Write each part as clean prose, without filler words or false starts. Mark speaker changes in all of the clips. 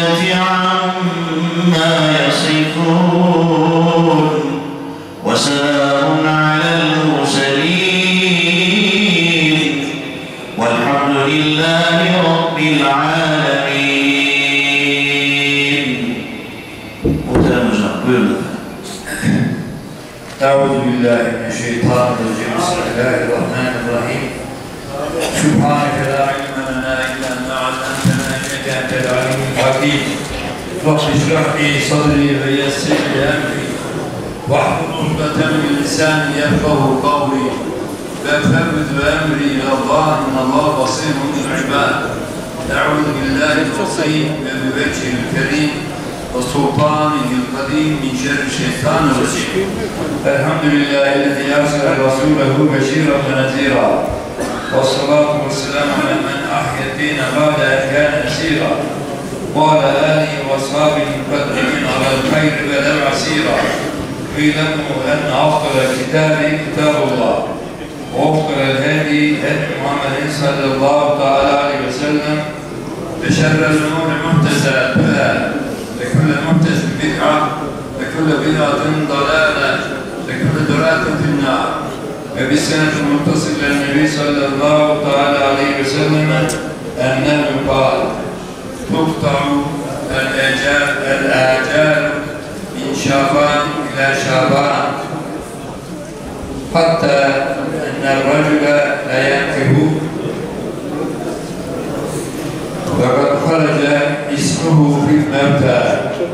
Speaker 1: العزة عما يصفون وسلام على المرسلين والحمد لله رب العالمين.
Speaker 2: أعوذ بالله من الشيطان الرجيم. بسم الله الرحمن الرحيم. سبحانك لا علم لنا إلا ما علمتنا إنك أنت العليم الحكيم. رب اشرح لي صدري ويسر لي أمري واحلل عقدة من لساني يفقهوا قولي فأفوض أمري إلى الله إن الله بصير بالعباد. أعوذ بالله العظيم وبوجهه الكريم وسلطانه القديم من شر الشيطان الرجيم. الحمد لله الذي أرسل رسوله بشيرا ونذيرا والصلاة والسلام على من أحيا الدين بعد أن كان أسيرا وعلى آله وأصحابه المقدمين على الخير بلغ عسيرا. اعلموا أن أفضل الكتاب كتاب الله وأفضل الهدي هدي محمد صلى الله تعالى عليه وسلم وشر الأمور محدثاتها وكل محدث بدعة وكل بدعة ضلالة وكل ضلالة في النار. وبالسنة المتصل للنبي صلى الله تعالى عليه وسلم أنه قال تقطع الآجال من شعبان إلى شعبان حتى أن الرجل لا ينكح وقد خرج اسمه في الموتى.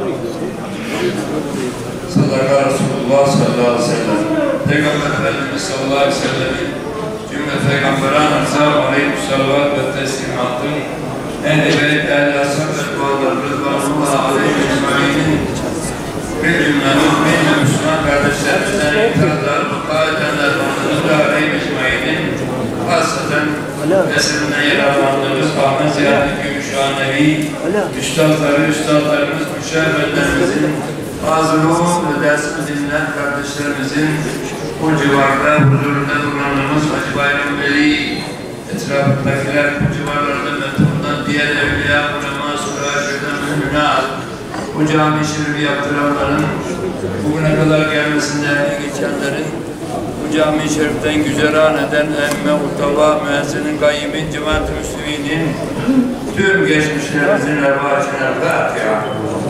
Speaker 2: صدق رسول الله صلى الله عليه وسلم. Peygamber Efendimiz sallallahu aleyhi ve sellem'in cümle peygamberan arzu aleyhissallallahu ve teslimatın ehl-i beyt, ehl-i ashab ve dualar rızvanullah aleyhi ecmaînin bir cümle mümin ve Müslüman kardeşlerimizden iktidarlar, muka edenler rızvanullah aleyhi ecmaînin hasaten nesilinden yer alandığımız Ahmet Ziyad-ı Gümüşhanevi üstadlarımız, müşerreflerimizin hazırlığı ve dersimizi dinleyen kardeşlerimizin bu civarda huzurunda bulunduğumuz Hacı Bayram Veli, etrafındakiler, bu civarlarda metrumdan diğer evliya, ulema, sürâşirden müminat, bu cami şerifi yaptıranların, bugüne kadar gelmesinden geçenlerin, bu cami şeriften güzeran eden emme, utava, müezzinin, gayyimin, cemaat-ı müslüminin, tüm geçmişlerimizin ervâhine Fatiha.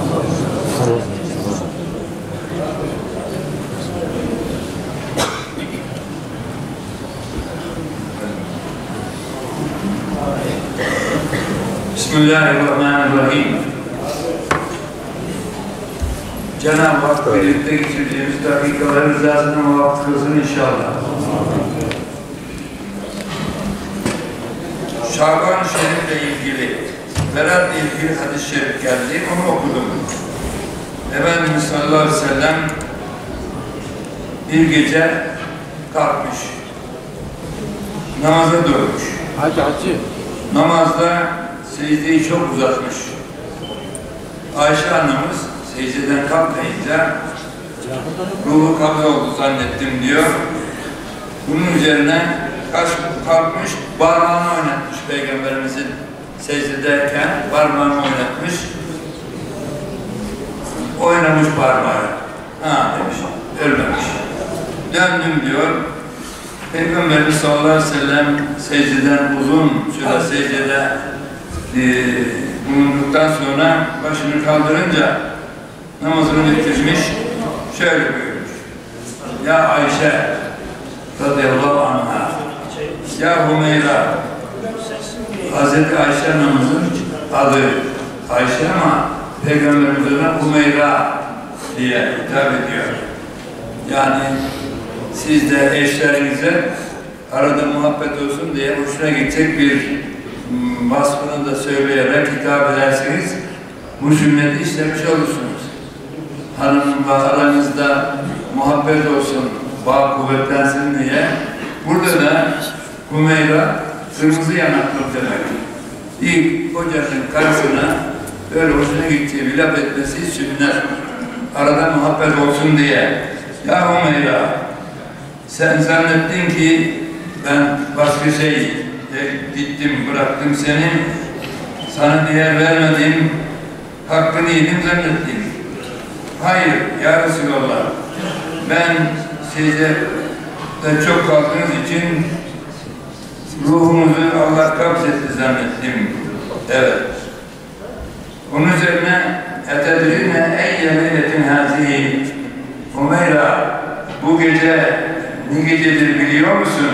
Speaker 2: Bismillahirrahmanirrahim. Cenab-ı Hak birlikte geçireceğimiz dakikaları rızasına muvaffak kılsın inşallah. Şaban-ı Şerif'le ilgili, Berat'la ilgili hadis-i şerif geldi, onu okudum. Efendimiz sallallahu aleyhi ve sellem bir gece kalkmış, namaza durmuş.
Speaker 3: Hacı.
Speaker 2: Namazda secdeyi çok uzatmış. Ayşe annemiz secdeden kalkmayınca ruhu kabul oldu zannettim diyor. Bunun üzerine kalkmış, parmağını oynatmış Peygamberimizin secdedeyken parmağını oynatmış. Oynamış parmağı. Ha demiş, ölmemiş. Döndüm diyor. Peygamberimiz sallallahu aleyhi ve sellem secdeden uzun süre secdede bulunduktan sonra başını kaldırınca namazını bitirmiş, şöyle buyurmuş. Ya Ayşe radıyallahu anha, ya Hümeyra, Hazreti Ayşe namazın adı Ayşe ama Peygamberimiz ona Hümeyra diye hitap ediyor. Yani siz de eşlerinize arada muhabbet olsun diye hoşuna gidecek bir vasfını da söyleyerek hitap ederseniz bu sünneti işlemiş olursunuz. Hanımla aranızda muhabbet olsun, bağ kuvvetlensin diye. Burada da Hümeyra kırmızı yanaklı demek. İlk kocanın karşısına böyle hoşuna gideceği bir laf etmesi sünnet. Arada muhabbet olsun diye. Ya Hümeyra, sen zannettin ki ben başka gittim, bıraktım seni, sana değer vermedim, Hakkını yedim zannettim. Hayır ya Resulallah. Ben secdede çok kaldığınız için ruhumuzu Allah kabzetti zannettim. Evet. Onun üzerine etedrine eyye leyletin hâzihi Hümeyra, bu gece ne gecedir biliyor musun?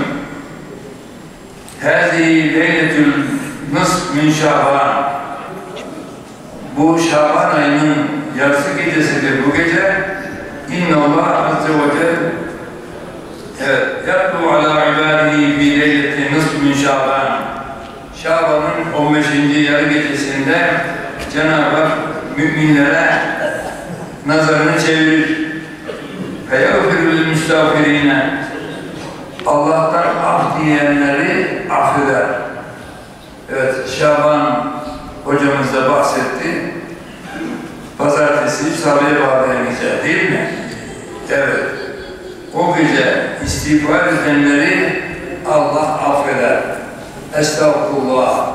Speaker 2: Hâzihi leyletül nısf min Şaban. Bu Şaban ayının yarısı gecesidir bu gece. İnnallâh azze ve celle evet, yatlu ala ibâdihi fî leyleti nısf min Şaban. Şaban'ın 15. yarı gecesinde Cenab-ı Hak müminlere nazarını çevirir. فَيَغْفِرُ الْمُسْتَغْفِرِينَ Allah'tan af diyenleri affeder. Evet, Şaban hocamız da bahsetti. Pazartesi, salıya bağlayan gece değil mi? Evet. O gece istiğfar edenleri Allah affeder. Estağfurullah.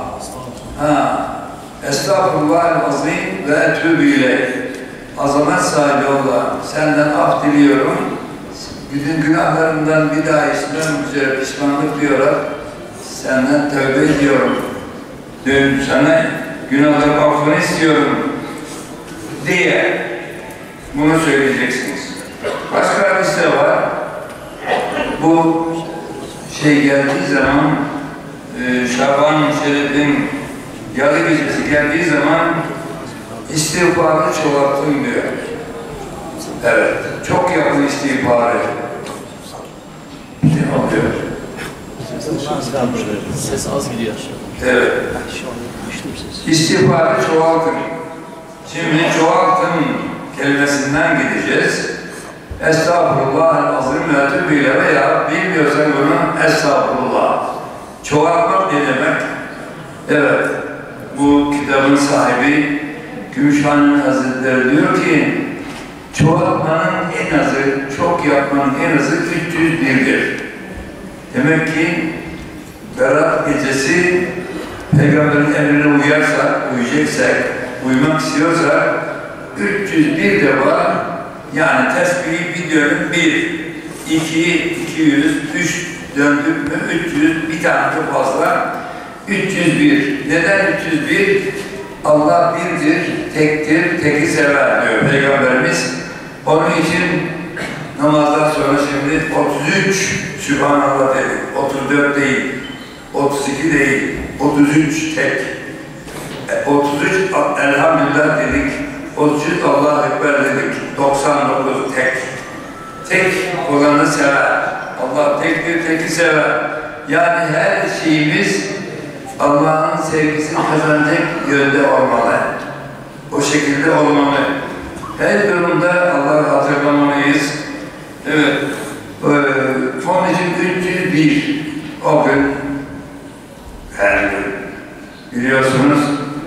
Speaker 2: Estağfurullahal-azim ve etûbü ileyh. Azamet sahibi Allah, senden af diliyorum. Bütün günahlarımdan bir daha istemem üzere pişmanlık diyorlar. Senden tövbe ediyorum. Dün sana günahlarımı affını istiyorum diye bunu söyleyeceksiniz. Başka hadiste var. Bu geldiği zaman Şaban-ı Şerif'in yarı gecesi geldiği zaman istiğfarı çoğalttım diyor. Evet, çok yapın istiğfarı. Ne oluyor?
Speaker 3: Ses az gidiyor.
Speaker 2: Evet. İstiğfarı çoğaltın. Şimdi çoğaltın kelimesinden gideceğiz. Estağfurullahal-azim ve etûbü ileyh veya bilmiyorsan bunu estağfurullah. Çoğaltmak ne demek? Evet, bu kitabın sahibi Gümüşhane Hazretleri diyor ki çoğaltmanın en azı, çok yapmanın en azı 301'dir. Demek ki Berat gecesi Peygamberin emrine uyacaksak, uymak istiyorsak 301 defa yani tesbihi bir dönüm 1, 2, 200, 3 döndük mü 300, bir tane de fazla 301. Neden 301? Allah birdir, tektir, teki sever diyor Peygamberimiz. Onun için namazdan sonra şimdi 33 Sübhanallah dedik, 34 değil, 32 değil, 33 tek, 33 Elhamdülillah dedik, 33 Allahu Ekber dedik, 99 tek. Tek olanı sever. Allah tektir, teki sever. Yani her şeyimiz Allah'ın sevgisini kazanacak yönde olmalı. O şekilde olmalı. Her durumda Allah'ı hatırlamalıyız. Evet. Onun için 301 o gün her gün biliyorsunuz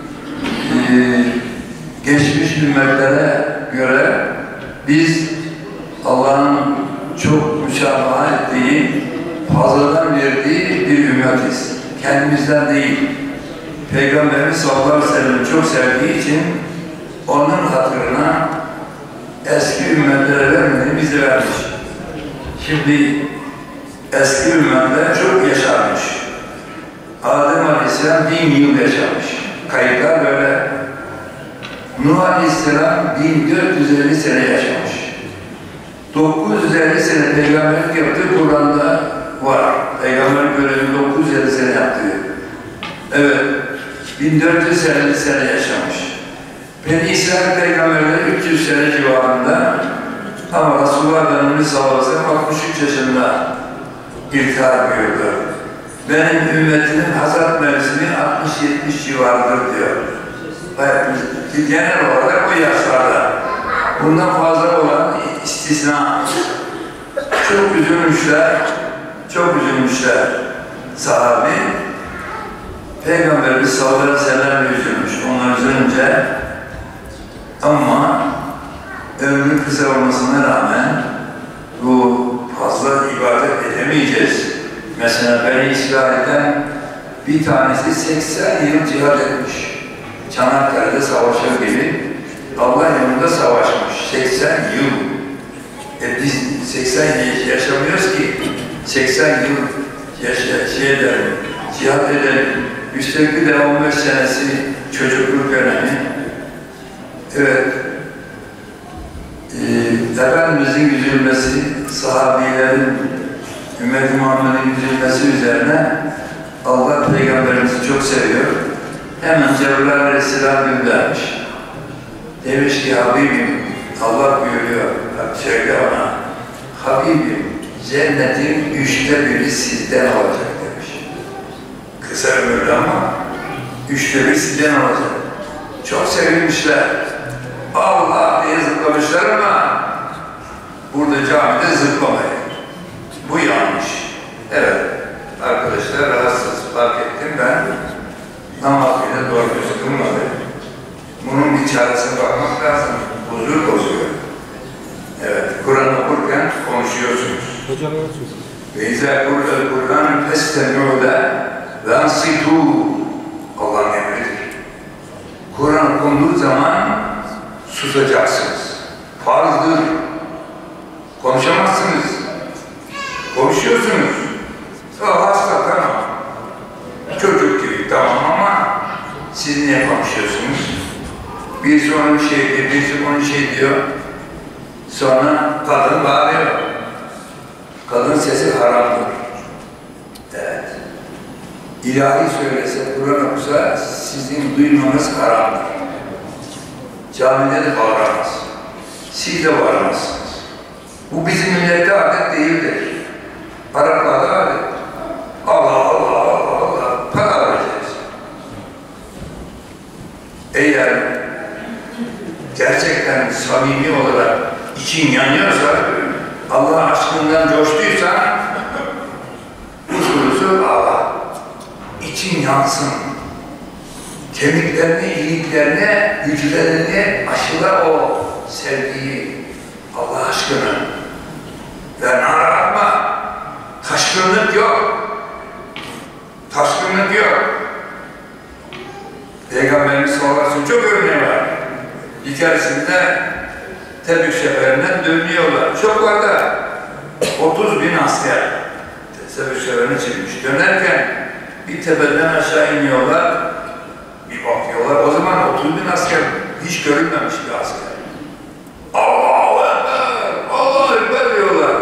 Speaker 2: geçmiş ümmetlere göre biz Allah'ın çok müşabaha ettiği, fazladan verdiği bir ümmetiz. Kendimizden değil. Peygamberimiz sallallahu aleyhi ve sellem çok sevdiği için onun hatırına eski ümmetlere vermediğini bize vermiş. Şimdi eski ümmetler çok yaşarmış. Adem Aleyhisselam 1000 yıl yaşamış. Kayıtlar böyle. Nuh Aleyhisselam 1450 sene yaşamış. 950 sene peygamberlik yaptığı Kur'an'da var. Peygamber görevi 950 sene yaptı. Evet. 1450 sene yaşamış. Beni İsrail peygamberleri 300 sene civarında ama Resulullah Efendimiz sallallahu aleyhi ve sellem 63 yaşında irtihar gördü. Benim ümmetimin hasat mevsimi 60-70 civarıdır diyor. Genel olarak o yaşlarda. Bundan fazla olan istisna. Çok üzülmüşler. Çok üzülmüşler. Sahabi Peygamberimiz sallallahu aleyhi ve sellem üzülmüş. Onlar üzülünce ama ömrü kısa olmasına rağmen bu fazla ibadet edemeyeceğiz. Mesela Beni İsrail'den bir tanesi 80 yıl cihad etmiş. Çanakkale'de savaşır gibi Allah yanında savaşmış 80 yıl. Biz 80 yıl yaşamıyoruz ki 80 yıl cihad edelim. Üstelik de 15 senesi çocukluk dönemi. Evet. Efendimizin üzülmesi, sahabilerin, Ümmet-i Muhammed'in üzülmesi üzerine Allah Peygamberimizi çok seviyor. Hemen Cebrail Aleyhisselam göndermiş. Demiş ki Habibim, Allah buyuruyor, söyle ona, Habibim, cennetin 1/3 sizden olacak demiş. Kısa ömürlü ama 1/3 sizden olacak. Çok sevinmişler. Allah diye zıplamışlar ama burada camide zıplamayın. Bu yanlış. Evet, arkadaşlar rahatsız fark ettim ben. Namazıyla doğru düzgün kılmadı. Bunun bir çaresine bakmak lazım. Huzur bozuyor. Evet, Kur'an okurken konuşuyorsunuz.
Speaker 3: Hocam öğretiyorsunuz.
Speaker 2: Ve izâ Kur'an festemi'ûle ve ansitû. Allah'ın emridir. Kur'an okunduğu zaman susacaksınız. Farzdır. Konuşamazsınız. Konuşuyorsunuz. Hasta tamam. Çocuk gibi tamam ama siz niye konuşuyorsunuz? Birisi ona bir şey diyor, birisi ona bir şey diyor. Sonra kadın bağırıyor. Kadın sesi haramdır. Evet. İlahi söylese, Kur'an okusa sizin duymanız haramdır. Camide de bağıramaz. Siz de bağıramazsınız. Bu bizim millette adet değildir. Araplarda adet. Allah Allah Allah Allah. Para vereceğiz. Eğer gerçekten samimi olarak için yanıyorsa, Allah aşkından coştuysan usulüsü Allah. İçin yansın. Kemiklerini, iliklerini, hücrelerini aşıla o sevgiyi. Allah aşkına. Ve naratma. Taşkınlık yok. Taşkınlık yok. Peygamberimiz sallallahu aleyhi ve sellem çok örneği var. Bir keresinde Tebük seferinden dönüyorlar. Çok var da 30.000 asker Tebük seferine çıkmış. Dönerken bir tepeden aşağı iniyorlar. Bir bakıyorlar. O zaman 30.000 asker hiç görülmemiş bir asker. Allahu Ekber! Allahu Ekber diyorlar.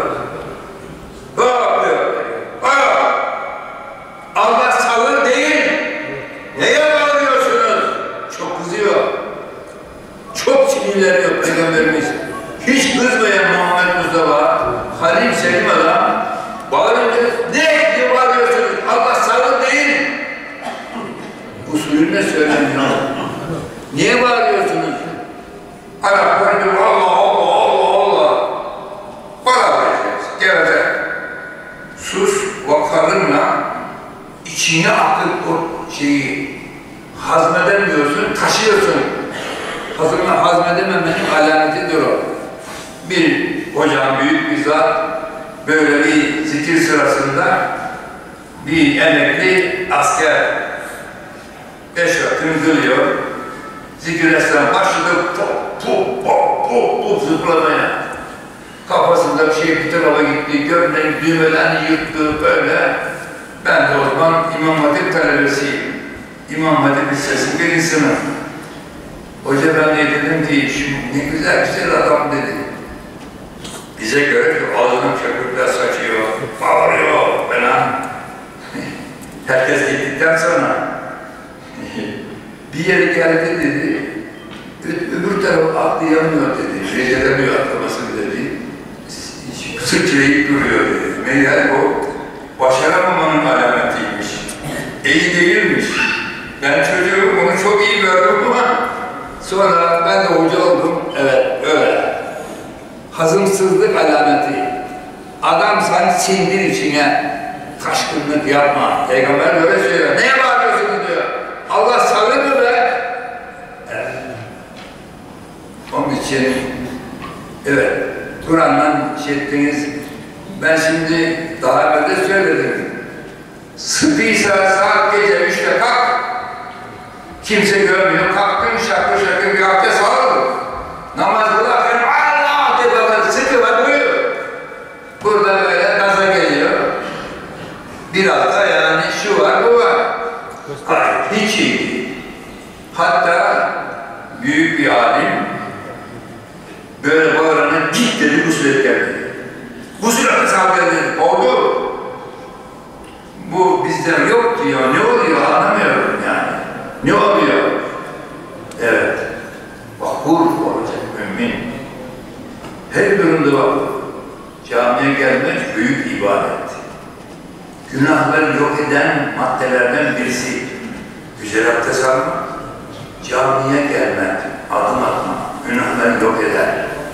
Speaker 2: Allah sabır değil. Neye bağırıyorsunuz? Çok kızıyor. Çok sinirleniyor Peygamberimiz. Hiç kızmayan Muhammed Mustafa, Halil Selim adam bağırınca ne diye bağırıyorsunuz? Allah sabır değil. Usulüne söyleniyor. Niye bağırıyorsunuz? Araplar diyor Allah Allah Allah Allah. Bağırıyorsunuz. Geveze. Sus vakarınla içine akıp o şeyi hazmedemiyorsun, taşıyorsun. Hazmedememenin alametidir o. Bir hocam, büyük bir zat böyle bir zikir sırasında bir emekli asker 5 vakit kılıyor. Zikir esnasında başladı pop pop pop pop pop zıplamaya. Kafasında bir şey bir tarafa gitti, gömleğin düğmelerini yırttı böyle. Ben de o zaman İmam Hatip talebesiyim. İmam Hatip Lisesi 1. sınıf. Hoca ben de dedim ki, ne güzel adam dedi. Bize göre ki ağzının köpükler saçıyor, bağırıyor falan. Herkes gittikten sonra bir yere geldi dedi, öbür tarafı atlayamıyor dedi, beceremiyor atlaması dedi. Sıçrayıp duruyor dedi. Meğer o başaramamanın alametiymiş. İyi değilmiş. Ben çocuğum onu çok iyi gördüm ama sonra ben de hoca oldum. Evet, öyle. Hazımsızlık alameti. Adam sen sindir içine, taşkınlık yapma. Peygamber böyle söylüyor. Neye bağırıyorsun diyor. Allah sabır mı be? Evet. Onun için, evet, Kur'an'dan şey ettiniz. Ben şimdi daha evvel de söyledim. Sıkıysa saat gece 3'te kalk. Kimse görmüyor. Kalktın şakır şakır bir abdest alır. Namaz kılarken Allah diye böyle sıkı ve duruyor. Burada böyle gaza geliyor. Biraz da yani şu var bu var. Hayır, hiç iyi değil. Hatta büyük bir alim böyle bağırana git dedi, gusül et geldi. Gusül et dedi. Oldu. Bu bizden yok diyor. Ne oluyor anlamıyorum yani. Ne oluyor? Evet. Vakur olacak mümin. Her durumda vakur. Camiye gelmek büyük ibadet. Günahları yok eden maddelerden birisi. Güzel abdest almak, camiye gelmek, adım atmak, günahları yok eder.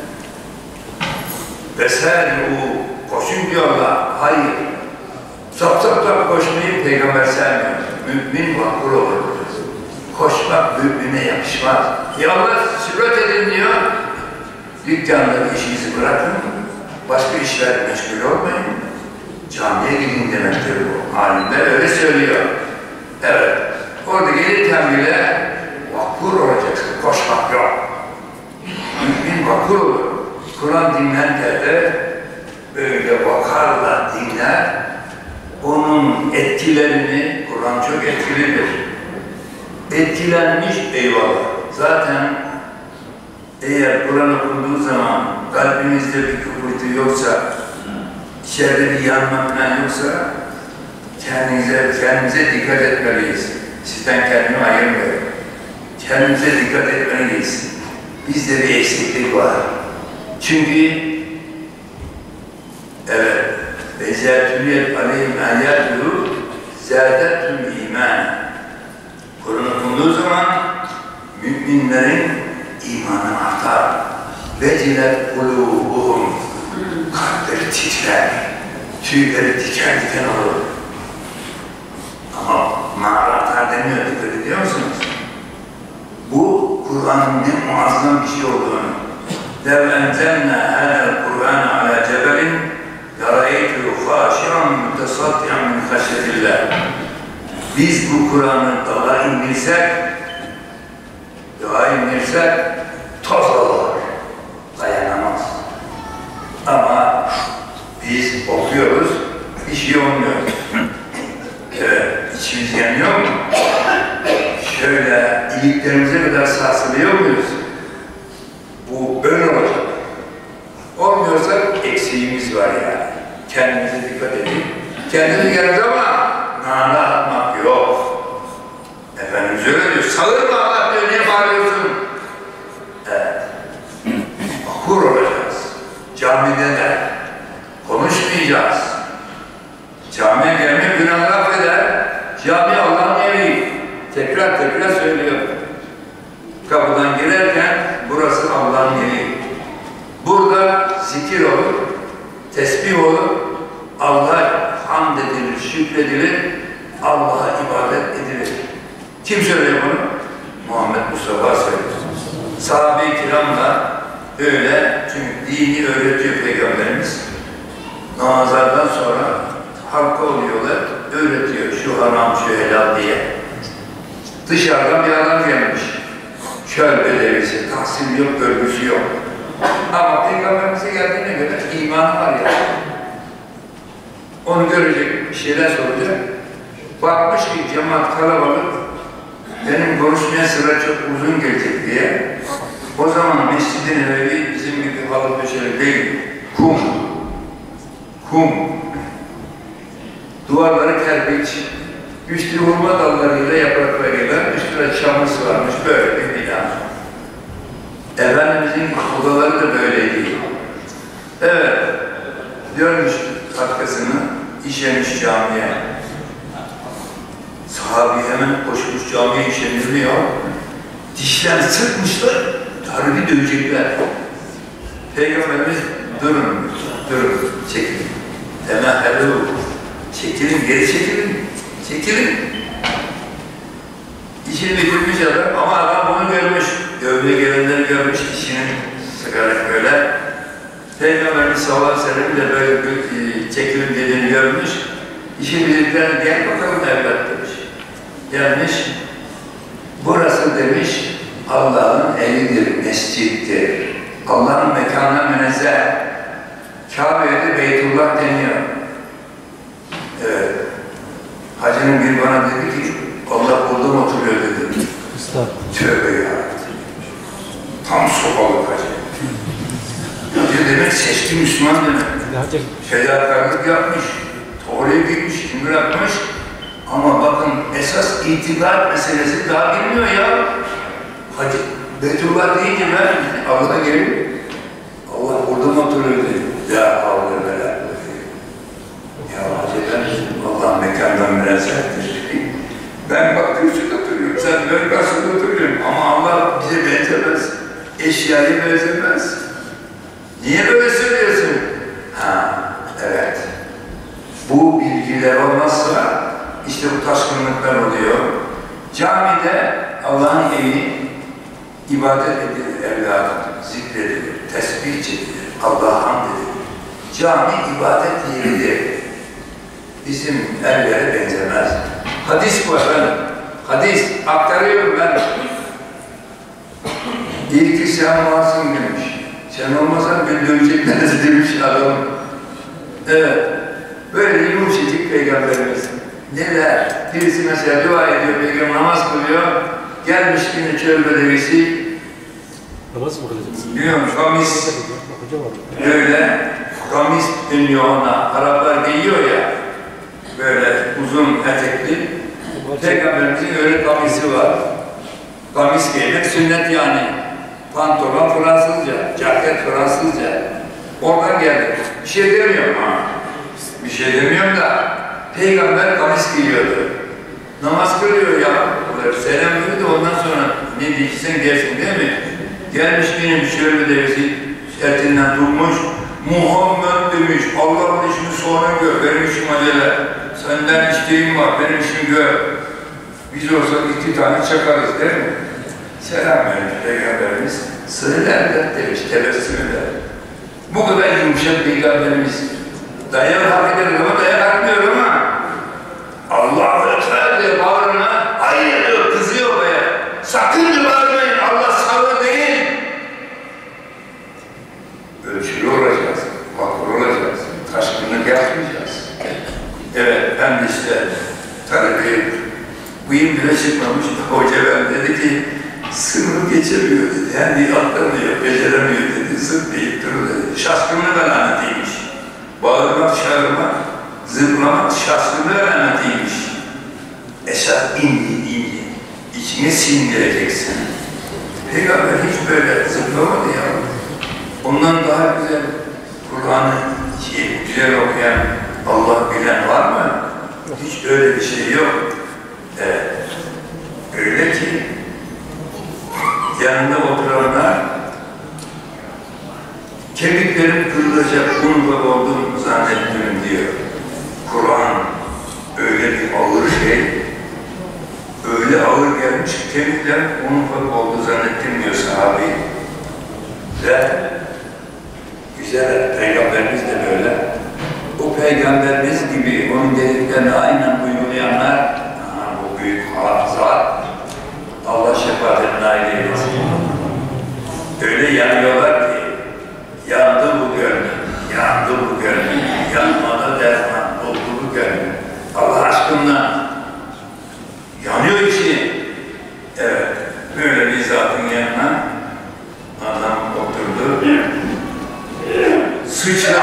Speaker 2: Vesâlû, koşun diyorlar. Hayır. Sap koşmayı Peygamber sevmiyor. Mümin vakur olur. Koşmak mümine yakışmaz. Yalnız sübret edin diyor. Dükkandaki işinizi bırakın. Başka işlerle meşgul olmayın. Camiye gidin demektir bu. Alimler öyle söylüyor. Evet. Orada gelirken bile vakur olacaksın. Koşmak yok. Mümin vakur olur. Kur'an dinlerken de böyle vakarla dinler. Onun etkilerini, Kur'an çok etkilidir. Etkilenmiş eyvallah. Zaten eğer Kur'an okunduğu zaman kalbinizde bir kıpırtı yoksa, içeride bir yanma falan yoksa kendimize dikkat etmeliyiz. Sizden kendimi ayırmıyorum. Kendimize dikkat etmeliyiz. Bizde bir eksiklik var. Çünkü evet وَاِذَا عَلَيْهِمْ آيَاتُهُ زَادَتْهُمْ اِيمَانًا Kur'an okunduğu zaman müminlerin imanı artar. وَجِلَتْ قُلُوبُهُمْ Kalpleri titrer, tüyleri diken diken olur. Ama mağara artar demiyor, dikkat ediyor musunuz? Bu Kur'an'ın ne muazzam bir şey olduğunu. لَوْ اَنْزَلْنَا هَذَا الْقُرْآنَ عَلَى جَبَلٍ يَرَيْتُهُ خَاشِعًا مُتَصَدِّعًا مِنْ خَشْيَةِ اللّٰهِ Biz bu Kur'an'ı dağa indirsek, toz olur, dayanamaz. Ama biz okuyoruz, bir şey olmuyor. Evet, içimiz yanıyor mu? Şöyle iliklerimize kadar sarsılıyor muyuz? Bu böyle olacak. Olmuyorsa eksiğimiz var yani. Kendimize dikkat edin. Kendimize geliriz ama nane atmak yok. Efendimiz öyle diyor. Sağırma Allah diyor, niye bağırıyorsun? Evet. Vakur olacağız. Camide de konuşmayacağız. Camiye gelmek günahları affeder. Cami Allah'ın evi. Tekrar söylüyor. Kapıdan girerken burası Allah'ın evi. Burada zikir olur, tesbih olur, Allah'a hamd edilir, şükredilir, Allah'a ibadet edilir. Kim söylüyor bunu? Muhammed Mustafa söylüyor. Sahabe-i kiram da öyle, çünkü dini öğretiyor Peygamberimiz. Namazlardan sonra halka oluyorlar, öğretiyor şu haram, şu helal diye. Dışarıdan bir adam gelmiş. Çöl bedevisi, tahsil yok, görgüsü yok. Ama Peygamberimize geldiğine göre imanı var ya. Onu görecek, bir şeyler soracak. Bakmış ki cemaat kalabalık, benim konuşmaya sıra çok uzun gelecek diye. O zaman Mescid-i Nebevi bizim gibi halı döşeli değil, kum. Duvarları kerpiç, üstü hurma dallarıyla yapraklarıyla, üstüne çamlısı varmış, böyle bir bina. Efendimizin odaları da böyleydi. Evet, dönmüş arkasını, işemiş camiye. Sahabi hemen koşmuş camiye işeniliyor. Dişler sıkmışlar, harbi dövecekler. Peygamberimiz durun, çekilin. Temehelu, çekilin, geri çekilin. İşini bitirmiş adam ama adam bunu görmüş. Dövmeye gelenleri görmüş, işini sıkarak böyle. Peygamberimiz sallallahu aleyhi ve sellem de böyle çekilin dediğini görmüş. İşini bitirdikten gel bakalım evlat demiş. Gelmiş, Burası demiş Allah'ın evidir, mescittir. Allah'ın mekanına münezzeh. Kabe'ye de Beytullah deniyor. Evet. Hacının bir bana dedi ki Allah burada mı oturuyor dedi. Tövbe ya. Tam sopalık hacı. Hacı demek seçti Müslüman demek. Fedakarlık yapmış, doğruyu bilmiş, kim bırakmış. Ama bakın esas itibar meselesi daha bilmiyor ya. Hacı Beytullah deyince ben Allah'a gelip Allah burada mı oturuyor dedi. Ya Allah böyle. Ya hacı ben Allah mekandan münezzehtir. Ben bak kürsüde oturuyorum, sen böyle karşısında oturuyorsun ama Allah bize benzemez, eşyaya benzemez. Niye böyle söylüyorsun? Ha, evet. Bu bilgiler olmazsa işte bu taşkınlıklar oluyor. Camide Allah'ın evi ibadet edilir, evladım, zikredilir, tesbih çekilir, Allah'a hamd edilir. Cami ibadet yeridir. Bizim evlere benzemez. Hadis var ben. Hadis aktarıyorum ben. İyi ki sen varsın demiş. Sen olmasan beni dövecekler demiş adam. Evet. Böyle yumuşacık Peygamberimiz. Neler? Birisi mesela dua ediyor, Peygamber namaz kılıyor. Gelmiş yine çöl bedevisi.
Speaker 3: Namaz mı kılacaksın?
Speaker 2: Biliyorum, kamis. Öyle, kamis deniyor ona. Araplar giyiyor ya. Böyle uzun etekli. Peygamberimizin öyle kamisi var. Kamis giymek sünnet yani. Pantolon Fransızca, ceket Fransızca. Oradan geldik. Bir şey demiyorum ha. Bir şey demiyorum da Peygamber kamis giyiyordu. Namaz kılıyor ya. Selam veriyor da ondan sonra ne diyeceksen gelsin değil mi? Gelmiş benim şöyle devesi etinden tutmuş. Muhammed demiş, Allah'ın işini sonra gör, benim işim acele. Senden isteğim var, benim işim gör. Biz olsak 2 tane çakarız değil mi? Selam vermiş Peygamberimiz. Sığırlardır demiş, tebessüm eder. Bu kadar yumuşak Peygamberimiz. Dayak hak eder ama dayak atmıyor ama Allah'ı Ekber diye bağırına hayır diyor, kızıyor be. Sakın bağırmayın, Allah sabır değil. Ölçülü olacağız, makbul olacağız, taşkınlık yapmayacağız. Evet, ben de işte talebeyim. Bıyım bile çıkmamış, hoca ben dedi ki sınırı geçemiyor dedi, yani atlamıyor, beceremiyor dedi, zıplayıp durur dedi. Şaşkınlık alametiymiş. Bağırmak, çağırmak, zıplamak şaşkınlık alametiymiş. Esas indi, içine sindireceksin. Peygamber hiç böyle zıplamadı ya. Ondan daha güzel Kur'an'ı güzel okuyan, Allah bilen var mı? Hiç öyle bir şey yok. Öyle ki yanında oturanlar kemiklerim kırılacak, unutmak olduğumu zannettim diyor. Kur'an öyle bir ağır şey, öyle ağır gelmiş ki kemiklerim unutmak olduğu zannettim diyor sahabi. Ve güzel Peygamberimiz de böyle. O Peygamberimiz gibi onun dediklerini aynen uygulayanlar, bu büyük hafızat, Allah şefaatine nail eylesin. Öyle yanıyorlar ki, yandı bu gönlüm, yandı bu gönlüm, yanmada derman oldu bu gönlüm. Allah aşkına yanıyor işi. Evet, böyle bir zatın yanına adam oturdu, sıçradı.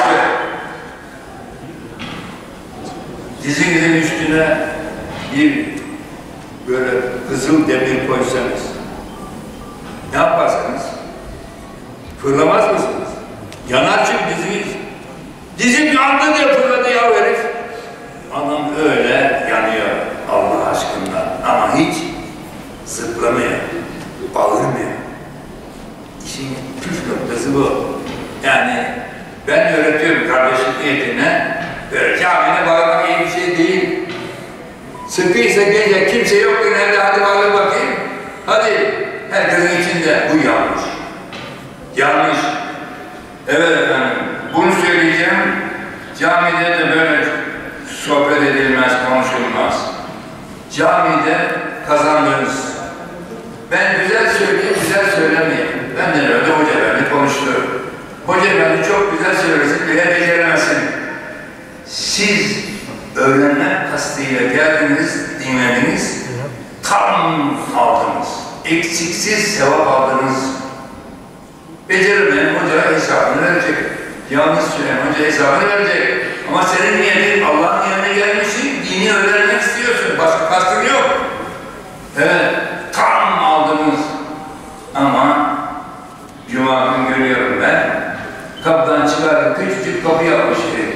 Speaker 2: Dizinizin üstüne bir böyle kızıl demir koysanız ne yaparsınız? Fırlamaz mısınız? Yanar çünkü diziniz. Dizim yandı diye fırladı ya herif. Adam öyle yanıyor Allah aşkına ama hiç zıplamıyor, bağırmıyor. İşin püf noktası bu. Yani ben öğretiyorum kardeşlik niyetine. Böyle camine bağırmak iyi bir şey değil. Sıkıysa gece kimse yoktur evde, hadi bağır bakayım. Hadi herkesin içinde bu yanlış. Yanlış. Evet efendim, bunu söyleyeceğim. Camide de böyle sohbet edilmez, konuşulmaz. Camide kazandığınız Ben güzel söyleyeyim, güzel söylemeyeyim. Benden öyle hoca efendi konuştu. Hoca efendi çok güzel söylesin, bile beceremezsin. Siz öğrenme kastıyla geldiniz, dinlediniz, tam aldınız. Eksiksiz sevap aldınız. Beceremeyen hoca hesabını verecek. Yanlış söyleyen hoca hesabını verecek. Ama senin niyetin Allah'ın yerine gelmişsin, dini öğrenmek istiyorsun. Başka kastın yok. Evet, tam aldınız. Ama Cuma gün görüyorum ben, kapıdan çıkarken küçücük kapı yapmış dedi.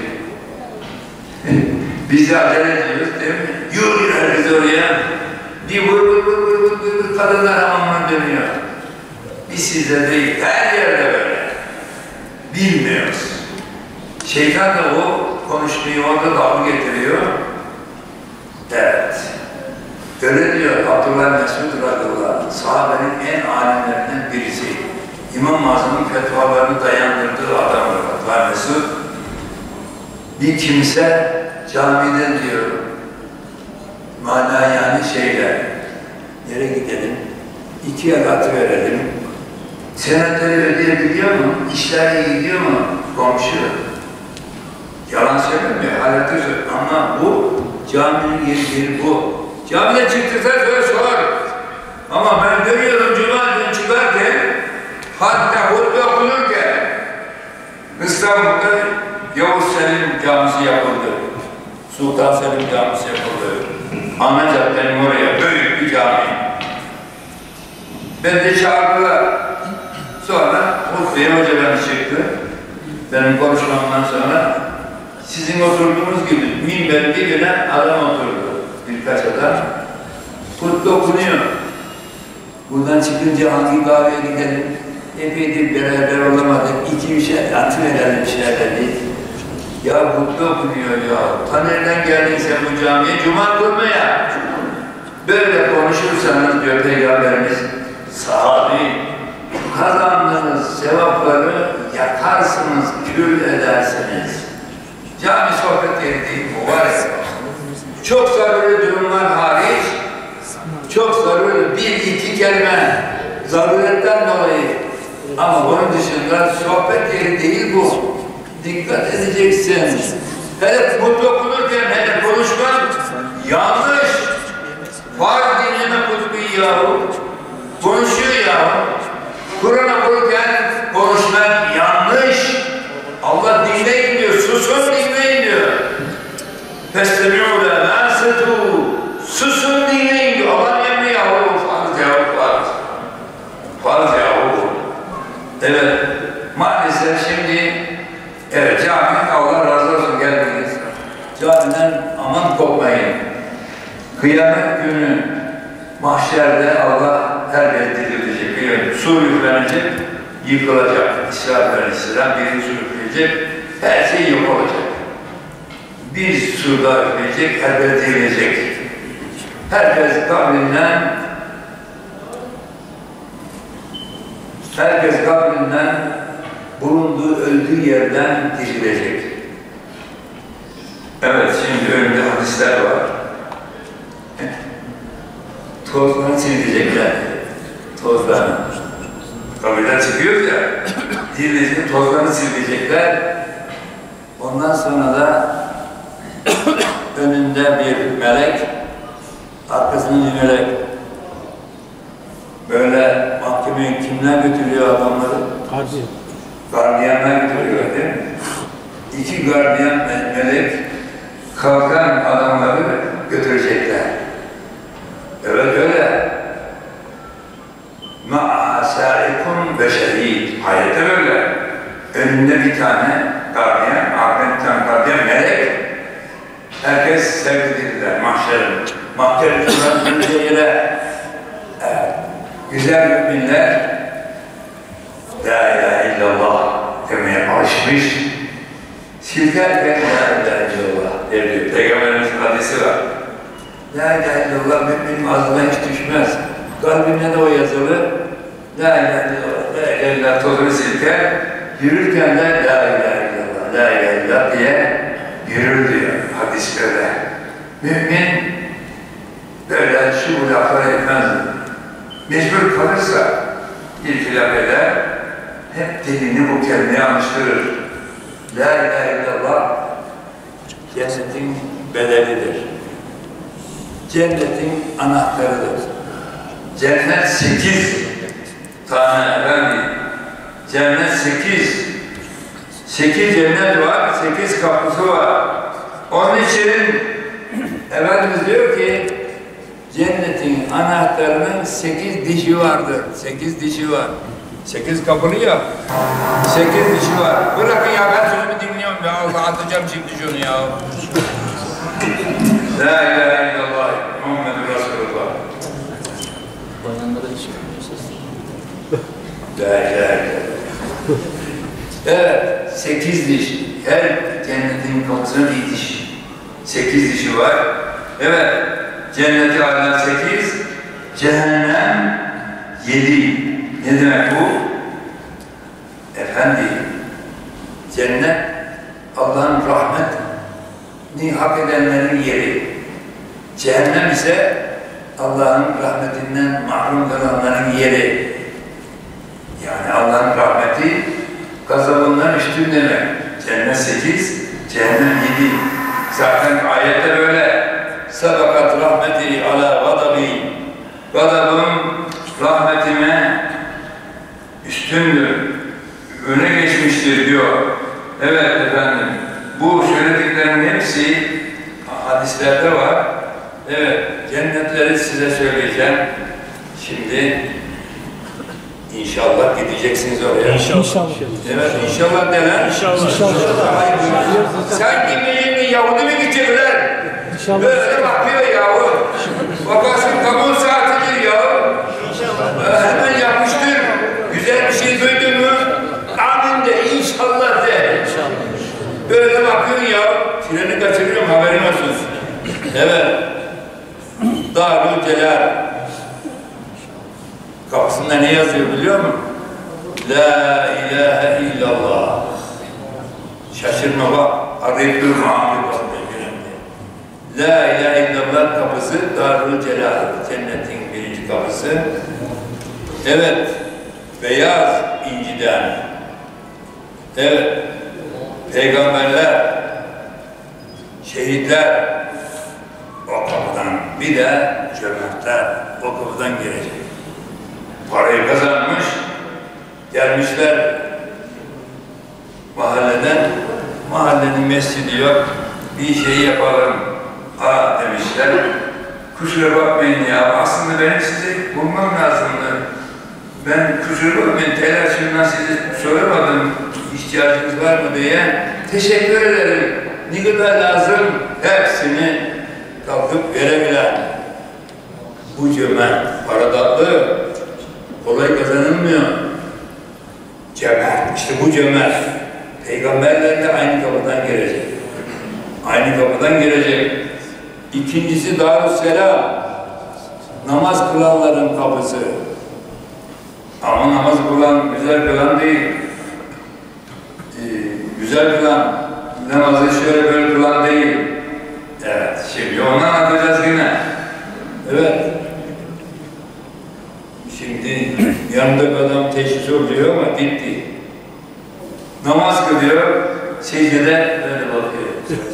Speaker 2: Biz de acele ediyoruz değil mi? Yürüyoruz biz oraya. Bir vur kadınlar hamamdan dönüyor. Biz sizde değil, her yerde böyle. Bilmiyoruz. Şeytan da o konuşmayı orada dalga getiriyor. Evet. Öyle diyor Abdullah Mesud radıyallahu anh, sahabenin en alimlerinden birisi. İmam-ı Azam'ın fetvalarını dayandırdığı adamdır Abdullah Mesud. Bir kimse camide diyor, mana yani yere gidelim, 2 yakatı verelim, senetleri ödeyebiliyor mu, işler iyi gidiyor mu komşu? Yalan söylemiyor, halatı söylüyor ama bu caminin yeri bu. Camide çıktıktan sonra sor. Ama ben görüyorum Cuma günü çıkarken, hatta hutbe okunurken, İstanbul'da Yavuz Selim Camisi yapıldı. Sultan Selim Camisi yapıldı. Ahmet Cadde'nin oraya büyük bir cami. Ben de çağırdılar. Sonra hutbeye hoca beni çıktı. Benim konuşmamdan sonra sizin oturduğunuz gibi minberin dibine adam oturdu. Birkaç adam. Hutbe okunuyor. Buradan çıkınca hangi kahveye gidelim? Epeydir beraber olamadık. 2-3 şey atıverelim şeyleri. Ya hutbe okunuyor ya. Ta nereden geldin sen bu camiye? Cuma kılmaya. Böyle konuşursanız diyor Peygamberimiz, sahabi, kazandığınız sevapları yakarsınız, kül edersiniz. Cami sohbet yeri değil, bu var ya. Çok zaruri durumlar hariç, çok zaruri 1-2 kelime, zaruretten dolayı. Ama bunun dışında sohbet yeri değil bu. Dikkat edeceksin. Hele hutbe okunurken hele konuşmak yanlış. Farz dinleme hutbeyi yahu. Konuşuyor yahu. Kur'an okurken konuşmak yanlış. Allah dinleyin diyor, susun dinleyin diyor. فَاسْتَمِعُوا لَا مَاسَتُوا Susun dinleyin diyor. Allah emri yahu. Farz yahu, farz. Farz yahu. Evet. Maalesef şimdi cami, Allah razı olsun geldiniz. Camiden aman kopmayın. Kıyamet günü mahşerde Allah herkes dirilecek. Sur üflenecek, yıkılacak. İsrail Aleyhisselam birinci sur üfleyecek, her şey yok olacak. Bir sur daha üfleyecek, herkes dirilecek. Herkes kabrinden bulunduğu, öldüğü yerden dirilecek. Evet, şimdi önümde hadisler var. Tozlarını silecekler. Tozlarını. Kabirden çıkıyoruz ya, dirilecek, tozlarını silecekler. Ondan sonra da önünde bir melek, arkasından bir melek. Böyle mahkemeye kimler götürüyor adamları? Gardiyanlar götürüyor değil mi? 2 gardiyan melek kalkan adamları götürecekler. Evet öyle. Ma'asâikun ve şehîd. Ayette böyle. Önünde bir tane gardiyan, arkasında bir tane gardiyan melek. Herkes sevk edildiler mahşerin. Mahşerin şurasının yere güzel müminler La ilahe illallah demeye alışmış. Silkerken La ilahe illallah diyor. Peygamberimizin hadisi var. La ilahe illallah müminin ağzına hiç düşmez. Kalbine de o yazılı. La ilahe illallah, la ilahe illallah tozunu silker. Yürürken de La ilahe illallah, la ilahe illallah diye yürür diyor hadis böyle. Mümin böyle şu lafları etmez. Mecbur kalırsa iltilaf eder, hep dilini bu kelimeye alıştırır. La ilahe illallah cennetin bedelidir. Cennetin anahtarıdır. Cennet 8 tane efendim. Cennet 8. 8 cennet var, 8 kapısı var. Onun için Efendimiz diyor ki cennetin anahtarının 8 dişi vardır. 8 dişi var. 8 kapılı ya. 8 dişi var. Bırakın ya, ben sözümü dinliyorum ya. Allah, atacağım şimdi şunu ya. La ilahe illallah Muhammedur Resulullah.
Speaker 3: Bayanlara hiç yapmıyorsunuz.
Speaker 2: La ilahe illallah. Evet, 8 diş. Her cennetin kapısına bir diş. 8 dişi var. Evet, cenneti âlâ 8, cehennem 7. Ne demek bu? Efendim, cennet Allah'ın rahmetini hak edenlerin yeri. Cehennem ise Allah'ın rahmetinden mahrum kalanların yeri. Yani Allah'ın rahmeti gazabından üstün demek. Cennet 8, cehennem 7. Zaten ayette böyle. Sabakat rahmeti ala gadabi. Gadabım rahmetime üstündür. Öne geçmiştir diyor. Evet efendim. Bu söylediklerin hepsi hadislerde var. Evet. Cennetleri size söyleyeceğim. Şimdi İnşallah gideceksiniz oraya.
Speaker 3: İnşallah.
Speaker 2: Evet, inşallah neler?
Speaker 3: İnşallah.
Speaker 2: Sen kimliğini Yahudi mi gidecekler?
Speaker 3: İnşallah.
Speaker 2: Böyle bakıyor yahu. Bakarsın kabul saatidir yahu. Hemen yapmıştır. Güzel bir şey duydun mu? Amin de, inşallah de. Böyle bakıyorsun ya. Treni kaçırıyorum, haberin olsun. Evet. Darül Celal. Kapısında ne yazıyor biliyor musun? La ilahe illallah. Şaşırma bak. Arayıp durma abi bak. La ilahe illallah kapısı Darül Celal. Cennetin birinci kapısı. Evet. Beyaz inciden. Evet. Peygamberler, şehitler o kapıdan, bir de cömertler o kapıdan gelecek. Parayı kazanmış, gelmişler mahalleden, mahallenin mescidi yok, bir şey yapalım demişler. Kusura bakmayın ya, aslında benim sizi bulmam lazımdı. Ben kusura bakmayın, telaşımdan sizi soramadım, ihtiyacınız var mı diye. Teşekkür ederim, ne kadar lazım, hepsini kalkıp verebilen. Bu cömert, para tatlı, kolay kazanılmıyor. Cömert, işte bu cömert. Peygamberler de aynı kapıdan gelecek. Aynı kapıdan gelecek. İkincisi Darüsselam. Namaz kılanların kapısı. Ama namaz kılan, güzel kılan değil. Güzel kılan, namazı şöyle böyle kılan değil. Evet, şimdi onu anlatacağız yine. Evet. Şimdi yanındaki adam teşhis oluyor ama gitti. Namaz kılıyor, secdede böyle bakıyor.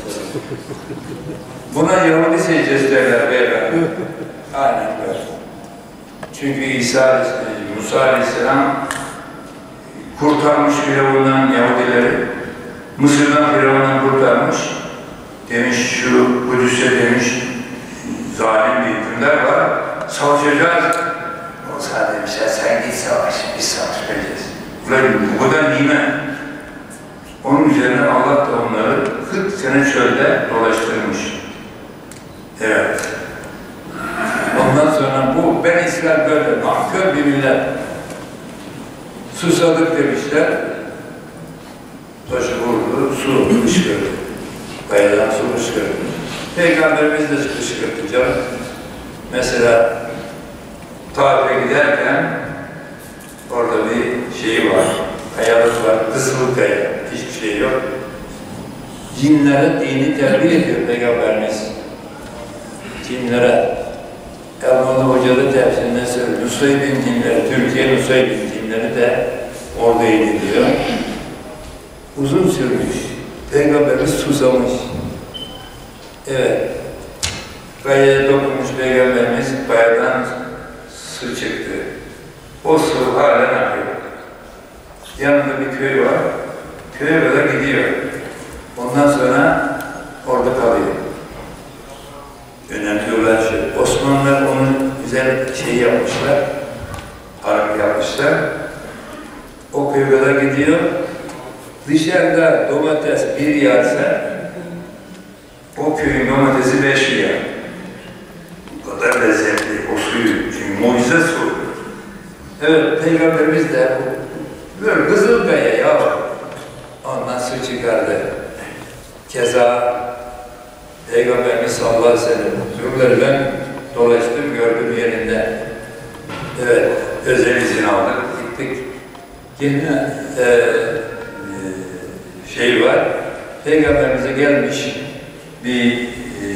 Speaker 2: Buna Yahudi secdesi derler beyefendi. Aynen böyle. Çünkü Musa Aleyhisselam kurtarmış Firavun'dan Yahudileri. Mısır'dan Firavun'dan kurtarmış. Demiş şu Kudüs'e demiş zalim bir hükümdar var. Savaşacağız. Musa demişler sen git savaş, biz savaşmayacağız. Ulan bu kadar nimet. Onun üzerine Allah da onları 40 sene çölde dolaştırmış. Evet. Ondan sonra bu Ben İsrail böyle nankör bir millet. Susadık demişler. Taşı vurdu, su fışkırdı. Kayadan su fışkırdı. Peygamberimiz de fışkırdı canım. Mesela Taif'e giderken orada bir şey var, kayalık var, kızıl kaya, hiçbir şey yok. Cinlere dini terbiye ediyor Peygamberimiz. Cinlere. Elmalı Hoca da tefsirinde söylüyor. Nusaybin dinleri, Türkiye Nusaybin dinleri de oradaydı diyor. Uzun sürmüş. Peygamberimiz susamış. Evet. Kayaya dokunmuş Peygamberimiz, kayadan su çıktı. O su halen akıyor. Yanında bir köy var. Köye böyle gidiyor. Ondan sonra orada kalıyor. Önemli olan şey. Osmanlılar onun güzel şey yapmışlar. Park yapmışlar. O köye böyle gidiyor. Dışarıda domates bir yağsa o köyün domatesi 5 yağ. Bu kadar lezzetli o suyu. Çünkü mucize su. Evet, Peygamberimiz de böyle Kızılkaya ya. Ondan su çıkardı. Keza Peygamberimiz sallallahu aleyhi ve sellem sürülerden dolaştım, gördüm yerinde. Evet, özel izin aldık, gittik. Yine şey var, Peygamberimize gelmiş bir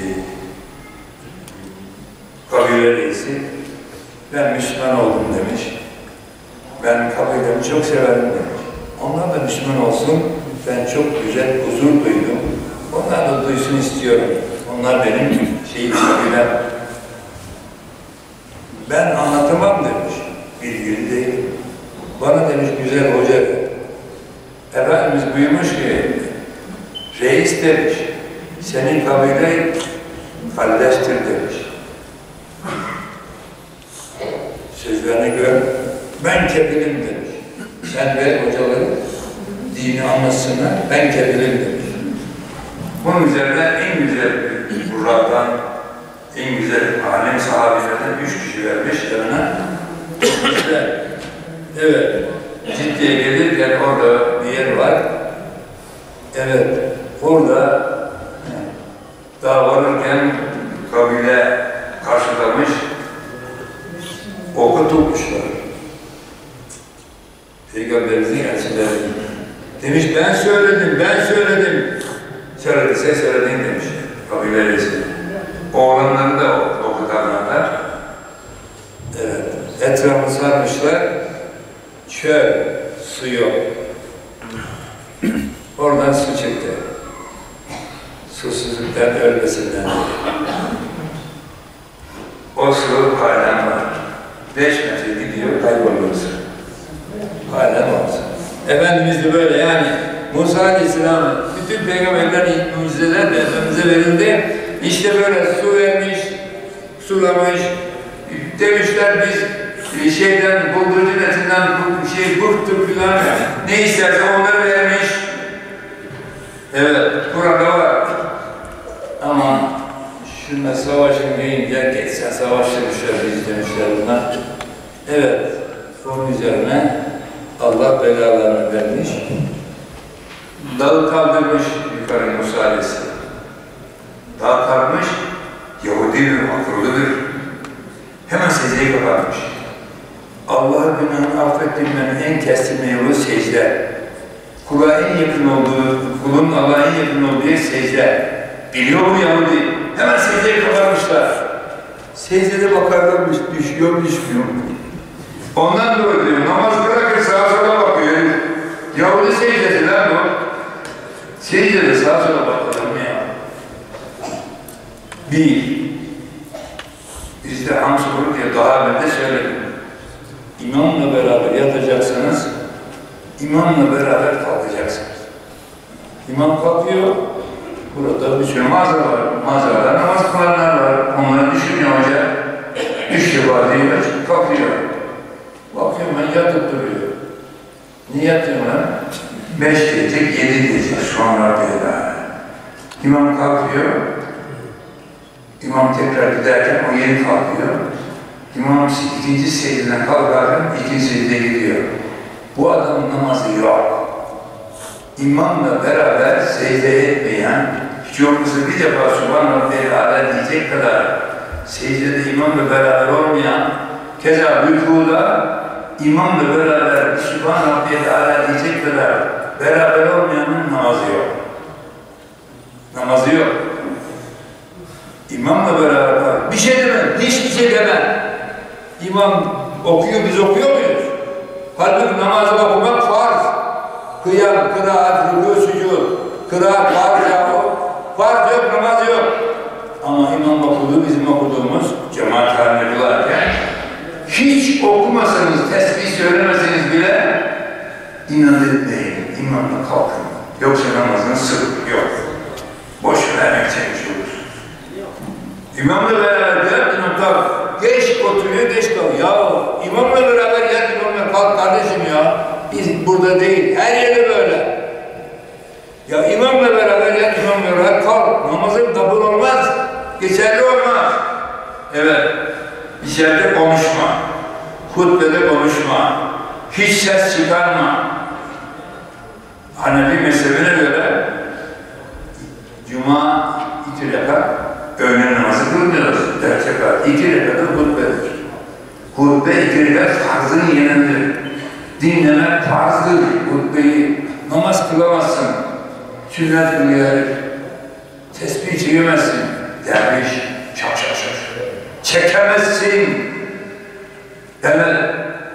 Speaker 2: kabile reisi, ben Müslüman oldum demiş. Ben kabilemi çok severim demiş. Onlar da Müslüman olsun, ben çok güzel huzur duydum. Onlar da duysun istiyorum. Onlar benim kabilem. Ben anlatamam demiş. Bilgili değil. Bana demiş güzel hoca. Efendimiz buyurmuş ki, reis demiş, senin kabileyi kardeştir demiş. Sözlerini gör, ben kefilim demiş. Sen ver hocaları, dini anlasınlar, ben kefilim demiş. Bunun üzerine en güzel buradan, en güzel alim sahabelerden 3 kişi vermiş yanına. İşte, evet, Ciddiye gelirken orada bir yer var. Evet, orada daha varırken kabile karşılamış, oku tutmuşlar. Peygamberimizin elçileri. Demiş, ben söyledim. Söylediyse söyledin demiş, kabile reisi. Oğlanları da okutanlarlar. Evet, etrafı sarmışlar. Çöl, su yok. Oradan su çıktı. Susuzluktan ölmesinden. O su halen var. 5 metre gidiyor, kayboluyor su. Halen var. Efendimiz de böyle yani Musa Aleyhisselam'ın bütün peygamberlerin mucizeler de Efendimiz'e verildi. İşte böyle su vermiş, sulamış. Demişler biz şeyden, buldurucu etinden bıktık filan, ne isterse onları vermiş. Evet, burada var. Ama şunla savaşın deyince, geçsen savaştırmışlar, biz demişler bunlar. Evet, onun üzerine Allah belalarını vermiş. Dağı kaldırmış yukarı Musa Aleyhisselam. Dağı kalkmış, Yahudi'dir, akıllıdır. Hemen secdeyi kapatmış. Allah'ın günahını affettirmenin en kestirme yolu secde. Kula en yakın olduğu, kulun Allah'a en yakın olduğu secde. Biliyor mu Yahudi? Hemen secdeyi kapatmışlar. Secdede bakarlarmış, düşüyor mu düşmüyor mu? Ondan dolayı diyor, namaz kılarken sağa sola bakıyor. Yahudi secdesi lan bu. Secdede sağa sola bakalım ya. Bizde Hamsur'u diye daha evvel de söyledim. İmamla beraber yatacaksanız, imamla beraber kalkacaksınız. İmam kalkıyor, burada bir sürü mağaza var. Mağazada namaz kılanlar var. Onları düşünüyor hoca. 3 defa diyor, kalkıyor. Bakıyorum ben yatıp duruyor. Niye yatıyorum lan? 5 diyecek, 7 diyecek. Sonra diyor daha. İmam kalkıyor. İmam tekrar giderken o yeni kalkıyor. İmam ikinci secdeden kalkarken ikinci secdeye gidiyor. Bu adamın namazı yok. İmamla beraber secde etmeyen, hiç yoksa bir defa Subhanallah Teala diyecek kadar secdede imamla beraber olmayan, keza rükuda imamla beraber Subhanallah Teala diyecek kadar beraber olmayanın namazı yok. Namazı yok. İmamla beraber bir şey demem, hiçbir şey demem. İmam okuyor, biz okuyor muyuz? Halbuki namazı okumak farz. Kıyam, kıraat, rükû, sucud. Kıraat farz yahu. Farz yok, namaz yok. Ama imam okuduğu, bizim okuduğumuz cemaat halinde kılarken hiç okumasanız, tesbih söylemeseniz bile inat etmeyin, imamla kalkın. Yoksa namazınız sırf yok. Boş vermek çekmiş olur. İmamla beraber kalk. Geç oturuyor, geç kalk. Ya imamla beraber yat, imamla kalk kardeşim ya. Biz burada değil, her yerde böyle. Ya imamla beraber yat, imamla beraber kalk. Namazın kabul olmaz, geçerli olmaz. Evet, içeride konuşma, hutbede konuşma, hiç ses çıkarma. Hanefi mezhebine göre Cuma 2 rekat, öğlen namazı kılmıyoruz. 4 rekat, 2 rekatı hutbedir. Hutbe 2 rekat farzın yanındır. Dinlemek farzdır hutbeyi. Namaz kılamazsın. Sünnet kılıyor. Tesbih çekemezsin. Derviş, şak. Çekemezsin. Evet.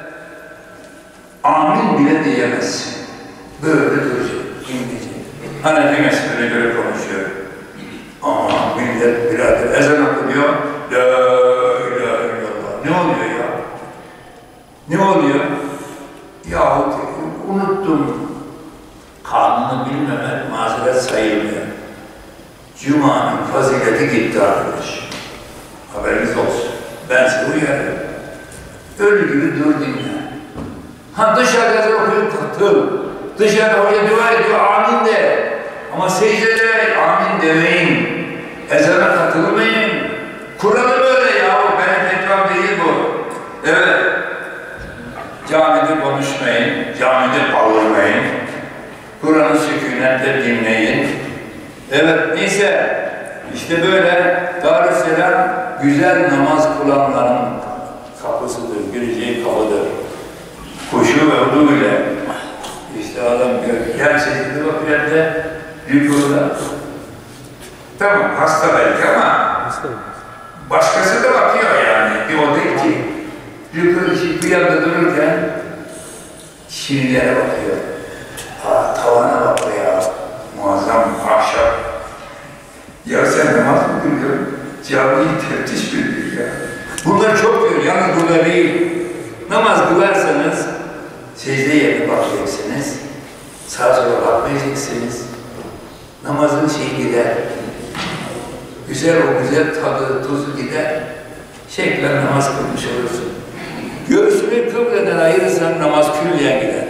Speaker 2: Amin bile diyemezsin. Böyle duracak. İngilizce. Hanefi mezhebine göre konuşuyor. Ama millet birader ezan okunuyor. La ilahe illallah. Ne oluyor ya? Ne oluyor? Yahut unuttum. Kanunu bilmemek mazeret sayılmıyor. Cuma'nın fazileti gitti arkadaş. Haberiniz olsun. Ben size uyarım. Ölü gibi dur dinle. Ha dışarıda okuyup katıl. Dışarıda hoca dua ediyor, amin de. Ama secdede amin demeyin. Ezana katılmayın. Kur'an'ı böyle yahu, benim fetvam değil bu. Evet. Camide konuşmayın, camide bağırmayın. Kur'an'ı sükunetle dinleyin. Evet, neyse. İşte böyle Darüsselam güzel namaz kılanların kapısıdır, gireceği kapıdır. Huşu ve hudu ile. İşte adam gel secdede bakıyor de rükûda. Tamam, hasta belki ama başkası da bakıyor yani. Bir o değil ki. Rükû kıyamda dururken şiirlere bakıyor. Tavana bakıyor ya. Muazzam ahşap. Ya sen namaz mı kılıyorsun? Camiyi teftiş bildir ya. Bunlar çok diyor, yalnız burada değil. Namaz kılarsanız secde yerine bakacaksınız. Sağa sola bakmayacaksınız. Namazın şeyi gider. Güzel o güzel tadı, tuzu gider. Şeklen namaz kılmış olursun. Göğsünü kıbleden ayırırsan namaz külliyen gider.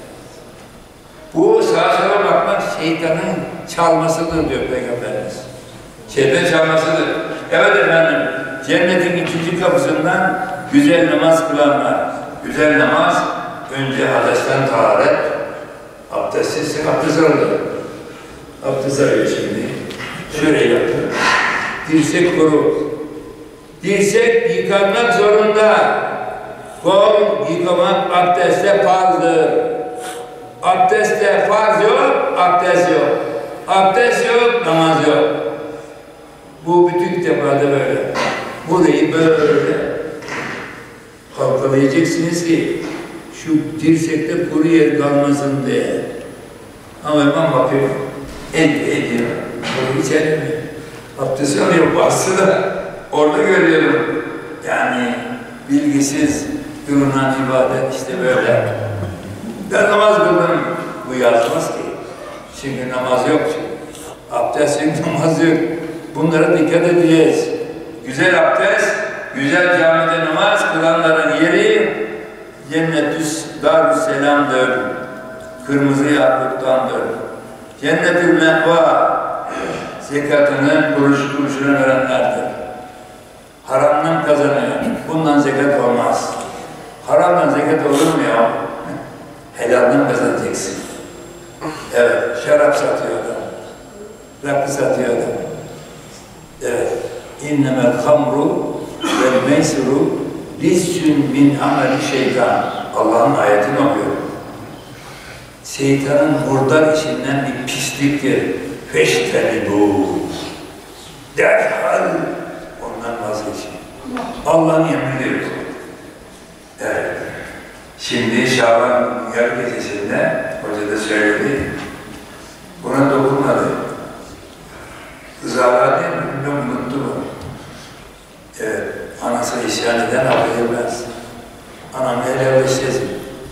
Speaker 2: Bu sağa sola bakmak şeytanın çalmasıdır diyor Peygamberimiz. Şeytan çalmasıdır. Evet efendim, cennetin 2. kapısından güzel namaz kılanlar. Güzel namaz, önce hadesten taharet, abdestsizsin, abdest alıyor. Abdest alıyor şimdi. Şöyle yapıyor. Dirsek kuru. Dirsek yıkanmak zorunda. Kol yıkamak abdestte farzdır. Abdestte farz yok, abdest yok. Abdest yok, namaz yok. Bu bütün kitaplarda böyle. Burayı böyle halkalayacaksınız ki şu dirsekte kuru yer kalmasın diye. Ama ben bakıyorum, ediyor. Bunu içermiyor. Abdest alıyor, bastı da orada görüyorum. Yani bilgisiz kılınan ibadet işte böyle. Ben namaz kıldım. Bu yazmaz ki. Çünkü namaz yok. Abdest yok, namaz yok. Bunlara dikkat edeceğiz. Güzel abdest, güzel camide namaz kılanların yeri Cennet-ü Darüsselam'dır. Kırmızı yakuttandır. Cennet-ül Mehva zekatını kuruş kuruşuna verenlerdir. Haramdan kazanıyor. Bundan zekat olmaz. Haramdan zekat olur mu ya? Helalden kazanacaksın. Evet, şarap satıyor adam. Rakı satıyor adam. Evet. İnnemel hamru vel meysru rizsün min ameli şeytan. Allah'ın ayetini okuyor. Şeytanın murdar işinden bir pisliktir. Feştelibu. Derhal Allah'ın emri. Evet. Şimdi Şaban yarı gecesinde hoca da söyledi. Buna dokunmadı. Kızarlar değil mi? Bilmiyorum, mutlu mu? Evet. Anası isyan eden affedilmez. Anam helalleşesin.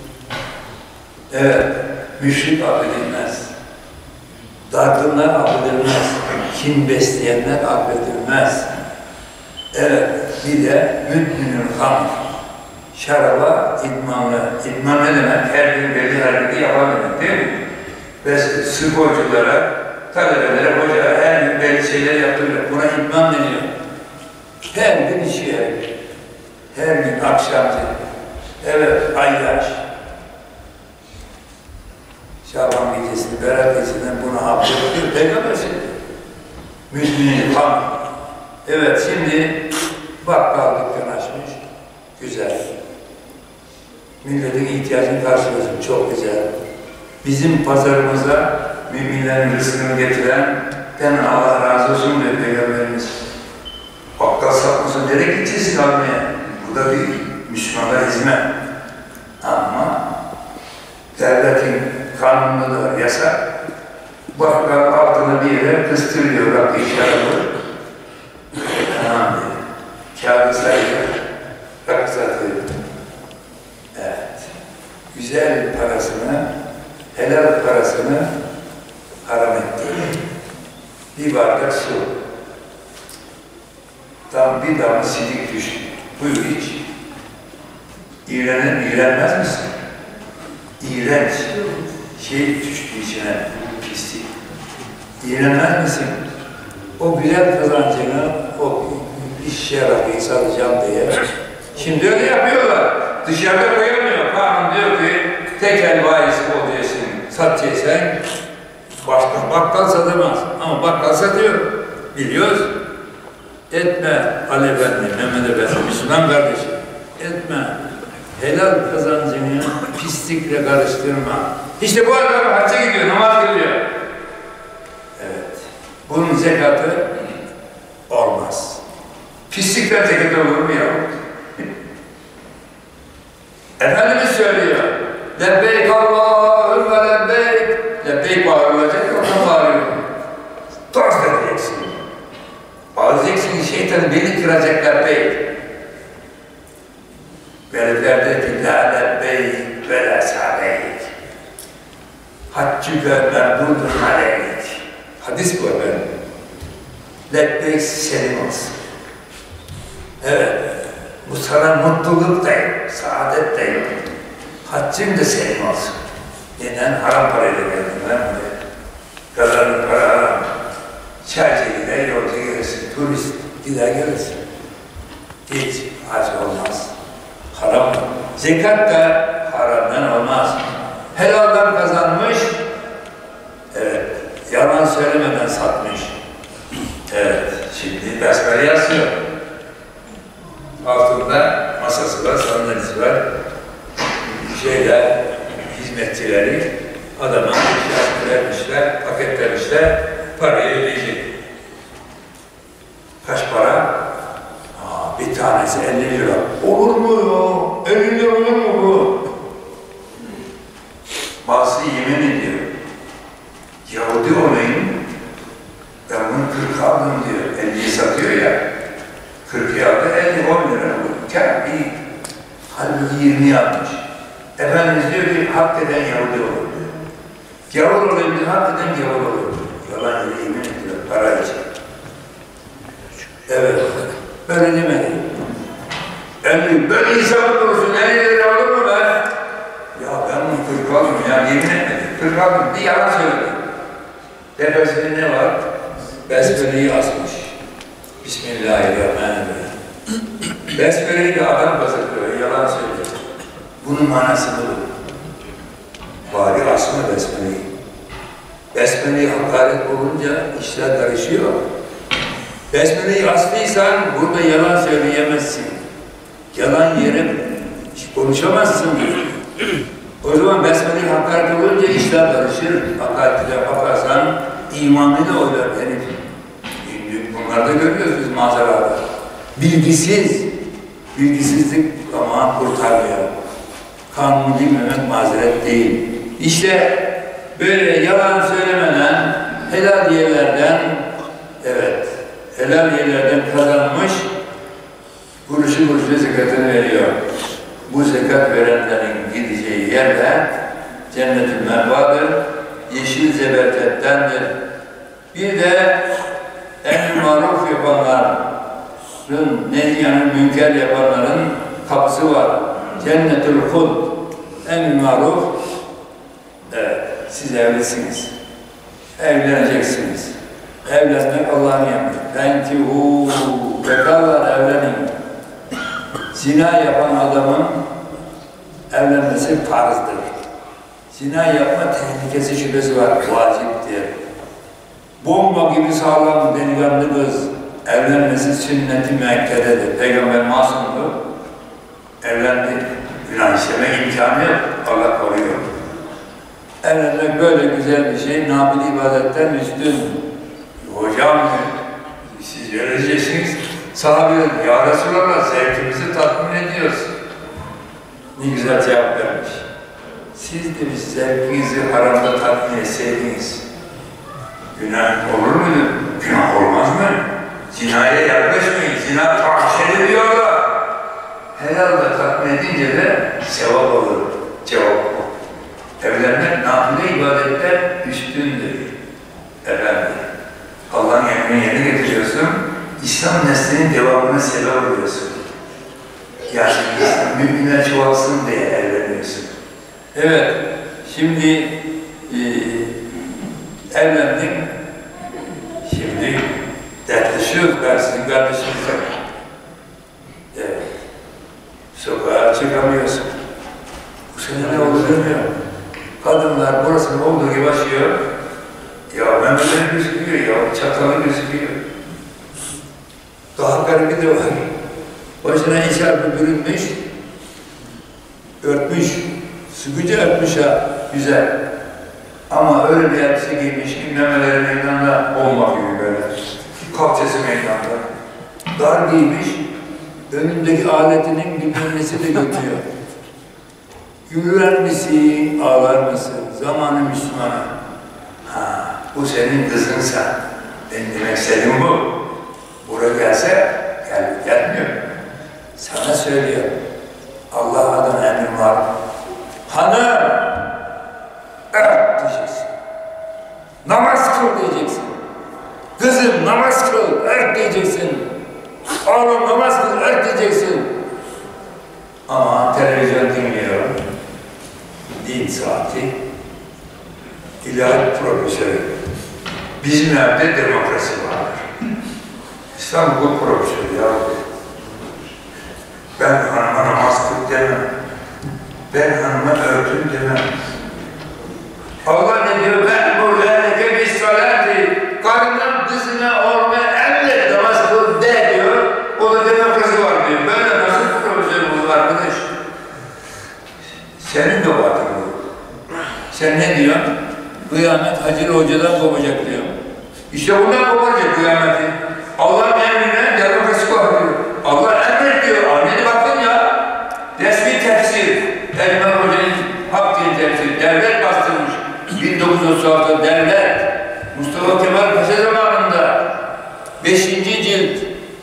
Speaker 2: Evet. Müşrik affedilmez. Dargınlar affedilmez. Kin besleyenler affedilmez. Evet. Bir de müdminül hamr. Şaraba idmanlı. İdman ne demek? Her gün belli hareketi yapabilmek değil mi? Ve sporculara, talebelere, hoca her gün belli şeyler yaptırıyor. Buna idman deniyor. Her gün işi her gün akşamcı. Evet, ayyaş. Şaban gecesini, Berat gecesinden bunu hafızlıyor. Peygamber söylüyor. Müslümin tam. Evet, şimdi bakkal dükkan açmış. Güzel. Milletin ihtiyacını karşılıyorsun. Çok güzel. Bizim pazarımıza müminlerin rızkını getiren ben Allah razı olsun diyor Peygamberimiz. Bakkal satmasın. Nereye gideceğiz kalmaya? Bu da bir Müslümanlara hizmet. Ama devletin kanunu da var, yasak. Bakkal altına bir yere kıstırıyor, rakı şarabı. Tamam diyor. Kâğıdı sayıyor, rakı satıyor. Evet. Güzel parasını, helal parasını haram etti. Bir bardak su. Tam bir damla sidik düştü. Buyur iç. İğrenmez misin? İğrenç şey düştü içine, pislik. İğrenmez misin? O güzel kazancını, o iş yarabıyı satacağım diye. Şimdi öyle yapıyorlar. Dışarıda koyamıyor. Kanun diyor ki, tekel bayisi olacaksın, satacaksın. Başka bakkal satamaz. Ama bakkal satıyor. Biliyoruz. Etme Ali Efendi, Mehmet Efendi, Müslüman kardeşim. Etme. Helal kazancını pislikle karıştırma. İşte bu adam hacca gidiyor, namaz kılıyor. Evet. Bunun zekatı olmaz. Pislikten zekat olur mu ya? Efendimiz söylüyor. Lebbeyk Allahümme lebbeyk. Lebbeyk bağırılacak, oradan bağırıyor. Toz edeceksin. Bağıracaksın, şeytanı beni kıracak lebbeyk. Melekler der ki, la lebbeyk ve la sa'leyk. Haccüke merdudun aleyk. Hadis bu efendim. Lebbeyk senin olsun. Evet, bu sana mutluluk da yok, saadet de yok. Haccın da senin olsun. Neden? Haram parayla geldim ben buraya. Kazanın para haram. Çaycı gider, yolcu gelirsin, turist gider gelirsin. Hiç hac olmaz. Haram. Zekat da haramdan olmaz. Helaldan kazanmış, evet, yalan söylemeden satmış. Evet, şimdi besmele yazıyor. Altında masası var, sandalyesi var. Hizmetçileri adama eşyasını vermişler, paketlemişler, parayı ödeyecek. Kaç para? Bir tanesi 50 lira. Olur mu ya? 50 lira olur mu bu? Bazı yemin ediyor. Yahudi olayım, ben bunu 40 aldım diyor. 50'yi satıyor ya. 40'ı aldı, 50, 10 lira bu. Kâr iyi. Halbuki 20'yi almış. Efendimiz diyor ki, hak eden Yahudi olur diyor. Gavur olayım diyor, hak eden gavur olur diyor. Yalan yere yemin ediyor, para için. Evet, böyle demedi. Böyle hesabı olursun, 50 lira olur mu be? Ya ben bunu 40 aldım ya, yemin etmedim. 40 aldım, bir yalan söyledim. Tepesinde ne var? Besmele'yi asmış. Bismillahirrahmanirrahim. Besmele'yi de adam kazıklıyor, yalan söylüyor. Bunun manası bu. Bari asma Besmele'yi. Besmele'yi hakaret olunca işler karışıyor. Besmele'yi astıysan burada yalan söyleyemezsin. Yalan yere konuşamazsın. O zaman Besmele'yi hakaret olunca işler karışır. Hakaret yaparsan imanıyla oylar herif. Bunları da görüyoruz biz manzarada. Bilgisiz, Bilgisizlik ama kurtarmıyor. Kanunu bilmemek mazeret değil. İşte böyle yalan söylemeden, helal yerlerden, evet, helal yerlerden kazanmış, kuruşu kuruşu zekatını veriyor. Bu zekat verenlerin gideceği yerler cennet-ül mervadır, yeşil zebercettendir. Bir de emr-i maruf yapanların, nehyanı münker yapanların kapısı var. Cennetül hud, emr-i maruf, evet, siz evlisiniz, evleneceksiniz. Evlenmek Allah'ın emri. Fenkihu, bekarlar evlenin. Zina yapan adamın evlenmesi farzdır. Zina yapma tehlikesi şüphesi var, vaciptir. Bomba gibi sağlam delikanlı kız evlenmesi sünnet-i müekkededir. Peygamber masumdu, evlendi. Günah işleme imkanı yok, Allah koruyor. Evlenmek böyle güzel bir şey, nafile ibadetten üstün. Hocam, siz vereceksiniz. Sahabe, ya Resulallah, zevkimizi tatmin ediyoruz. Ne güzel cevap vermiş. Siz de biz zevkinizi haramda tatmin etseydiniz, günah olur muydu? Günah olmaz mı? Zinaya yaklaşmayın, zina fahş ediliyorlar. Helalda tatmin edince de sevap olur. Cevap bu. Evlenmek nafile ibadetler üstündür. Efendim, Allah'ın emrini yerine getiriyorsun, İslam neslinin devamına sebep oluyorsun. Yani müminler çoğalsın diye evleniyorsun. Evet, şimdi evlendik. Şimdi dertleşiyoruz, ben sizin kardeşinizle. Evet. Sokağa çıkamıyorsun. Bu sene ne olur bilmiyorum. Kadınlar burasının olduğu gibi açıyor. Ya memeleri gözüküyor, ya çatalı gözüküyor. Daha garibi de var. Başına eşarpı bürünmüş, örtmüş, sıkıca örtmüş ha, güzel. Ama öyle bir elbise giymiş ki memeleri meydanda olmak gibi böyle. Kalçası meydanda. Dar giymiş, önündeki aletinin bilmemesi de götürüyor. Güler misin, ağlar mısın? Zamanı Müslümana. Ha, bu senin kızınsa, ben demek istediğim bu. Buraya gelse, gelmiyor. Sana söylüyor. Allah adına emrim var. Hanım! Evet diyeceksin. Namaz kıl diyeceksin. Kızım namaz kıl, evet diyeceksin. Oğlum namaz kıl, evet diyeceksin. Ama televizyon dinliyor. Din saati. İlahiyat profesörü. Bizim evde demokrasi vardır. İslam hukuk profesörü ya. Ben hanıma namaz kıl demem. Ben hanıma örtün demem. Allah ne diyor? Ben bu leheke bir salati. Karının kızına olmaya emret namaz kıl de diyor. O da demokrasi var diyor. Böyle nasıl profesör bu arkadaş? Senin de batın bu. Sen ne diyorsun? Kıyamet Hacı Hoca'dan kopacak diyor. İşte bundan kopacak kıyameti. Allah'ın emrine demokrasi var diyor. Allah emret diyor. Ahmet'e bakın ya. Resmi tefsir. Elman Hoca'nın hak diye tefsir. Devlet bastırmış. 1936'da devlet. Mustafa Kemal Paşa zamanında 5. cilt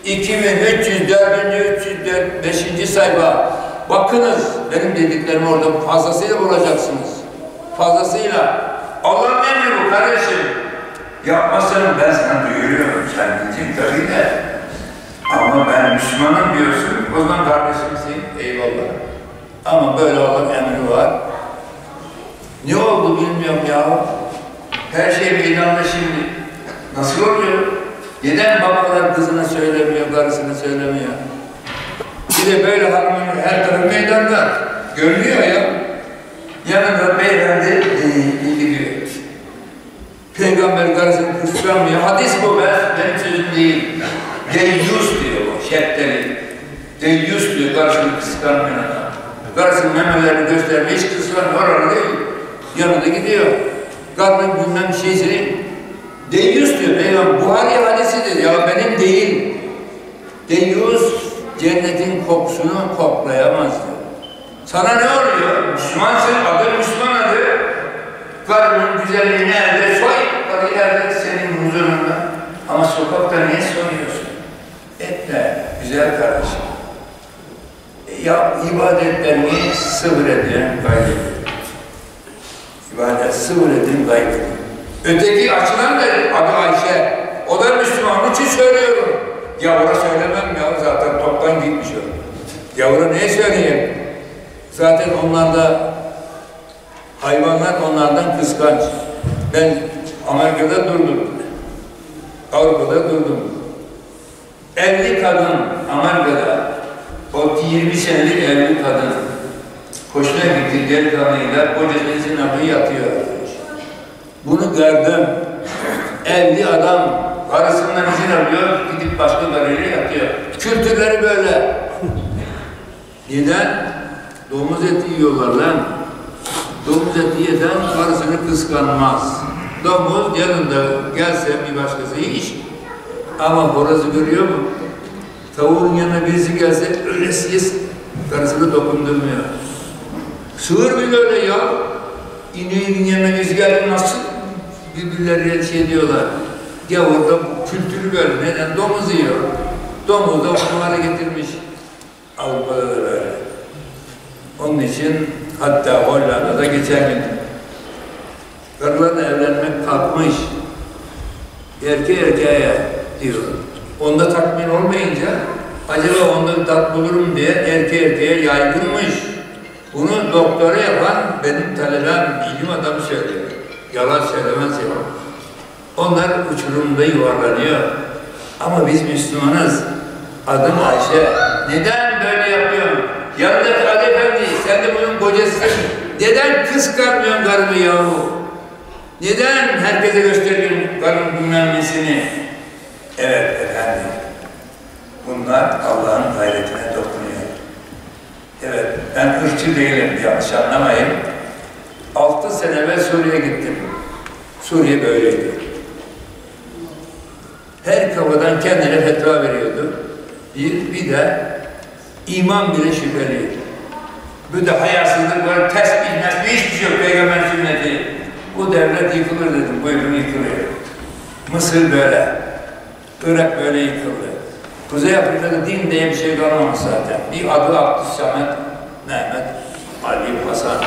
Speaker 2: 2304. 5. sayfa. Bakınız. Benim dediklerimi orada fazlasıyla bulacaksınız. Fazlasıyla. Allah'ın emri bu kardeşim. Yapmazsan ben sana duyuruyorum. Sen diyeceksin tabii de. Ama ben Müslümanım diyorsun. O zaman kardeşimsin. Eyvallah. Ama böyle Allah'ın emri var. Ne oldu bilmiyorum ya. Her şey meydanda şimdi. Nasıl oluyor? Neden babalar kızına söylemiyor, karısına söylemiyor? Bir de böyle hanımın her tarafı meydanda. Görünüyor ya. Yanında beyefendi gidiyor. Peygamber karısını kıskanmıyor. Hadis bu be, benim sözüm değil. Deyyus diyor o, şeddeli. Deyyus diyor, karısını kıskanmıyor adam. Karısının memelerini göstermiyor, hiç kıskanmıyor, oralı değil. Yanında gidiyor. Karnın bilmem şeysini. Deyyus diyor, Peygamber. Buhari hadisidir ya, benim değil. Deyyus, cennetin kokusunu koklayamaz diyor. Sana ne oluyor? Müslümansın, adın Müslüman adı. Karının güzelliğini elde soy, karıyı elde senin huzurunda. Ama sokakta niye soyuyorsun? Etme, güzel kardeşim. Ya ibadetlerini sıfır edin, kaybedin. İbadet sıfır edin, kaybedin. Öteki açılan da adı Ayşe. O da Müslüman, onun için söylüyorum. Gavura söylemem ya, zaten toptan gitmiş o. Gavura neye söyleyeyim? Zaten onlarda, hayvanlar onlardan kıskanç. Ben Amerika'da durdum. Avrupa'da durdum. 50 kadın Amerika'da, o 20 senelik 50 kadın hoşuna gitti delikanlıyla, kocasının izin aldığı yatıyor. Bunu gördüm. 50 adam karısından izin alıyor, gidip başka karıyla yatıyor. Kültürleri böyle. Neden? Domuz eti yiyorlar lan. Domuz eti yeden karısını kıskanmaz. Domuz yanında gelse bir başkası hiç. Ama horozu görüyor mu? Tavuğun yanına birisi gelse öylesiyiz, karısını dokundurmuyor. Sığır bile öyle ya. İneğin yanına birisi geldi nasıl birbirleriyle şey diyorlar. Gavurda kültürü böyle. Neden? Domuz yiyor. Domuz da onlara getirmiş. Avrupa'da da böyle. Onun için hatta Hollanda'da geçen gün karılarla evlenmek kalkmış. Erkeğe diyor. Onda tatmin olmayınca acaba onda tat bulurum diye erkeğe yaygınmış. Bunu doktora yapan benim talebem, ilim adamı söylüyor. Yalan söylemez ya. Onlar uçurumda yuvarlanıyor. Ama biz Müslümanız. Adım Ayşe. Neden böyle yapıyorsun? Yanındaki Ali Efendi, sen de bunun kocasısın. Neden kıskanmıyorsun karımı yahu? Neden herkese gösteriyorsun karın bilmem nesini? Evet efendim. Bunlar Allah'ın gayretine dokunuyor. Evet, ben ırkçı değilim, yanlış anlamayın. 6 sene evvel Suriye'ye gittim. Suriye böyleydi. Her kafadan kendine fetva veriyordu. Bir de iman bile şüpheliydi. Bu da hayasızlık var, tesbih, mesbih hiçbir şey yok, Peygamber sünneti. Bu devlet yıkılır dedim, buyurun yıkılıyor. Mısır böyle, Irak böyle yıkıldı. Kuzey Afrika'da din diye bir şey kalmamış zaten. Bir adı Abdülsamet, Mehmet, Ali, Hasan.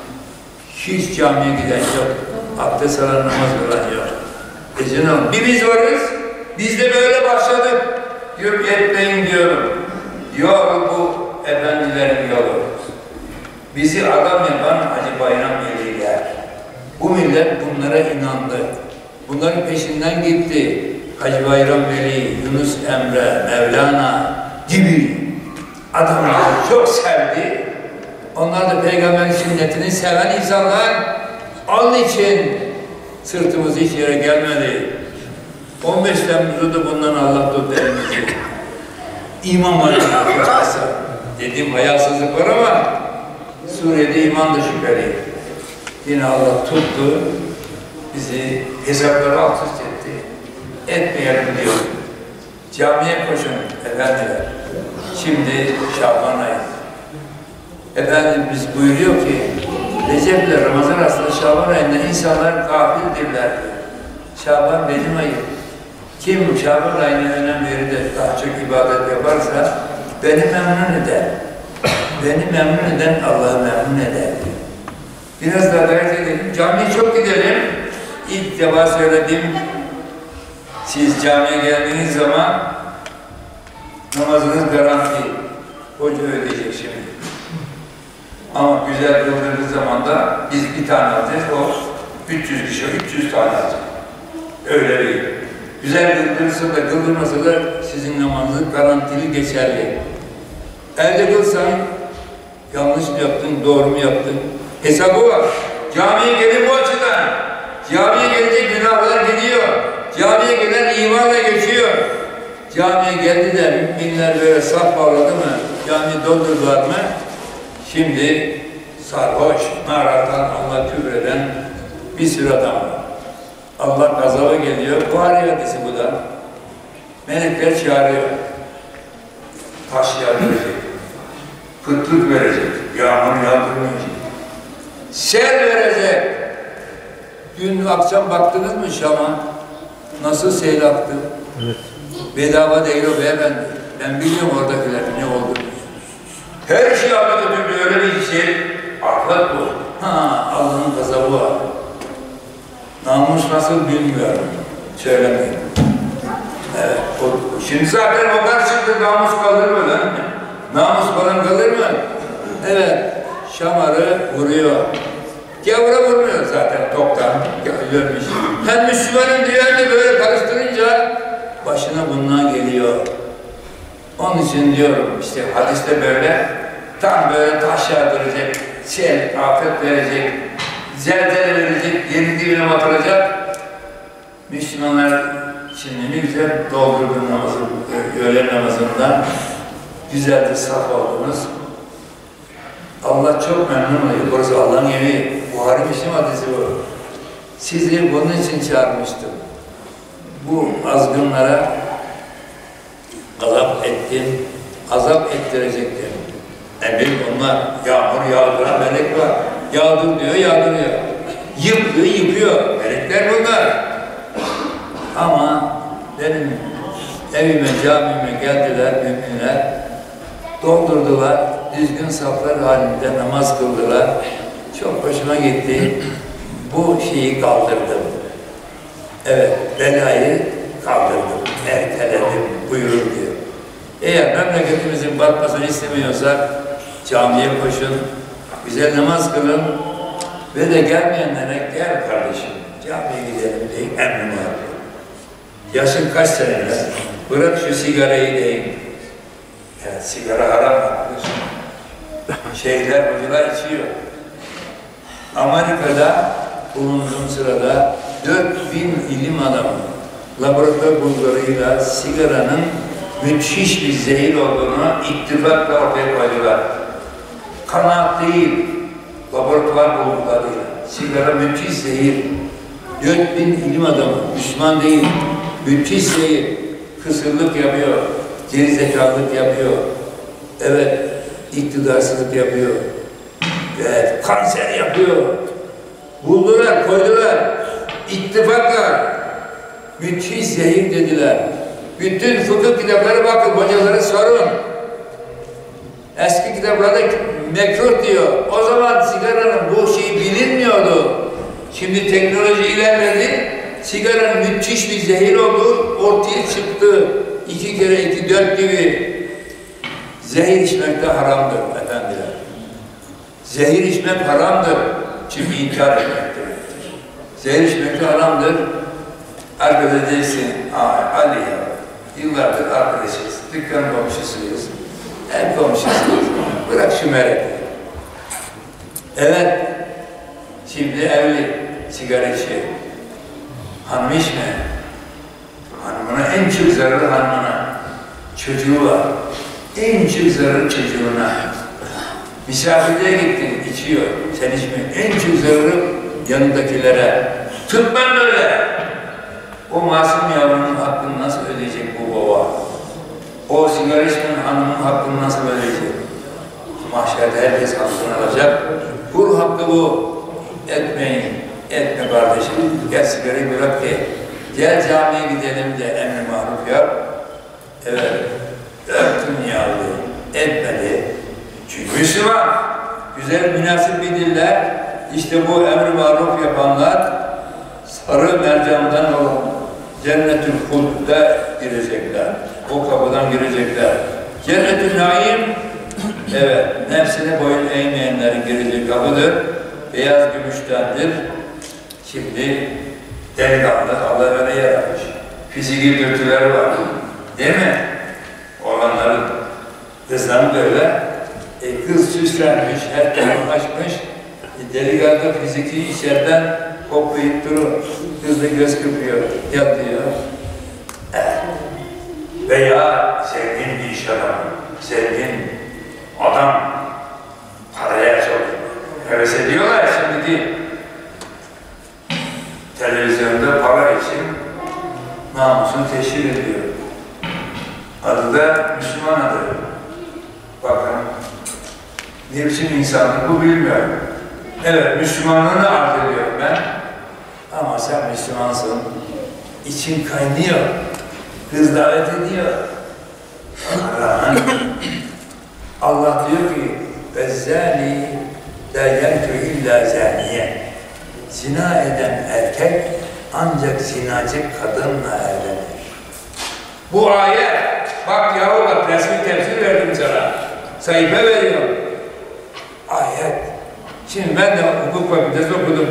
Speaker 2: Hiç camiye giden yok, abdest alan namaz kılan yok. Canım, bir biz varız, biz de böyle başladık. Yok etmeyin diyorum. Yol bu efendilerin yolu. Bizi adam yapan Hacı Bayram Veliler. Bu millet bunlara inandı. Bunların peşinden gitti. Hacı Bayram Veli, Yunus Emre, Mevlana gibi adamları çok sevdi. Onlar da Peygamberin sünnetini seven insanlar. Onun için sırtımız hiç yere gelmedi. 15 Temmuz'da da bundan Allah tut elimizi. İman var yapacaksa. Dediğim hayasızlık var ama Suriye'de iman da şüpheli. Yine Allah tuttu, bizi hesapları alt üst etti. Etmeyelim diyor. Camiye koşun efendiler. Şimdi Şaban ayı. Efendimiz buyuruyor ki Recep ile Ramazan arasında Şaban ayında insanlar gafildirler. Şaban benim ayım. Kim Şaban ayına önem verir de daha çok ibadet yaparsa beni memnun eder. Beni memnun eden Allah'ı memnun eder. Biraz daha gayret edelim. Camiye çok gidelim. İlk defa söyledim. Siz camiye geldiğiniz zaman namazınız garanti. Hoca ödeyecek şimdi. Ama güzel kıldığınız zaman da biz bir tane alacağız. O 300 kişi, 300 tane alacak. Öyle değil. Güzel kıldırırsa da kıldırmasa da sizin namazınız garantili geçerli. Elde kılsan yanlış mı yaptın, doğru mu yaptın? Hesabı var. Camiye gelin bu açıdan. Camiye gelince günahlar gidiyor. Camiye gelen imanla geçiyor. Camiye geldi de müminler böyle saf bağladı mı? Camiyi doldurdular mı? Şimdi sarhoş, naratan, Allah küfreden bir sürü adam var. Allah gazaba geliyor. Buhari hadisi bu da. Melekler çağırıyor. taş yağdıracak, kıtlık verecek, yağmur yağdırmayacak, sel verecek. Dün akşam baktınız mı Şam'a? Nasıl sel aktı? Evet. Bedava değil o beyefendi. Ben biliyorum oradakiler ne oldu. Her şey aklı götürdü, öyle bir şey. Ahlak bu. Allah'ın gazabı var. Namus nasıl bilmiyorum. Söylemeyin. Evet. Şimdi zaten o karşılıklı namus kalır mı lan? Namus falan kalır mı? Evet. Şamarı vuruyor. Gavura vurmuyor zaten toptan. Görmüş. Hem Müslümanın diğerini böyle karıştırınca başına bundan geliyor. Onun için diyorum işte hadiste böyle tam böyle taş yağdıracak, afet verecek, zelzele verecek, yerin dibine batıracak. Müslümanlar şimdi ne güzel doldurdun namazı, öğlen namazından güzel bir saf oldunuz. Allah çok memnun oluyor. Burası Allah'ın evi. Buhari Müslim hadisi bu. Sizi bunun için çağırmıştım. Bu azgınlara azap ettim, azap ettirecektim. Emir onlar, yağmur yağdıran melek var. Yağdır diyor, yağdırıyor. Yıp diyor, yıkıyor. Melekler bunlar. Ama benim evime, camime geldiler müminler, doldurdular, düzgün saflar halinde namaz kıldılar. Çok hoşuma gitti. Bu şeyi kaldırdım. Evet, belayı kaldırdım, erteledim, buyurun diyor. Eğer memleketimizin batmasını istemiyorsak camiye koşun, güzel namaz kılın ve de gelmeyenlere gel kardeşim, camiye gidelim deyip emrimi yapıyor. Yaşın kaç seneler? Bırak şu sigarayı deyin. Yani sigara haram yapıyorsun. Hocalar içiyor. Amerika'da bulunduğum sırada 4000 ilim adamı laboratuvar bulgularıyla sigaranın müthiş bir zehir olduğunu ittifakla ortaya koydular. Kanaat değil, laboratuvar bulgularıyla. Sigara müthiş zehir. 4000 ilim adamı, Müslüman değil, müthiş zehir. Kısırlık yapıyor, gerizekalılık yapıyor. Evet, iktidarsızlık yapıyor. Evet, kanser yapıyor. Buldular, koydular. İttifakla müthiş zehir dediler. Bütün fıkıh kitapları bakın, hocalara sorun. Eski kitaplarda mekruh diyor. O zaman sigaranın bu şeyi bilinmiyordu. Şimdi teknoloji ilerledi. Sigaranın müthiş bir zehir olduğu ortaya çıktı. 2 kere 2, 4 gibi. Zehir içmek de haramdır efendiler. Zehir içmek haramdır. Çünkü inkar etmektir. Zehir içmek de haramdır. Arkadaş değilsin. Ali ya. Yıllardır arkadaşız. Dükkan komşusuyuz. Ev komşusuyuz. Bırak şu merak. Evet. Şimdi evli. Sigara içiyor. Hanım içme. Hanımına en çok zararı hanımına. Çocuğu var. En çok zararı çocuğuna. Misafirliğe gittin, içiyor. Sen içme. En çok zararı yanındakilere. Tıbben öyle. O masum yavrunun hakkını nasıl ödeyecek bu baba? O sigara içmeyen hanımın hakkını nasıl ödeyecek? Mahşerde herkes hakkını alacak. Kul hakkı bu. Etmeyin. Etme kardeşim. Gel sigarayı bırak de. Gel camiye gidelim de emri maruf yap. Evet. Örtün yavru. Etmedi. Çünkü Müslüman. Güzel, münasip bir diller. İşte bu emri maruf yapanlar sarı mercandan olan Cennet-ül Huld'da girecekler. O kapıdan girecekler. Cennet-ül Naim, evet, nefsine boyun eğmeyenlerin gireceği kapıdır. Beyaz gümüştendir. Şimdi delikanlı Allah öyle yaratmış. Fiziki dürtüleri var. Değil mi? Olanların kızdan böyle kız süslenmiş, her tarafı açmış. Delikanlı fiziki içeriden koklayıp durur. Kız da göz kırpıyor, yatıyor. Veya sevdiğin bir iş adamı, sevdiğin adam paraya çok heves ediyorlar şimdi değil. Televizyonda para için namusunu teşhir ediyor. Adı da Müslüman adı. Bakın, ne biçim insanlık bu bilmiyorum. Evet, Müslümanlığını arz ediyorum ben. Ama sen Müslümansın, için kaynıyor, kız davet ediyor. Ona rağmen Allah diyor ki, وَالزَّانِي لَا يَنْكُ اِلَّا زَانِيَ. Zina eden erkek ancak zinacı kadınla evlenir. Bu ayet, bak yahu bak resmi tefsir verdim sana, sayfa veriyorum. Ayet. Şimdi ben de hukuk fakültesi okudum.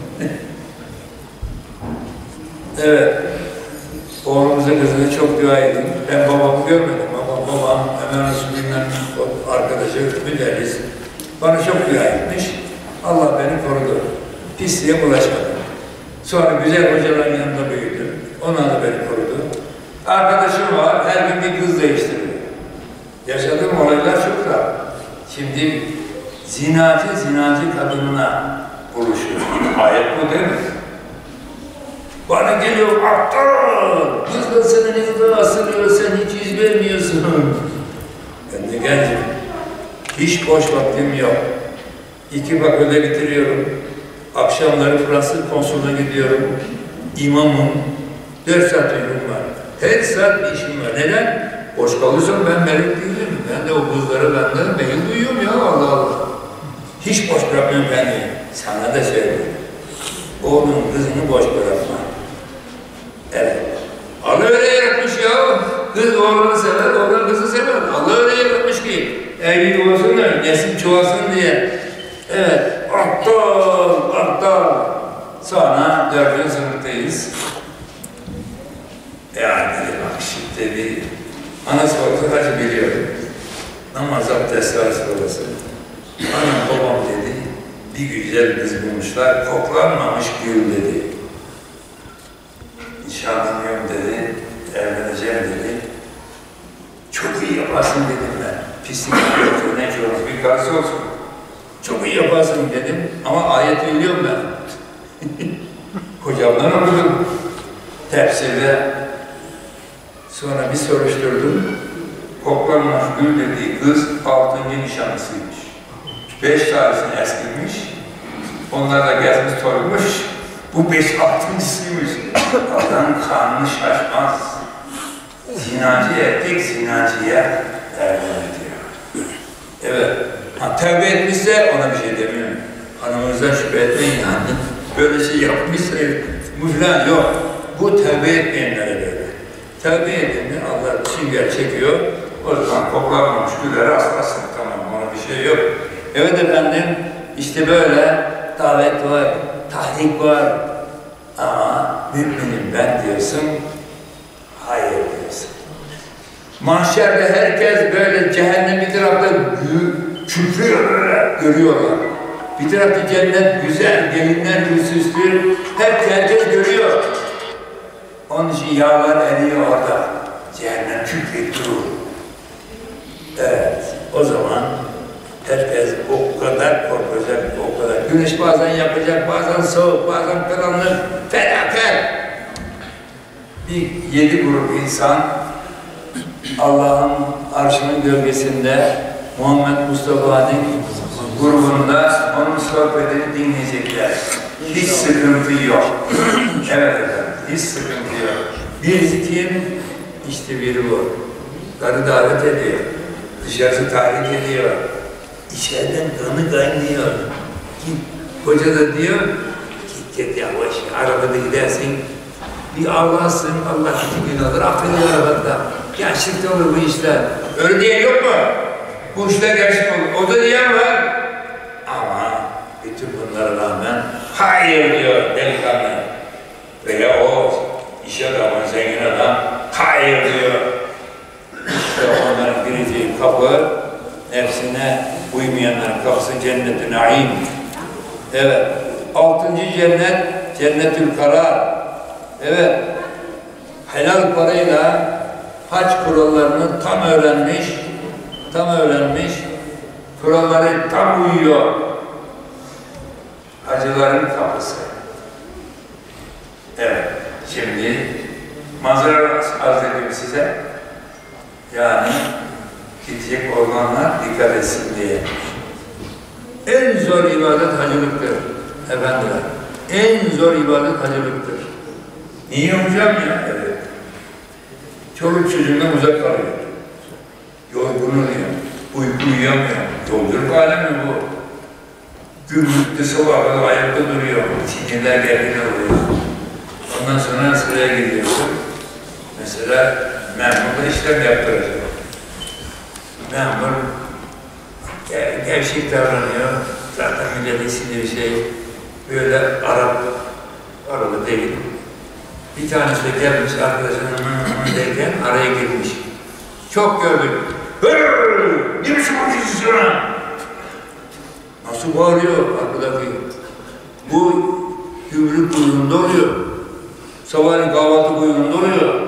Speaker 2: Evet. Oğlumuza kızına çok dua edin. Ben babamı görmedim ama babam Ömer Resulü'nün arkadaşı müderris. Bana çok dua etmiş. Allah beni korudu. Pisliğe bulaşmadım. Sonra güzel hocaların yanında büyüdüm. Onlar da beni korudu. Arkadaşım var, her gün bir kız değiştiriyor. Yaşadığım olaylar çok da. Şimdi zinacı kadınına buluşuyor. Ayet bu değil mi? Bana geliyor, aptal! Kızla seni ne kadar asılıyor, sen hiç yüz vermiyorsun. Ben de gencim. Hiç boş vaktim yok. 2 fakülte bitiriyorum. Akşamları Fransız konsoluna gidiyorum. İmamım. 4 saat uyum var. Her saat bir işim var. Neden? Boş kalırsam ben melek değilim. Ben de o kızları benden meyil duyuyorum ya Allah Allah. Hiç boş bırakmıyorum beni. Sana da söylüyorum. Oğlum kızını boş bırakma. Evet. Allah öyle yaratmış ya. Kız oğlanı sever, oğlan kızı sever. Allah öyle yaratmış ki evlilik olsun da nesil çoğalsın diye. Evet. Aptal. Sonra 4. sınıftayız. Yani bak şimdi bir ana sorgusu acı biliyorum. Namaz abdesti arası. Anam babam dedi, bir güzel kız bulmuşlar, koklanmamış gül dedi. Nişanlanıyorum dedi, evleneceğim dedi. Çok iyi yaparsın dedim ben. Pislik yapıyorsun, ne çoğunuz bir karısı olsun. Çok iyi yaparsın dedim ama ayeti biliyorum ben. Hocamdan okudum. Tefsirde. Sonra bir soruşturdum. Koklanmamış gül dediği kız 6. nişanlısıymış. 5 tanesini eskimiş. Onlar da gezmiş torunmuş. Bu 5 6.sıymış. Adam kanını şaşmaz. Zinacı erkek zinacıya evlenir diyor. Evet. Ha, tevbe etmişse ona bir şey demiyorum. Hanımınızdan şüphe etmeyin yani. Böyle şey yapmışsa müflan yok. Bu tevbe etmeyenlere böyle. Tevbe edeni Allah sünger çekiyor. O zaman koklanmamış gülleri aslasın. Tamam, ona bir şey yok. Evet efendim, işte böyle davet var, tahrik var. Ama müminim ben diyorsun, hayır diyorsun. Mahşerde herkes böyle cehennem bir tarafta küfrüyor böyle, görüyorlar. Bir tarafta cennet güzel, gelinler süslü, herkes görüyor. Onun için yağlar eriyor orada. Cehennem küfreyip durur. Evet, o zaman herkes o kadar korkacak, o kadar. Güneş bazen yapacak, bazen soğuk, bazen karanlık, felaket. Bir 7 grup insan Allah'ın arşının gölgesinde Muhammed Mustafa'nın grubunda onun sohbetini dinleyecekler. Hiç sıkıntı yok. Evet efendim, hiç sıkıntı yok. Birisi kim? İşte biri bu. Karı davet ediyor. Dışarısı tahrik ediyor. İçeriden kanı kaynıyor. Hoca da diyor, git yavaş, arabada gidersin. Bir Allah'sın, Allah 2 gün alır, affediyor arabada. Gençlikte olur bu işler. Öyle diye yok mu? Bu işler gençlik olur. O da diyen var. Ama bütün bunlara rağmen hayır diyor delikanlı. Veya o iş adamı, zengin adam, hayır diyor. İşte onların gireceği kapı, nefsine uymayanların kapısı cennet-i naim. Evet, 6. cennet, cennetül karar. Evet, helal parayla hac kurallarını tam öğrenmiş, kuralları tam uyuyor. Hacıların kapısı. Evet, şimdi manzara arz edeyim size. Yani gidecek olanlar dikkat etsin diye. En zor ibadet hacılıktır efendiler. En zor ibadet hacılıktır. Niye hocam ya? Evet. Çoluk çocuğundan uzak kalıyor. Yorgun oluyor. Uyku uyuyamıyor. Yolculuk alemi bu. Gümrükte sabaha kadar ayakta duruyor. Sinirler gergin oluyor. Ondan sonra sıraya gidiyorsun. Mesela memurda işlem yaptıracak. Memur gevşek davranıyor. Zaten milletin siniri şey böyle araba değil. Bir tanesi de gelmiş arkadaşının derken araya girmiş. Çok gördük. Ne biçim konuşuyorsun lan? Nasıl bağırıyor arkadaki? Bu gübrük kuyruğunda oluyor. Sabahleyin kahvaltı kuyruğunda oluyor.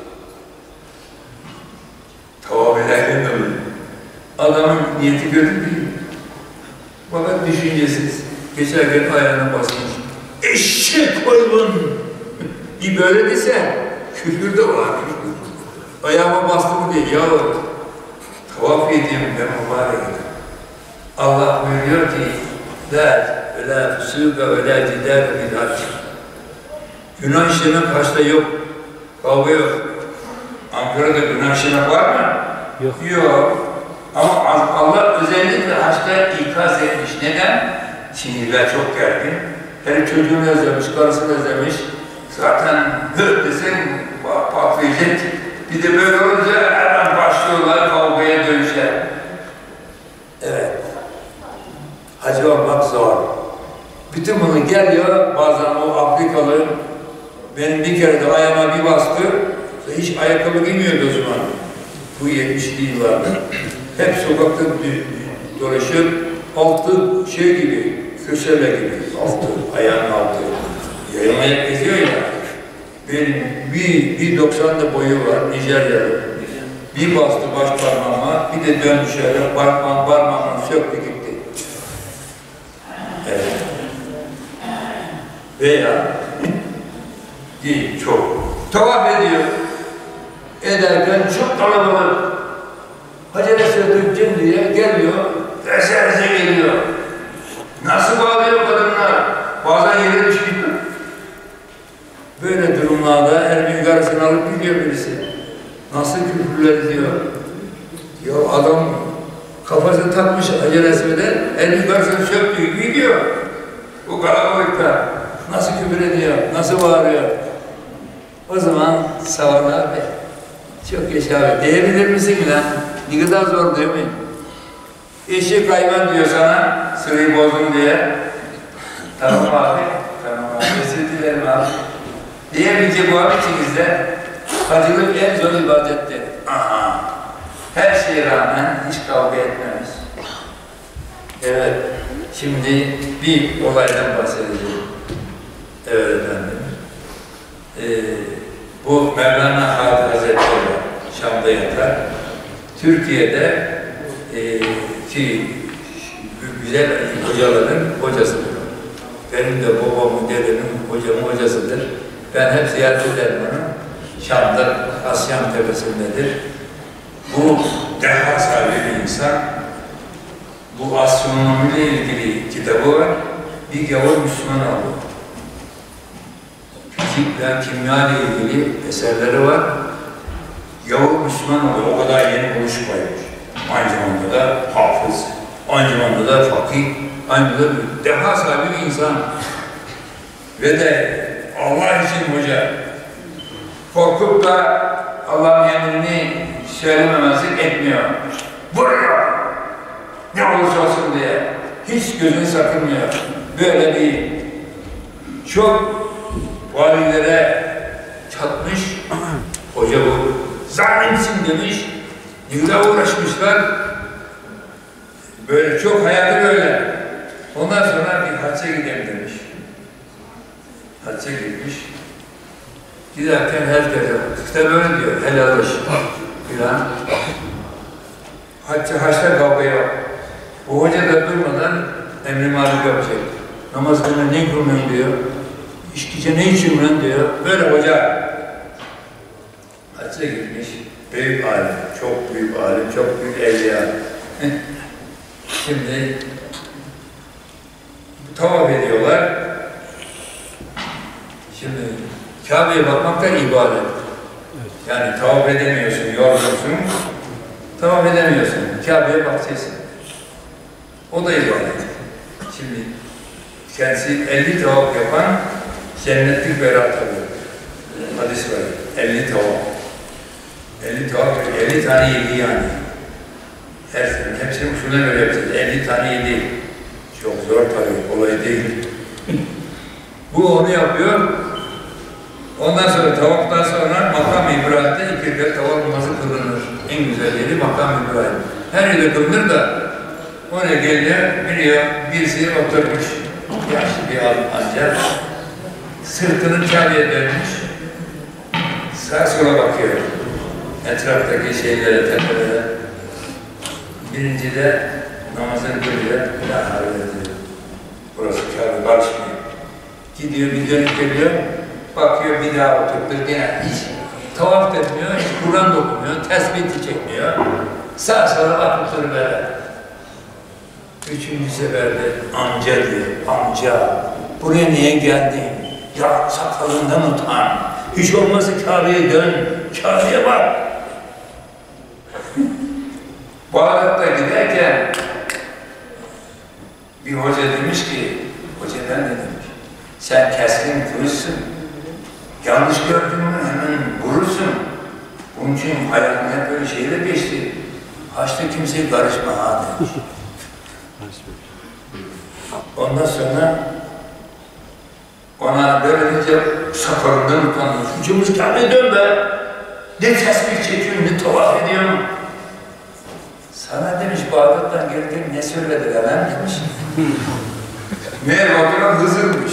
Speaker 2: Tavaf ederken de oluyor. Adamın niyeti kötü değil. Fakat düşüncesiz. Geçerken ayağına basmış. Eşek hayvan! Bir böyle dese, küfür de var. Ayağıma bastım diye, yahu tavaf edeyim ben mübarek. Allah buyuruyor ki, la öyle füsûga öyle cidâle bil hac. Günah işlemek haçta yok, kavga yok. Ankara'da günah işlemek var mı?
Speaker 3: Yok.
Speaker 2: Yok. Ama Allah özellikle haçta ikaz etmiş. Neden? Sinirler çok gergin. Her çocuğunu özlemiş, karısını özlemiş. Zaten hırt desen patlayacak. Bir de böyle olunca hemen başlıyorlar kavgaya dönüşe. Evet. Hacı olmak zor. Bütün bunu geliyor, bazen o Afrikalı benim bir kere de ayağıma bir bastı. Hiç ayakkabı giymiyordu o zaman. Bu 70'li yıllarda. Hep sokakta dolaşır. Altı şey gibi, köşele gibi. Altı, ayağın altı. Yayın ayak geziyor ya. Benim bir 90'da boyu var, Nijeryalı. Bir bastı baş parmağıma, bir de döndü şöyle, parmağımı söktü gitti. Evet. Veya değil, çok. Tavaf ediyor. Ederken çok kalabalık. Hacer Esved'in diye geliyor, eserse geliyor. Nasıl bağlıyor kadınlar? Bazen yere düşüyor. Böyle durumlarda her gün karısını alıp gidiyor birisi. Nasıl küfürler ediyor? Ya adam kafasını takmış Hacer Esved'e, her gün karısını söktüğü gidiyor. Bu kalabalıkta nasıl küfür ediyor, nasıl bağırıyor? O zaman Savan abi, çok yaşa abi, diyebilir misin lan? Ne kadar zor değil mi? Eşek hayvan diyor sana, sırayı bozdum diye. Tamam abi, tamam abi, özür dilerim abi. Diyebilecek bu abicimizde hacılık en zor ibadettir. Aha. Her şeye rağmen hiç kavga etmemiz. Evet, şimdi bir olaydan bahsedeceğim. Evet efendim. Bu Mevlana Hadı Hazretleri Şam'da yatar. Türkiye'de güzel hocaların hocasıdır. Benim de babamın, dedemin, hocamın hocasıdır. Ben hep ziyaret ederim onu. Şam'da, Asyam tepesindedir. Bu deha sahibi bir insan. Bu astronomiyle ilgili kitabı var. Bir gavur Müslüman oldu. Fizikle, kimya ile ilgili eserleri var. Gavur Müslüman oluyor. O kadar yeni buluşmaymış. Aynı zamanda da hafız, aynı zamanda da fakih, aynı zamanda da deha sahibi bir insan. Ve de Allah için hoca. Korkup da Allah'ın emrini söylememezlik etmiyor. Vuruyor! Ne olursa olsun diye. Hiç gözünü sakınmıyor. Böyle bir çok valilere çatmış hoca bu. Zalimsin demiş. Yılda uğraşmışlar. Böyle çok hayatı böyle. Ondan sonra bir hacca gidelim demiş. Hacca gitmiş. Giderken herkese, işte böyle diyor, helalleş filan. Haçta kavga yok. Bu hoca da durmadan emri maruf yapacak. Namaz kılma ne kılmayın diyor. İşkice ne için lan diyor. Böyle hoca hacca gitmiş. Büyük alim, çok büyük alim, çok büyük evliya. Şimdi tavaf ediyorlar. Şimdi Kabe'ye bakmak da ibadet. Yani tavaf edemiyorsun, yorgunsun. Tavaf edemiyorsun. Kabe'ye bakacaksın. O da ibadet. Şimdi kendisi 50 tavaf yapan cennetlik berat alıyor. Hadis var. 50 tavaf. 50 tavaf, 50 tane yedi yani. Her sene, hepsini şuna göre yapacağız. 50 tane yedi. Çok zor tabii, kolay değil. Bu onu yapıyor. Ondan sonra tavaftan sonra Makam-ı İbrahim'de 2 rekat tavaf namazı kılınır. En güzel yeri Makam-ı İbrahim. Her yerde kılınır da oraya geliyor, birisi oturmuş. Yaşlı bir ancak sırtını Kabe'ye dönmüş. Sağa sola bakıyor. Etraftaki şeylere, tepelere. Birinci de namazını kılıyor. La havle diyor. Burası Kabe, barışmıyor. Gidiyor, bir dönüp geliyor. Bakıyor, bir daha oturttur. Gene hiç tavaf etmiyor, hiç Kur'an okumuyor, tesbih çekmiyor. Sağa sola bakıp durur böyle. 3. seferde amca diyor, amca. Buraya niye geldin? Ya sakalından utan. Hiç olmazsa Kabe'ye dön, Kabe'ye bak. Bağdat'ta giderken bir hoca demiş ki, hocadan ne demiş? Sen keskin kılıçsın, yanlış gördün mü hemen vurursun. Bunun için hayatın hep böyle şeyle geçti. Haçta kimseye karışma ha demiş. Ondan sonra ona böyle deyince sakalından utanmış. Ucumuz Kabe'ye dön be! Ne tesbih çekiyorsun, ne tavaf ediyorsun? Sana demiş, Bağdat'tan gelirken ne söylediler lan demiş. Meğer bakılan Hızır'mış.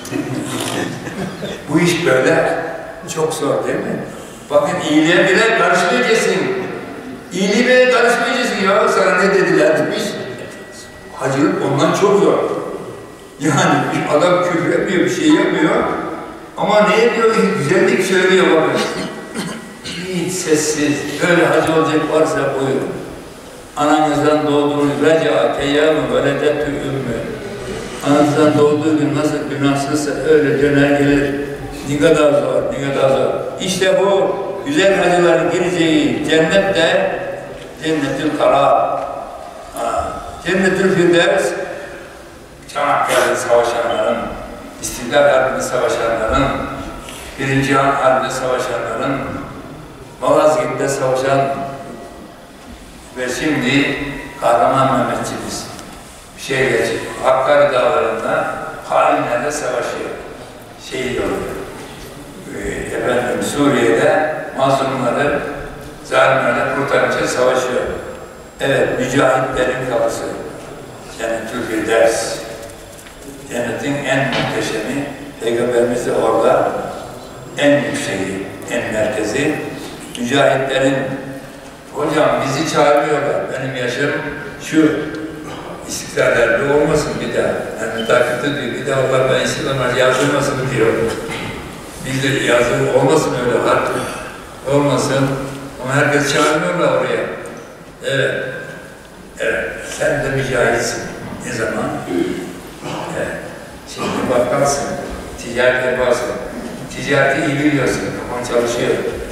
Speaker 2: Bu iş böyle çok zor değil mi? Bakın iyiliğe bile karışmayacaksın. İyiliğe bile karışmayacaksın ya. Sana ne dediler demiş. Hacılık ondan çok zor. Yani adam küfür etmiyor, bir şey yapmıyor. Ama ne yapıyor? Güzellik söylüyor bakın. Hiç sessiz, böyle hacı olacak varsa buyurun. Ananızdan doğduğunuz reca, teyyâmı, veledetü ümmü. Ananızdan doğduğu gün nasıl günahsızsa öyle döner gelir. Ne kadar zor, ne kadar zor. İşte bu güzel hacıların gireceği cennet de Cennetül Kara. Cennetül Firdevs, Çanakkale'de savaşanların, İstiklal Harbi'nde savaşanların, Birinci Cihan Harbi'de savaşanların, Malazgirt'te savaşan ve şimdi kahraman Mehmetçimiz bir şey geçiyor. Hakkari Dağları'nda hainlerle savaşıyor. Şehit oluyor. Efendim Suriye'de mazlumları, zalimlerle kurtarmak için savaşıyor. Evet, mücahitlerin kapısı. Cennetül Firdevs. Cennetin en muhteşemi, Peygamberimiz de orada en yükseği, en merkezi. Mücahitlerin, hocam bizi çağırıyorlar, benim yaşım şu, İstiklal'de olmasın bir daha. Yani takipte diyor, bir daha Allah ben İstiklal'e yazılmasın diyor. Bildir, yazıl olmasın öyle harp. Olmasın. Ama herkes çağırmıyorlar oraya. Evet. Evet. Sen de mücahitsin. Ne zaman? Evet. Şimdi bakkalsın. Ticaret yaparsın. Ticareti iyi biliyorsun. Kafan çalışıyor.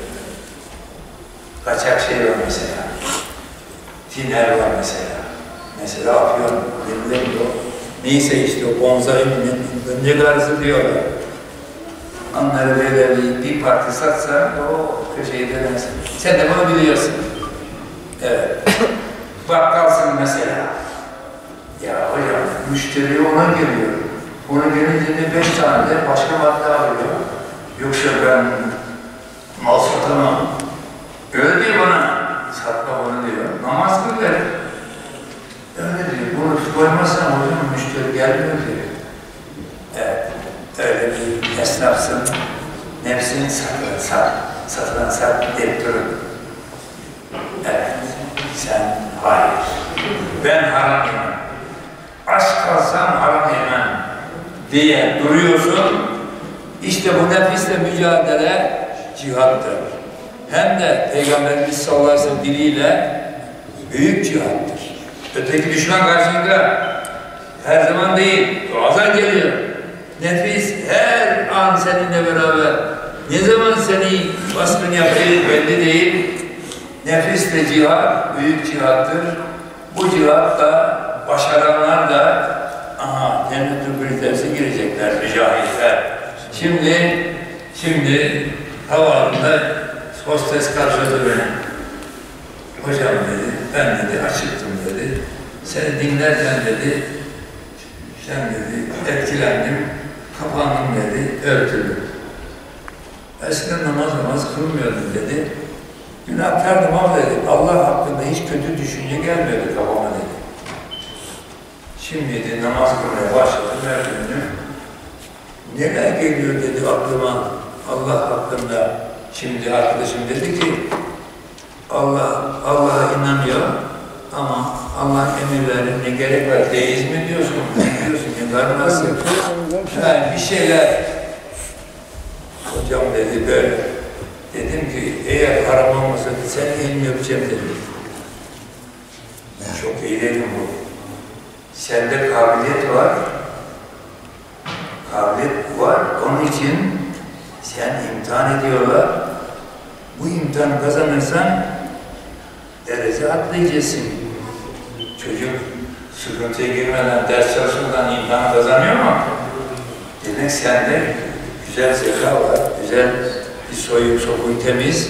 Speaker 2: Kaçak şey var mesela. Tiner var mesela. Mesela Afyon, denilemiyor. Neyse işte o bonzai ne karısı diyorlar. Onları böyle bir parti satsa o köşeyi dönersin. Sen de bunu biliyorsun. Evet. Bakkalsın mesela. Ya hocam müşteri ona geliyor. Ona gelince 5 tane de başka madde alıyor. Yoksa ben mal satamam. Öyle diyor bana. Satma bunu diyor. Namaz kıl verir. Öyle diyor. Bunu koymazsan hocam müşteri gelmiyor diyor. Evet. Öyle bir esnafsın. Nefsini satılan sat deyip durun. Evet. Sen hayır. Ben haram yemem. Aç kalsam haram yemem diye duruyorsun. İşte bu nefisle mücadele cihattır. hem de Peygamberimiz sallallahu aleyhi ve sellem diliyle büyük cihattır. Öteki düşman karşında her zaman değil, bazen geliyor. Nefis her an seninle beraber. Ne zaman seni baskın yaptığı belli değil. Nefisle cihat büyük cihattır. Bu cihatta başaranlar da cennet-ül firdevse girecekler, mücahitler. Şimdi havaalanında hostes karşıladı beni. Hocam dedi, ben dedi açıktım dedi. Seni dinlerken dedi, sen dedi, etkilendim, kapandım dedi, örtüldüm. Eskiden namaz kılmıyordum dedi. Günahkardım ama dedi, Allah hakkında hiç kötü düşünce gelmedi kafama dedi. Şimdi dedi, namaz kılmaya başladım her gün. Neler geliyor dedi aklıma Allah hakkında. Şimdi arkadaşım dedi ki, Allah'a inanıyor ama Allah'ın emirlerine gerek var. Deizm diyorsun, diyorsun ki nasıl? Yani bir şeyler. Hocam dedi böyle. Dedim ki eğer haram olmasaydı sen elini öpeceğim dedim. Çok iyi dedim bu. Sende kabiliyet var. Kabiliyet var. Onun için sen imtihan ediyorlar. Bu imtihanı kazanırsan derece atlayacaksın. Çocuk sıkıntıya girmeden, ders çalışmadan imtihan kazanıyor mu? Demek sende güzel zeka var, güzel bir soyu, sokuyu temiz.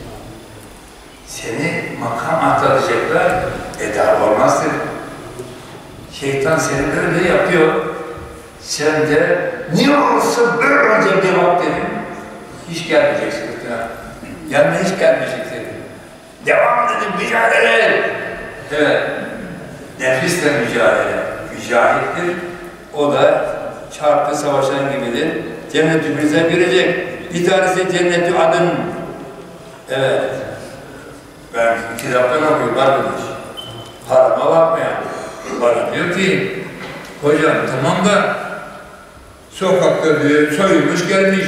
Speaker 2: Seni makam atlatacaklar, eda olmaz dedi. Şeytan seni böyle yapıyor. Sen de niye olursa böyle olacak diye bak dedim. Hiç gelmeyeceksin. Yanına hiç gelmeyecek dedim. Devam dedim, mücadele. Evet. Nefisle mücadele. Mücahittir. O da çarptı savaşan gibidir. Cennet-i Firdevs'e girecek. Bir tanesi Cennet-i Adın. Evet. Ben kitaptan okuyorum arkadaş. Harama bakmayan. Bana diyor ki, hocam tamam da sokakta diyor, soyulmuş gelmiş.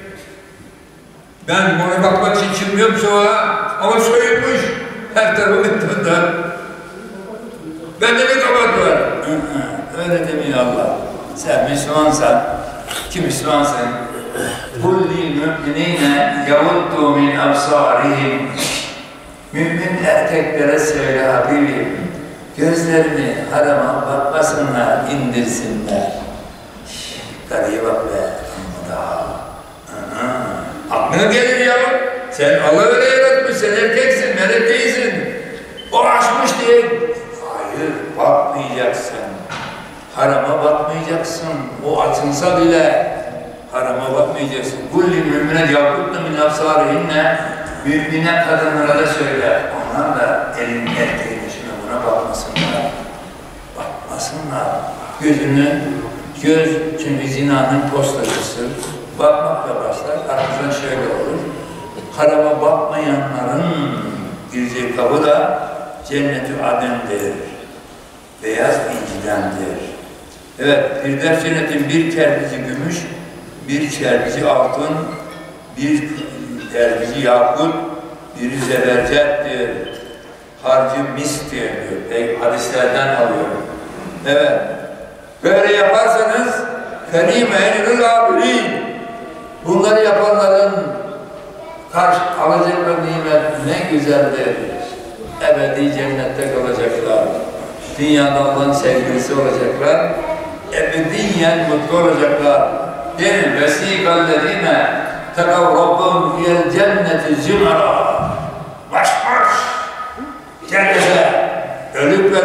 Speaker 2: Ben buna bakmak için çıkmıyorum soğuğa ama soyulmuş. Her tarafı döndü. Bende ne kabahat var? Öyle demiyor Allah. Sen Müslümansan, ki Müslümansın. قُلْ لِلْمُؤْمِنِينَ يَغُضُّوا مِنْ أَبْصَارِهِمْ Mümin erkeklere söyle Habibim, gözlerini harama bakmasınlar, indirsinler. Karıya bak be, amma daha. Aklına gelir ya. Sen Allah öyle yaratmış, sen erkeksin, melek değilsin. O açmış diye. Hayır, bakmayacaksın. Harama bakmayacaksın. O açılsa bile harama bakmayacaksın. Kullil mü'mine yâkutna min absârihinne. Mümine kadınlara da söyle. Onlar da elin erkeğin içine buna bakmasınlar. Bakmasınlar. Göz çünkü zinanın postacısı. Bakmakla başlar, arkasından şöyle olur. Harama bakmayanların gireceği kapı da Cennet-i Adem'dir. Beyaz incidendir. Evet, Firdevs cennetin bir kerpici gümüş, bir kerpici altın, bir kerpici yakut, biri zebercettir. Harcı mis diyor. Hadislerden alıyorum. Evet. Böyle yaparsanız Kerime eynül âbidîn. Bunları yapanların alacakları nimet ne güzeldir. Ebedi cennette kalacaklar. Dünyada Allah'ın sevgilisi olacaklar. Ebediyen mutlu olacaklar. Değil mi? Vesîgallezîne tekav rabbahum fiyel cenneti zümera. Baş cennete ölüp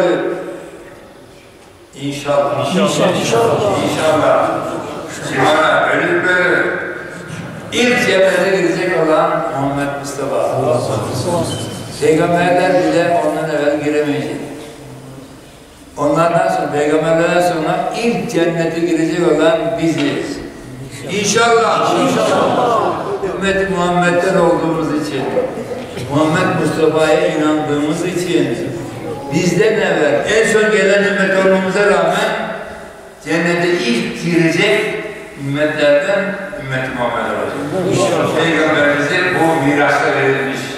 Speaker 2: İnşallah. İnşallah. Zümera ölüp İlk cennete girecek olan Muhammed Mustafa. Peygamberler bile ondan evvel giremeyecek. Onlardan sonra, peygamberlerden sonra ilk cennete girecek olan biziz. İnşallah. Ümmeti Muhammed'den olduğumuz için, Muhammed Mustafa'ya inandığımız için, bizden evvel en son gelen ümmet olmamıza rağmen cennete ilk girecek ümmetlerden Ümmet-i Muhammed olacak. Peygamberimize bu mirasla verilmiş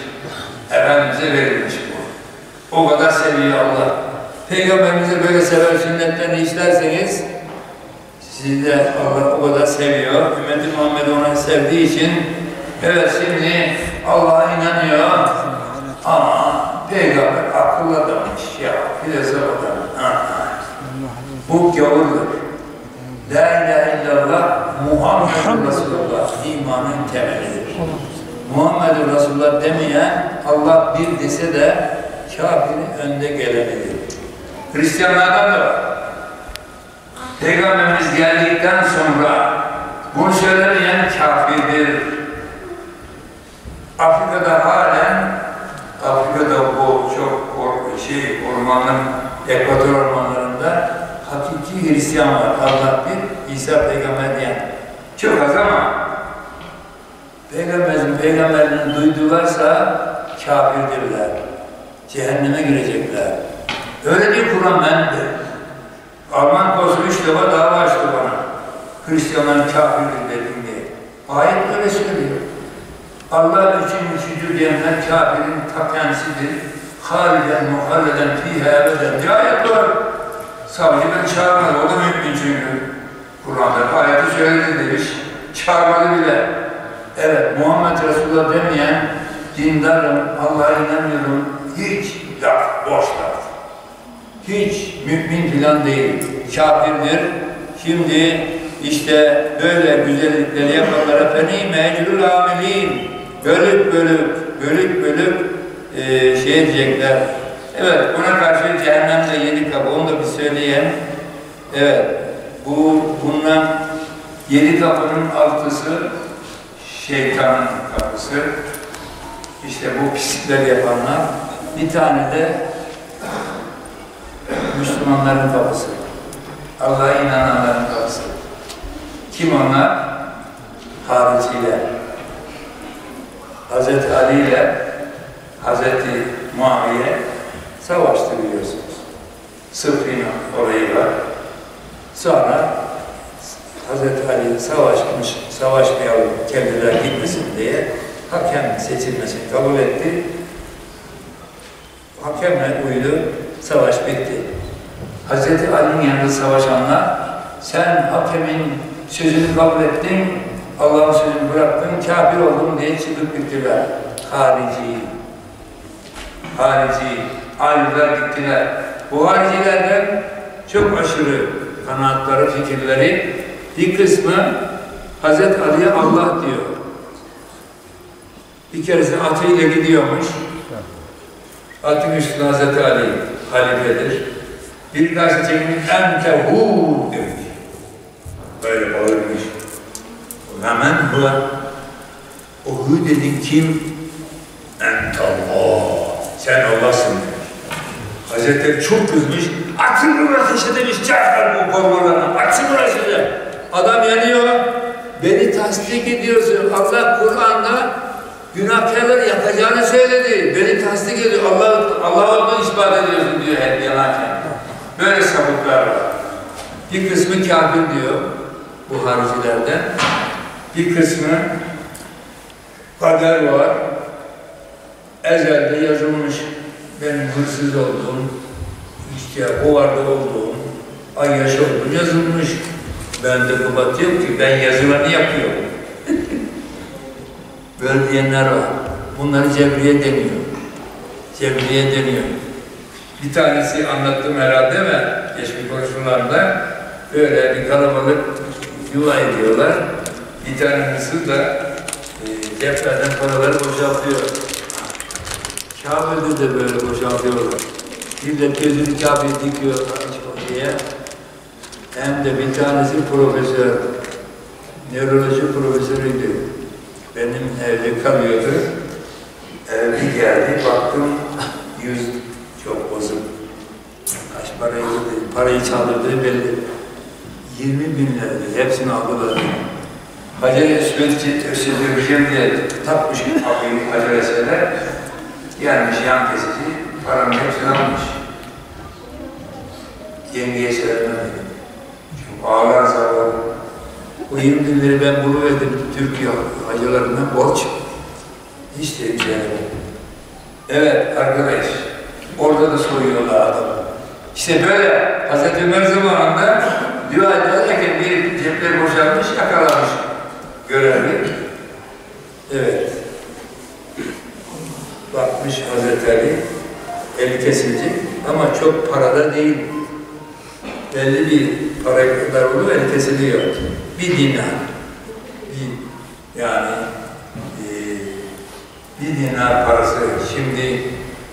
Speaker 2: Efendimiz'e verilmiş bu. O kadar seviyor Allah. Peygamberimizi böyle sever, sünnetlerini işlerseniz sizi de Allah o kadar seviyor. Ümmeti Muhammed'i ona sevdiği için evet şimdi Allah'a inanıyor ama Peygamber akıllı adammış ya, filozof adam. Bu gavurdur. La ilahe illallah Muhammed Resulullah imanın temelidir. Muhammed Resulullah demeyen Allah bir dese de kafirin önde gelenidir. Hristiyanlardan da var. Peygamberimiz geldikten sonra bunu söyleyen kafirdir. Afrika'da halen, Afrika'da bu çok ormanın, ekvator ormanlarında hakiki Hristiyan var. Allah bir, İsa peygamber diyen. Çok az ama peygamberini duydularsa kafirdirler. Cehenneme girecekler. Öyle bir Kur'an bende. Alman konsülü 3 defa dava açtı bana. Hristiyanların kafirdir dedim diye. Ayet öyle söylüyor. Allah için üçüncü diyenler kafirin ta kendisidir. Haliden muhalleden fihe ebeden diye ayet var. Savcı ben çağırmadı. O da mümin çünkü. Kur'an'da ayeti söyledi demiş. Çağırmadı bile. Evet, Muhammed Resulullah demeyen dindarım, Allah'a inanmıyorum. Hiç laf, boş laf. Hiç mümin filan değil. Kafirdir. Şimdi işte böyle güzellikleri yapanlara feni mecrul amilin. Bölük şey diyecekler. Evet, buna karşı cehennemde 7 kapı, onu da bir söyleyeyim. Evet, bundan 7 kapının altısı şeytanın kapısı. İşte bu pislikler yapanlar. Bir tane de Müslümanların kapısı. Allah'a inananların kapısı. Kim onlar? Hariciler. Hazreti Ali ile Hazreti Muaviye savaştı biliyorsunuz. Sıffin olayı var. Sonra Hazreti Ali savaşmayalım, kendiler gitmesin diye hakem seçilmesini kabul etti. Hakemle uydu, savaş bitti. Hazreti Ali'nin yanında savaşanlar, sen hakemin sözünü kabul ettin, Allah'ın sözünü bıraktın, kafir oldun diye çıkıp gittiler. Harici, ayrılar gittiler. Bu haricilerden çok aşırı kanaatları, fikirleri, bir kısmı Hazreti Ali'ye Allah diyor. Bir keresinde atıyla gidiyormuş. Atın üstüne Hazreti Ali halifedir. Bir gazetecinin entehu demiş. Böyle bağırmış. Hemen o hu dedin kim? Entallah. Sen Allah'sın demiş. Hazretleri çok kızmış. Atın bunu ateşe demiş. Çaklar bu kollarına. Atın bunu ateşe. Adam yanıyor. Beni tasdik ediyorsun. Allah Kur'an'da günahkarları yapacağını söyledi. Beni tasdik ediyor. Allah'a onu ispat ediyorsun diyor hep yanarken. Böyle sapıklar var. Bir kısmı kafir diyor bu haricilerden. Bir kısmı kader var. Ezelde yazılmış. Benim hırsız olduğum, işte hovarda olduğum, ayyaş olduğum yazılmış. Bende kubat yok ki, ben yazılanı yapıyorum. Böyle diyenler var. Bunları Cebriye deniyor. Bir tanesi anlattım herhalde mi? Geçmiş koşullarında böyle bir kalabalık yuva ediyorlar. Bir tanesi de ceplerden paraları boşaltıyor. Kabe'de de böyle boşaltıyorlar. Bir de gözünü Kabe'ye dikiyor diye. Hem de bir tanesi profesör, nöroloji profesörüydü. Benim evde kalıyordu. Bir geldi, baktım yüz çok bozuk. Kaç parayı çaldırdığı belli. 20 bin liraydı, hepsini aldılar. Hacer-i Ösüdürgün diye takmış Hacer Esved'e. Gelmiş yan kesici, paranın hepsini almış. Yengeye söylemedim. Çok ağlar zavallı. O 20 bin lirayı ben buluverdim Türkiye hacılarından borç. Hiç de güzel. Evet arkadaş, orada da soyuyorlar adamı. İşte böyle Hazreti Ömer zamanında dua ederken bir cepleri boşalmış, yakalamış görevli. Evet. Bakmış Hazreti Ali, eli kesilecek ama çok parada değil. Belli bir para kadar oluyor, eli kesiliyor. Bir dinar. Bir dinar parası. Şimdi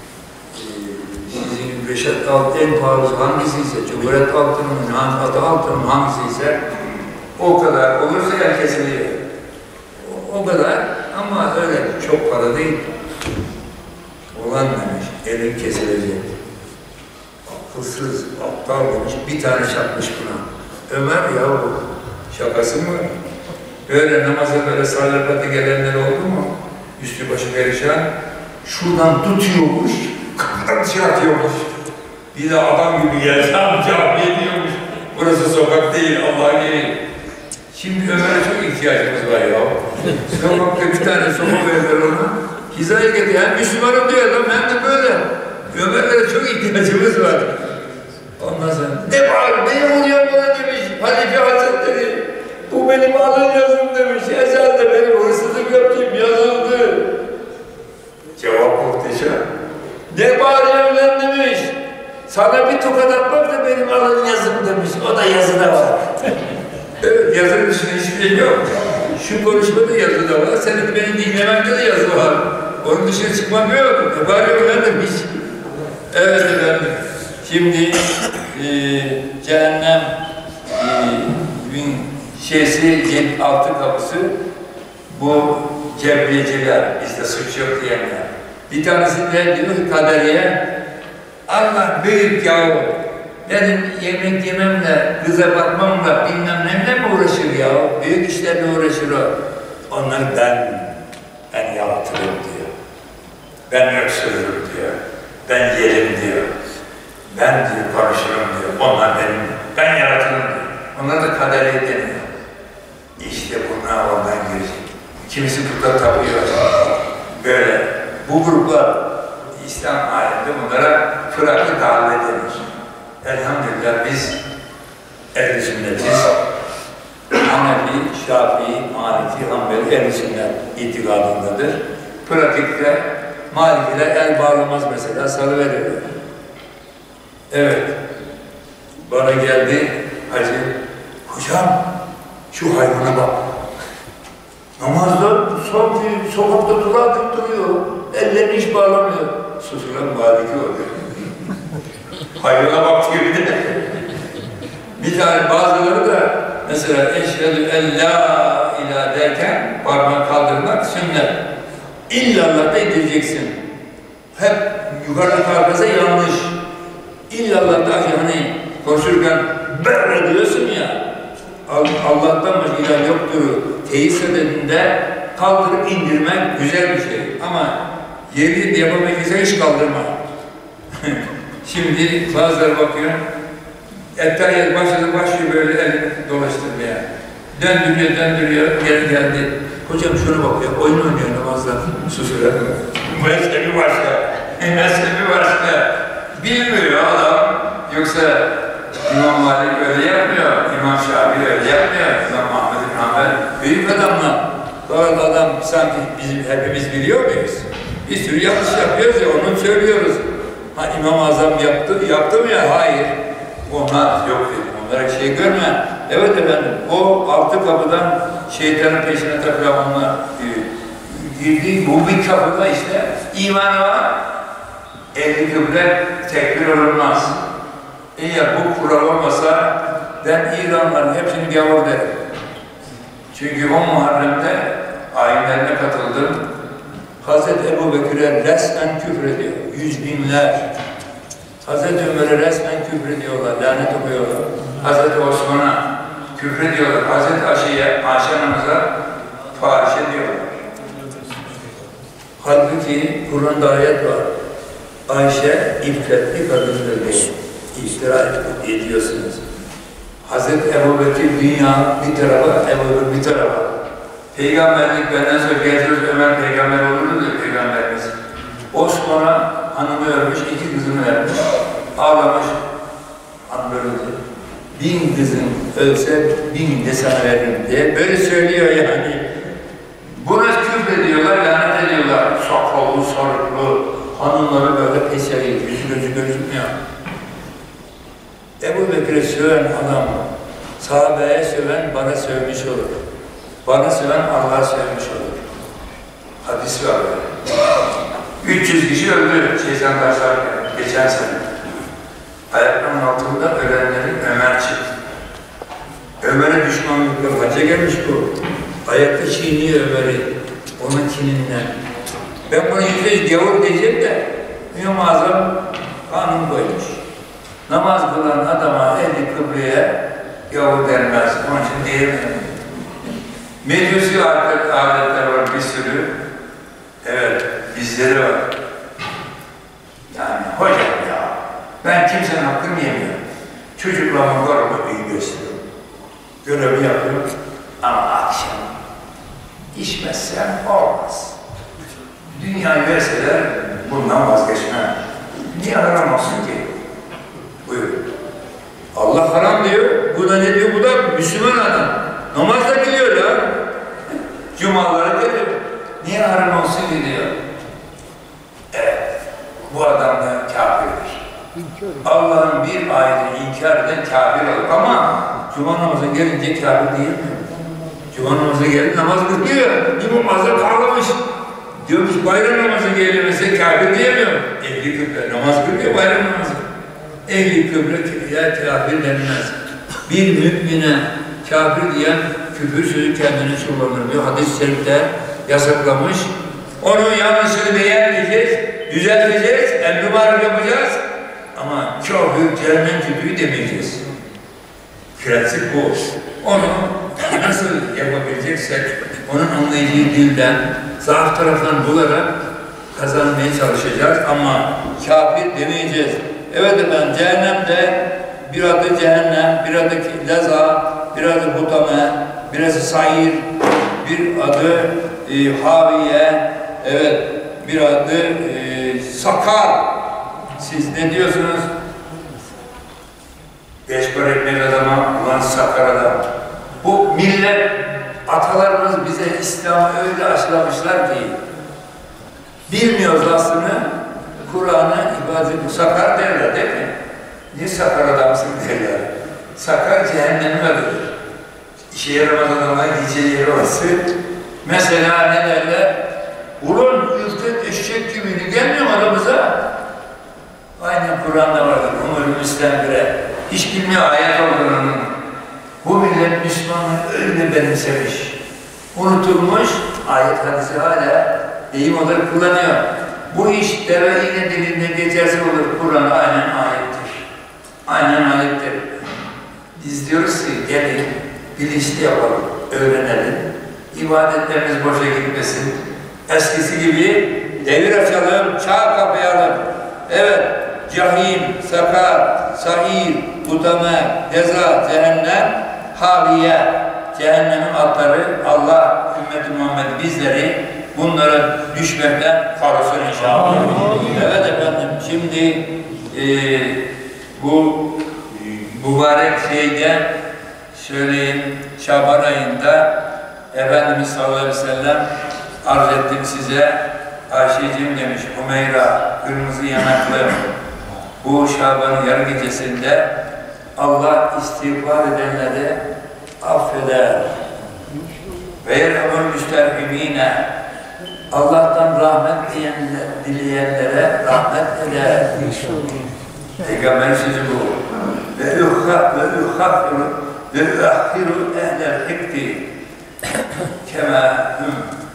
Speaker 2: sizin Reşat Altın en pahalısı hangisiyse, Cumhuriyet altının, adı altının hangisiyse o kadar olursa el kesiliyor. O kadar ama öyle çok para değil. Olan demiş, elin kesilecek. Akılsız, aptal demiş, bir tane çakmış buna. Ömer yahu, şakası mı? Böyle namaza böyle sallepati gelenler oldu mu? Üstü başı perişan, şuradan tutuyormuş, kapıdan dışarı atıyormuş. Bir de adam gibi geldi, camiye diyormuş. Burası sokak değil, Allah'a gelin. Şimdi Ömer'e çok ihtiyacımız var ya. Sokakta bir tane sopa verdiler ona. Hizaya getirdi. Hem Müslümanım diyor adam, hem de böyle. Ömer'lere çok ihtiyacımız var. Ondan sonra, ne var, ne oluyor bana demiş, Halife Hazretleri. Bu benim alın yazım demiş. Ezelde benim hırsızlık yapayım yazıldı. Cevap muhteşem. Ne bağırıyorsun lan demiş. Sana bir tokat atmak da benim alın yazım demiş. O da yazıda var. Evet, yazının dışında hiçbir şey yok. Şu konuşmada yazı da var, senin de beni dinlememde de yazı var. Onun dışına çıkmam yok. Ne bağırıyorsun lan demiş. Evet efendim. Şimdi cehennem altı kapısı bu cebriyeciler, bizde suç yok diyenler. Bir tanesi de diyor ki kaderiye, Allah büyük yahu, benim yemek yememle, kıza bakmamla, bilmem nemle mi uğraşır yahu, büyük işlerle uğraşır o. Onları ben yaptırırım diyor. Ben öksürürüm diyor. Ben yerim diyor. Ben diyor konuşurum diyor. Onlar benim, ben yaratırım diyor. Onlar da kaderiye deniyor. İşte bunlar oradan girecek. Kimisi burada tapıyor. Böyle. Bu gruplar İslam aleminde bunlara fırakı davet denir. Elhamdülillah biz ehl-i sünnetiz. Hanefi, Şafii, Maliki, Hanbeli ehl-i sünnet itikadındadır. Pratikte Malikiler el bağlamaz mesela, salıverirler. Evet. Bana geldi hacı, hocam şu hayvana bak. Namazda sokakta duruyor. Ellerini hiç bağlamıyor. Susulan Maliki oluyor. Hayvana bak gibi de. Bir tane bazıları da mesela eşhedü en la ilahe derken parmağı kaldırmak sünnet. İllallah da edeceksin. Hep yukarıda kalkasa yanlış. İllallah da hani konuşurken böyle diyorsun ya. Allah'tan başka ilah yoktur. Teyit sededinde kaldırıp indirmek güzel bir şey. Ama yeri yapamak ise hiç kaldırma. Şimdi bazıları bakıyor. Ettehiyat başlıyor böyle elini dolaştırmaya. Döndürüyor, geri geldi. Hocam şuna bakıyor, oyun oynuyor namazda. Susuyor. Mezhebi başka. Bilmiyor adam. Yoksa İmam Malik öyle yapmıyor, İmam Şafii öyle yapmıyor, İmam Ahmed bin Hanbel büyük adamlar. Fakat adam sanki hepimiz biliyor muyuz? Bir sürü yanlış yapıyoruz ya, onu söylüyoruz. Ha İmam Azam yaptı mı ya? Hayır. Onlar yok dedim, onlara şey görme. Evet efendim, o altı kapıdan şeytanın peşine takılanlar girdi. Bu bir kapıda işte iman var. Ehli kıble tekbir olunmaz. Eğer bu kural olmasa ben İranların hepsini gavur derim. Çünkü 10 Muharrem'de ayinlerine katıldım. Hazreti Ebu Bekir'e resmen küfrediyor. Yüz binler. Hazreti Ömer'e resmen küfrediyorlar, lanet okuyorlar. Hazreti Osman'a küfrediyorlar. Hazreti Ayşe anamıza fahiş ediyorlar. Halbuki Kur'an'da ayet var. Ayşe iffetli kadındır diye iftira ediyorsunuz. Hazreti Ebu Bekir dünya bir tarafa, Ebu Bekir bir tarafa. Peygamberlik benden sonra Gezir Ömer peygamber olurdu diyor peygamberimiz. Osman'a hanımı ölmüş, 2 kızını vermiş. Ağlamış. Hanım öldü. 1000 kızın ölse 1000 de sana veririm diye. Böyle söylüyor yani. Buna küfrediyorlar, lanet ediyorlar. Sakallı, sarıklı, hanımları böyle peseri, yüzü gözü gözükmüyor. Ebu Bekir'e söven adam, sahabeye söven bana sövmüş olur. Bana söven Allah'a sövmüş olur. Hadis var böyle. 300 kişi öldü şeytan taşlarken, geçen sene. Ayaklarının altında ölenlerin Ömer çıktı. Ömer'e düşmanlıkla hacca gelmiş bu. Ayakta çiğniyor Ömer'i, onun kininden. Ben buna yüzde gavur diyeceğim de, İmam-ı Azam kanun koymuş. Namaz kılan adama ehli kıbleye gavur denmez, onun için diyemem. Mecusi adetler var bir sürü. Evet, bizleri var. Yani hocam ya, ben kimsenin hakkını yemiyorum. Çocuklarımın korumu iyi gösteriyorum. Görevimi yapıyorum ama akşam içmezsem olmaz. Dünyayı verseler bundan vazgeçmem. Niye haram olsun ki? Buyur. Allah haram diyor, bu da ne diyor? Bu da Müslüman adam. Namaz da kılıyor ya. Cumalara geliyor. Niye haram olsun ki diyor. Evet, bu adam da kafirdir. Allah'ın bir ayetini inkar eden kafir olur. Ama Cuma namazına gelince kafir değil mi? Cuma namazına gelince namaz kılıyor. İmam Azam ağlamış. Diyormuş bayram namazına gelinmese kafir diyemiyor. Ehli kıble namaz kılıyor bayram namazı. Ehli kıble kafir denmez. Bir mümine kafir diyen küfür sözü kendini kullanır diyor. Hadis-i şerifte yasaklamış. Onun yanlışını beğenmeyeceğiz, düzelteceğiz, emri maruf yapacağız. Ama kafir, cehennem küfürü demeyeceğiz. Prensip bu. Onu nasıl yapabileceksek, onun anlayacağı dilden, zaaf tarafından bularak kazanmaya çalışacağız ama kafir demeyeceğiz. Evet efendim, cehennemde bir adı cehennem, bir adı leza, bir adı hutame, bir adı sair, bir adı haviye, evet, bir adı sakar. Siz ne diyorsunuz? 5 para ekmek adama, ulan sakar adam. Bu millet, atalarımız bize İslam'ı öyle aşılamışlar ki, bilmiyoruz aslında, Kur'an'ı ibadet, sakar derler değil mi? Niye sakar adamsın derler? Sakar cehennemin adıdır. İşe yaramaz adamlar gideceği yeri orası. Mesela ne derler? Ulan ülket eşek gibi gelmiyor mu aramıza? Aynen Kur'an'da vardır. Umur-u Müslem'de. Hiç bilmiyor ayet olduğunu. Bu millet Müslümanlığı öyle benimsemiş. Unutulmuş, ayet hadisi hala deyim olarak kullanıyor. Bu iş deve iğne dilinde geçerse olur. Kur'an aynen ayettir. Aynen ayettir. Biz diyoruz ki gelin bilinçli yapalım, öğrenelim. İbadetlerimiz boşa gitmesin. Eskisi gibi devir açalım, çağ kapayalım. Evet, cahim, sakar, sahir, utame, ceza, cehennem, haviye, cehennemin altları, Allah, ümmeti Muhammed bizleri bunlara düşmekten korusun inşallah. Evet efendim, şimdi bu mübarek şeyde söyleyeyim, Şaban ayında Efendimiz sallallahu aleyhi ve sellem arz ettim size, Ayşe'cim demiş, Hümeyra, kırmızı yanaklı, bu Şaban'ın yarı gecesinde Allah istiğfar edenleri affeder. Ve yerhamül müsterhimine, Allah'tan rahmet dileyenlere rahmet eder. Peygamber sözü bu. Ve yuhakhiru ehlel hikti kema hum.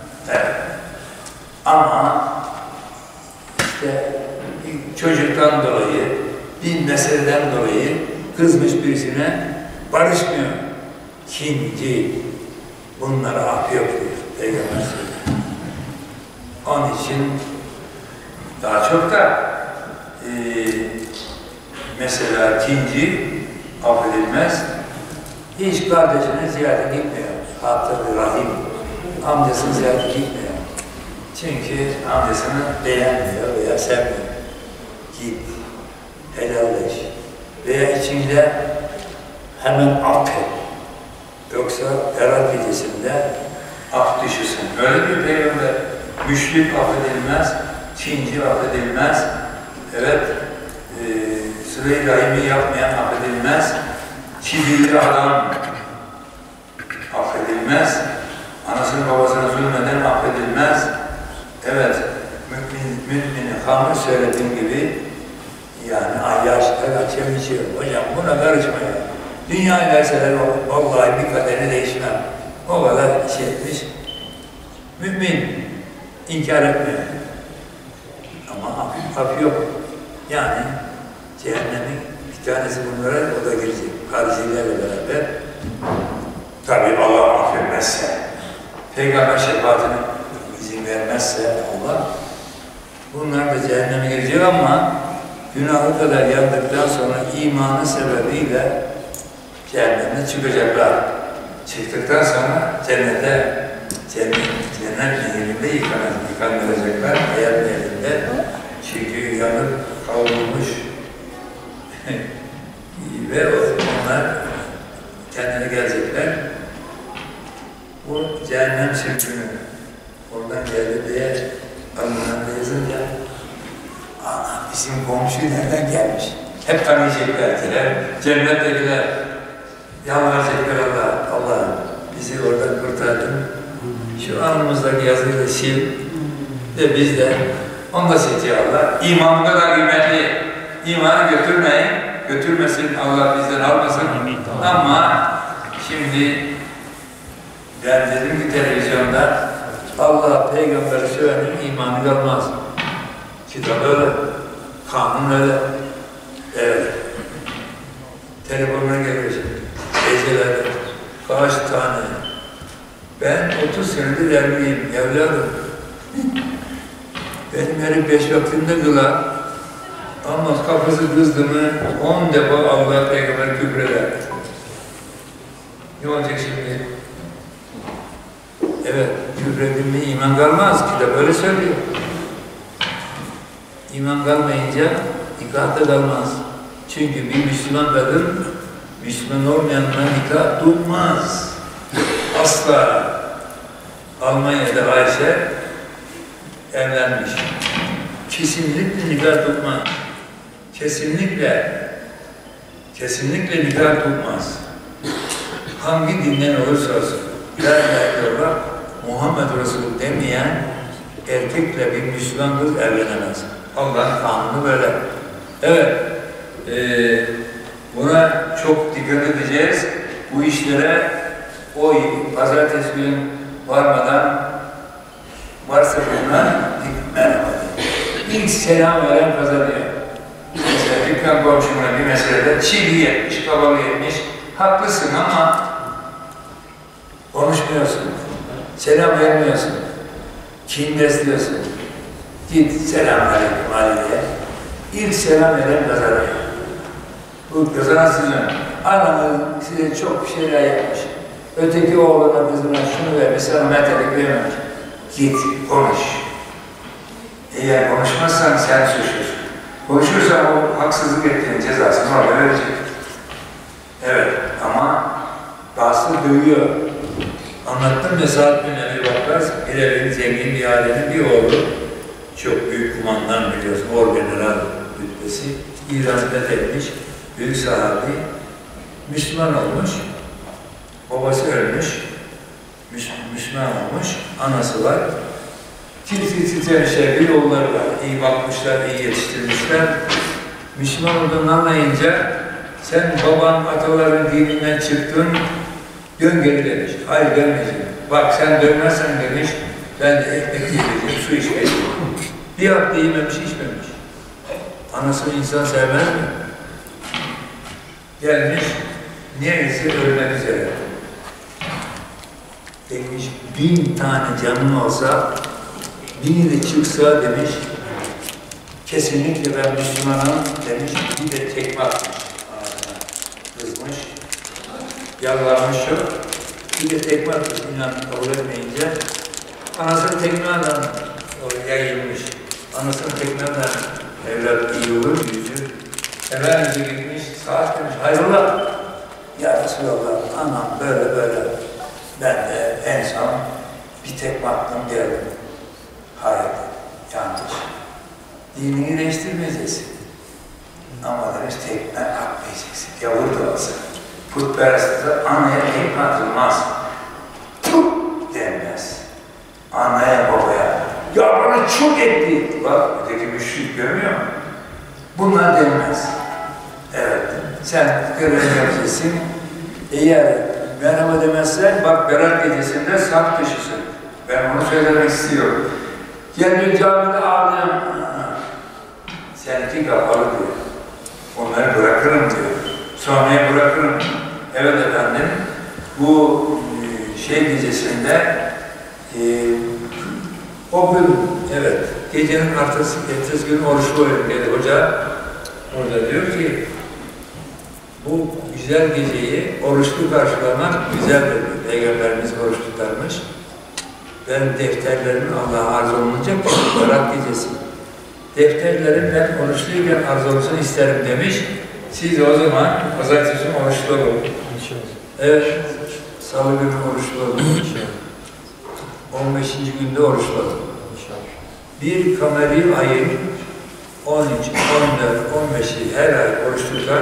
Speaker 2: Ama işte çocuktan dolayı, bir meseleden dolayı kızmış birisine barışmıyor. Kinci, bunlara af yok diyor Peygamber söylüyor. Onun için daha çok da mesela kinci affedilmez, hiç kardeşine ziyarete gitmiyor. Hatırlı rahim, amcasını ziyarete gitmiyor. Çünkü amcasını beğenmiyor veya sevmiyor. Git, helalleş veya içinde hemen affet. Yoksa Berat gecesinde af düşürsün. Öyle bir peygamber, müşrik affedilmez, Çinci affedilmez, evet, Sıla-i Rahim'i yapmayan affedilmez, kibirli adam affedilmez, anasını babasına zulmeden affedilmez. Evet, mümini hamur söylediğim gibi, yani ayyaş, her akşam içiyor. Hocam buna karışma ya. Dünyayı verseler vallahi bir kaderi değişmem. O kadar şey etmiş. Mümin inkar etmiyor. Ama af yok. Yani cehennemin bir tanesi bunlara, o da girecek. Haricilerle beraber. Tabii Allah affetmezse, Peygamber şefaatine izin vermezse Allah, bunlar da cehenneme girecek ama günahı kadar yandıktan sonra imanı sebebiyle cehennemde çıkacaklar. Çıktıktan sonra cennet nehirinde yıkanılacaklar, hayat nehirinde. Çünkü yanıp kavrulmuş ve onlar kendine gelecekler. Bu cehennem sürgünü oradan geldi diye alınlarında yazınca ana bizim komşu nereden gelmiş? Hep tanıyacaklar. Cennettekiler yalvaracaklar Allah'ım bizi oradan kurtardın. Şu anımızdaki yazıyı da sil ve biz de onu da sileceği Allah. İman bu kadar kıymetli. İmanı götürmesin, Allah bizden almasın. Ama şimdi ben dedim ki televizyonda Allah peygamberi söylenin imanı kalmaz. Kitap öyle, kanun öyle. Evet. Telefonuna geliyor geceleri. Kaç tane? Ben 30 senedir evliyim, evladım. Benim herif 5 vaktinde kılar. Ama kafası kızdı mı 10 defa Allah peygamber küfreder. Ne olacak şimdi? Evet, küfredin mi iman kalmaz. Kitap öyle söylüyor. İman kalmayınca nikahta kalmaz. Çünkü bir Müslüman kadın, Müslüman olmayanla nikah tutmaz. Asla. Almanya'da Ayşe evlenmiş. Kesinlikle nikah tutmaz. Kesinlikle nikah tutmaz. Hangi dinden olursa olsun. La ilahe illallah Muhammed Resulü demeyen erkekle bir Müslüman kız evlenemez. Allah'ın kanunu böyle. Evet, buna çok dikkat edeceğiz. Bu işlere o pazartesi günü varmadan varsa buna merhaba. İlk selam veren kazanıyor. Mesela dükkan komşumuna bir meselede çiğli yetmiş, kabalı yetmiş. Haklısın ama konuşmuyorsun. Selam vermiyorsun. Kin besliyorsun. Git selamünaleyküm aileye. İlk selam veren kazanıyor. Bu kazanan sizin. Ananız size çok şeyler yapmış. Öteki oğluna, kızına şunu vermiş, sana metelik vermemiş. Git, konuş. Eğer konuşmazsan sen suçlusun. Konuşursan o haksızlık ettiğin cezasını orada verecek. Evet, ama bazısı dövüyor. Anlattım ya Sa'd bin Ebi Waqqas, bir evin zengin bir ailenin bir oğlu. Çok büyük kumandan biliyorsun, orgeneral rütbesi. İran'ı fethetmiş, büyük sahabi. Müslüman olmuş, babası ölmüş, Müslüman olmuş, anası var. Titremişler, bir oğulları var. İyi bakmışlar, iyi yetiştirmişler. Müslüman olduğunu anlayınca sen baban, ataların dininden çıktın, dön geri demiş. Hayır dönmeyeceğim. Bak sen dönmezsen demiş, ben de ekmek yiyeceğim, su içmeyeceğim. Bir hafta yememiş, içmemiş. Anasını insan sevmez mi? Gelmiş, niyeyse ölmek üzere. Demiş, 1000 tane canım olsa, 1000'i de çıksa demiş, kesinlikle ben Müslümanım demiş, bir de tekme atmış. Anasına kızmış, yalvarmış yok, bir de tekme atmış, inan kabul etmeyince. Anasını tekme atan oraya yayılmış. Anasını tekmeden evlat iyi olur yüzü. Efendimiz'e gitmiş, saat demiş, hayrola? Ya Resulallah, anam böyle böyle. Ben de en son bir tekme attım geldim. Hayır, yanlış. Dinini değiştirmeyeceksin. Ama demiş tekme atmayacaksın. Yavur da olsa. Putperest'e anaya tekme atılmaz. Tuh denmez. Anaya babaya. Ya bana çok etti. Bak öteki müşrik görmüyor musun? Bunlar denmez. Evet. Sen görevini yapacaksın. Eğer merhaba demezsen bak Berat gecesinde saf dışısın. Ben onu söylemek istiyorum. Gel camide ağlayan. Seninki kapalı diyor. Onları bırakırım diyor. Sonraya bırakırım. Evet efendim. Bu gecesinde o gün evet gecenin ertesi gün oruçlu oldum dedi hoca. Orada diyor ki bu güzel geceyi oruçlu karşılamak güzeldir. Peygamberimiz oruç tutarmış. Benim defterlerim Allah'a arz olunacak Berat gecesi. Defterlerim ben oruçluyken arz olsun isterim demiş. Siz o zaman pazartesi günü oruçlu olun. Evet. Salı günü oruçlu olun. 15. günde oruçlu olun. Bir kameri ayın 13, 14, 15'i her ay oruç tutan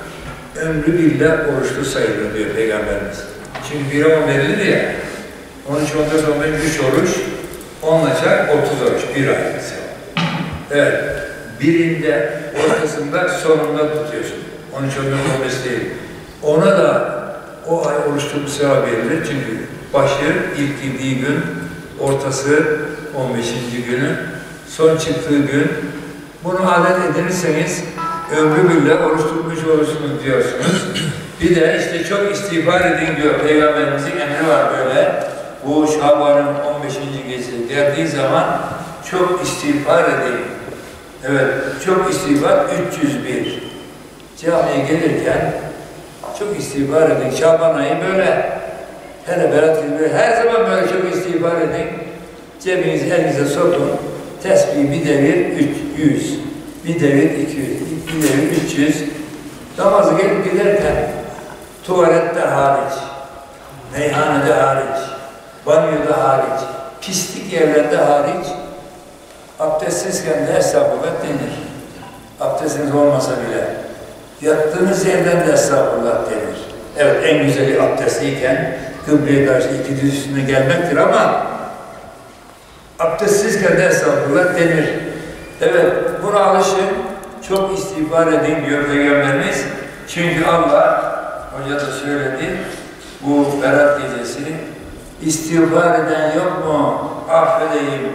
Speaker 2: ömrü billah oruçlu sayılır diyor Peygamberimiz. Çünkü bir 10 verilir ya, 13, 14, 15, 3 oruç, 10 açar, 30 oruç, bir ay mesela. Evet, birinde, ortasında, sonunda tutuyorsun. 13, 14, 15 değil. Ona da o ay oruç tutma sevabı verilir. Çünkü başı ilk girdiği gün, ortası 15. günü, son çıktığı gün. Bunu adet edinirseniz ömrü billah oruç tutmuş olursunuz diyorsunuz. Bir de işte çok istiğfar edin diyor. Peygamberimizin emri var böyle. Bu Şaban'ın 15. gecesi geldiği zaman çok istiğfar edin. Evet, çok istiğfar 301. Camiye gelirken çok istiğfar edin. Şaban ayı böyle. Hele Berat gibi her zaman böyle çok istiğfar edin. Cebinizi elinize sokun. Tesbih bir devir 300. Bir devir 200. Bir devir 300. Namazı gelip giderken tuvalette hariç, meyhanede hariç, banyoda hariç, pislik yerlerde hariç, abdestsizken de estağfurullah denir. Abdestiniz olmasa bile. Yattığınız yerden de estağfurullah denir. Evet, en güzeli abdestliyken kıbleye karşı iki düz üstüne gelmektir ama abdestsizken de estağfurullah denir. Evet, buna alışın, çok istiğfar edin diyor Peygamberimiz. Çünkü Allah, hoca da söyledi, bu Berat gecesi, istiğfar eden yok mu? Affedeyim.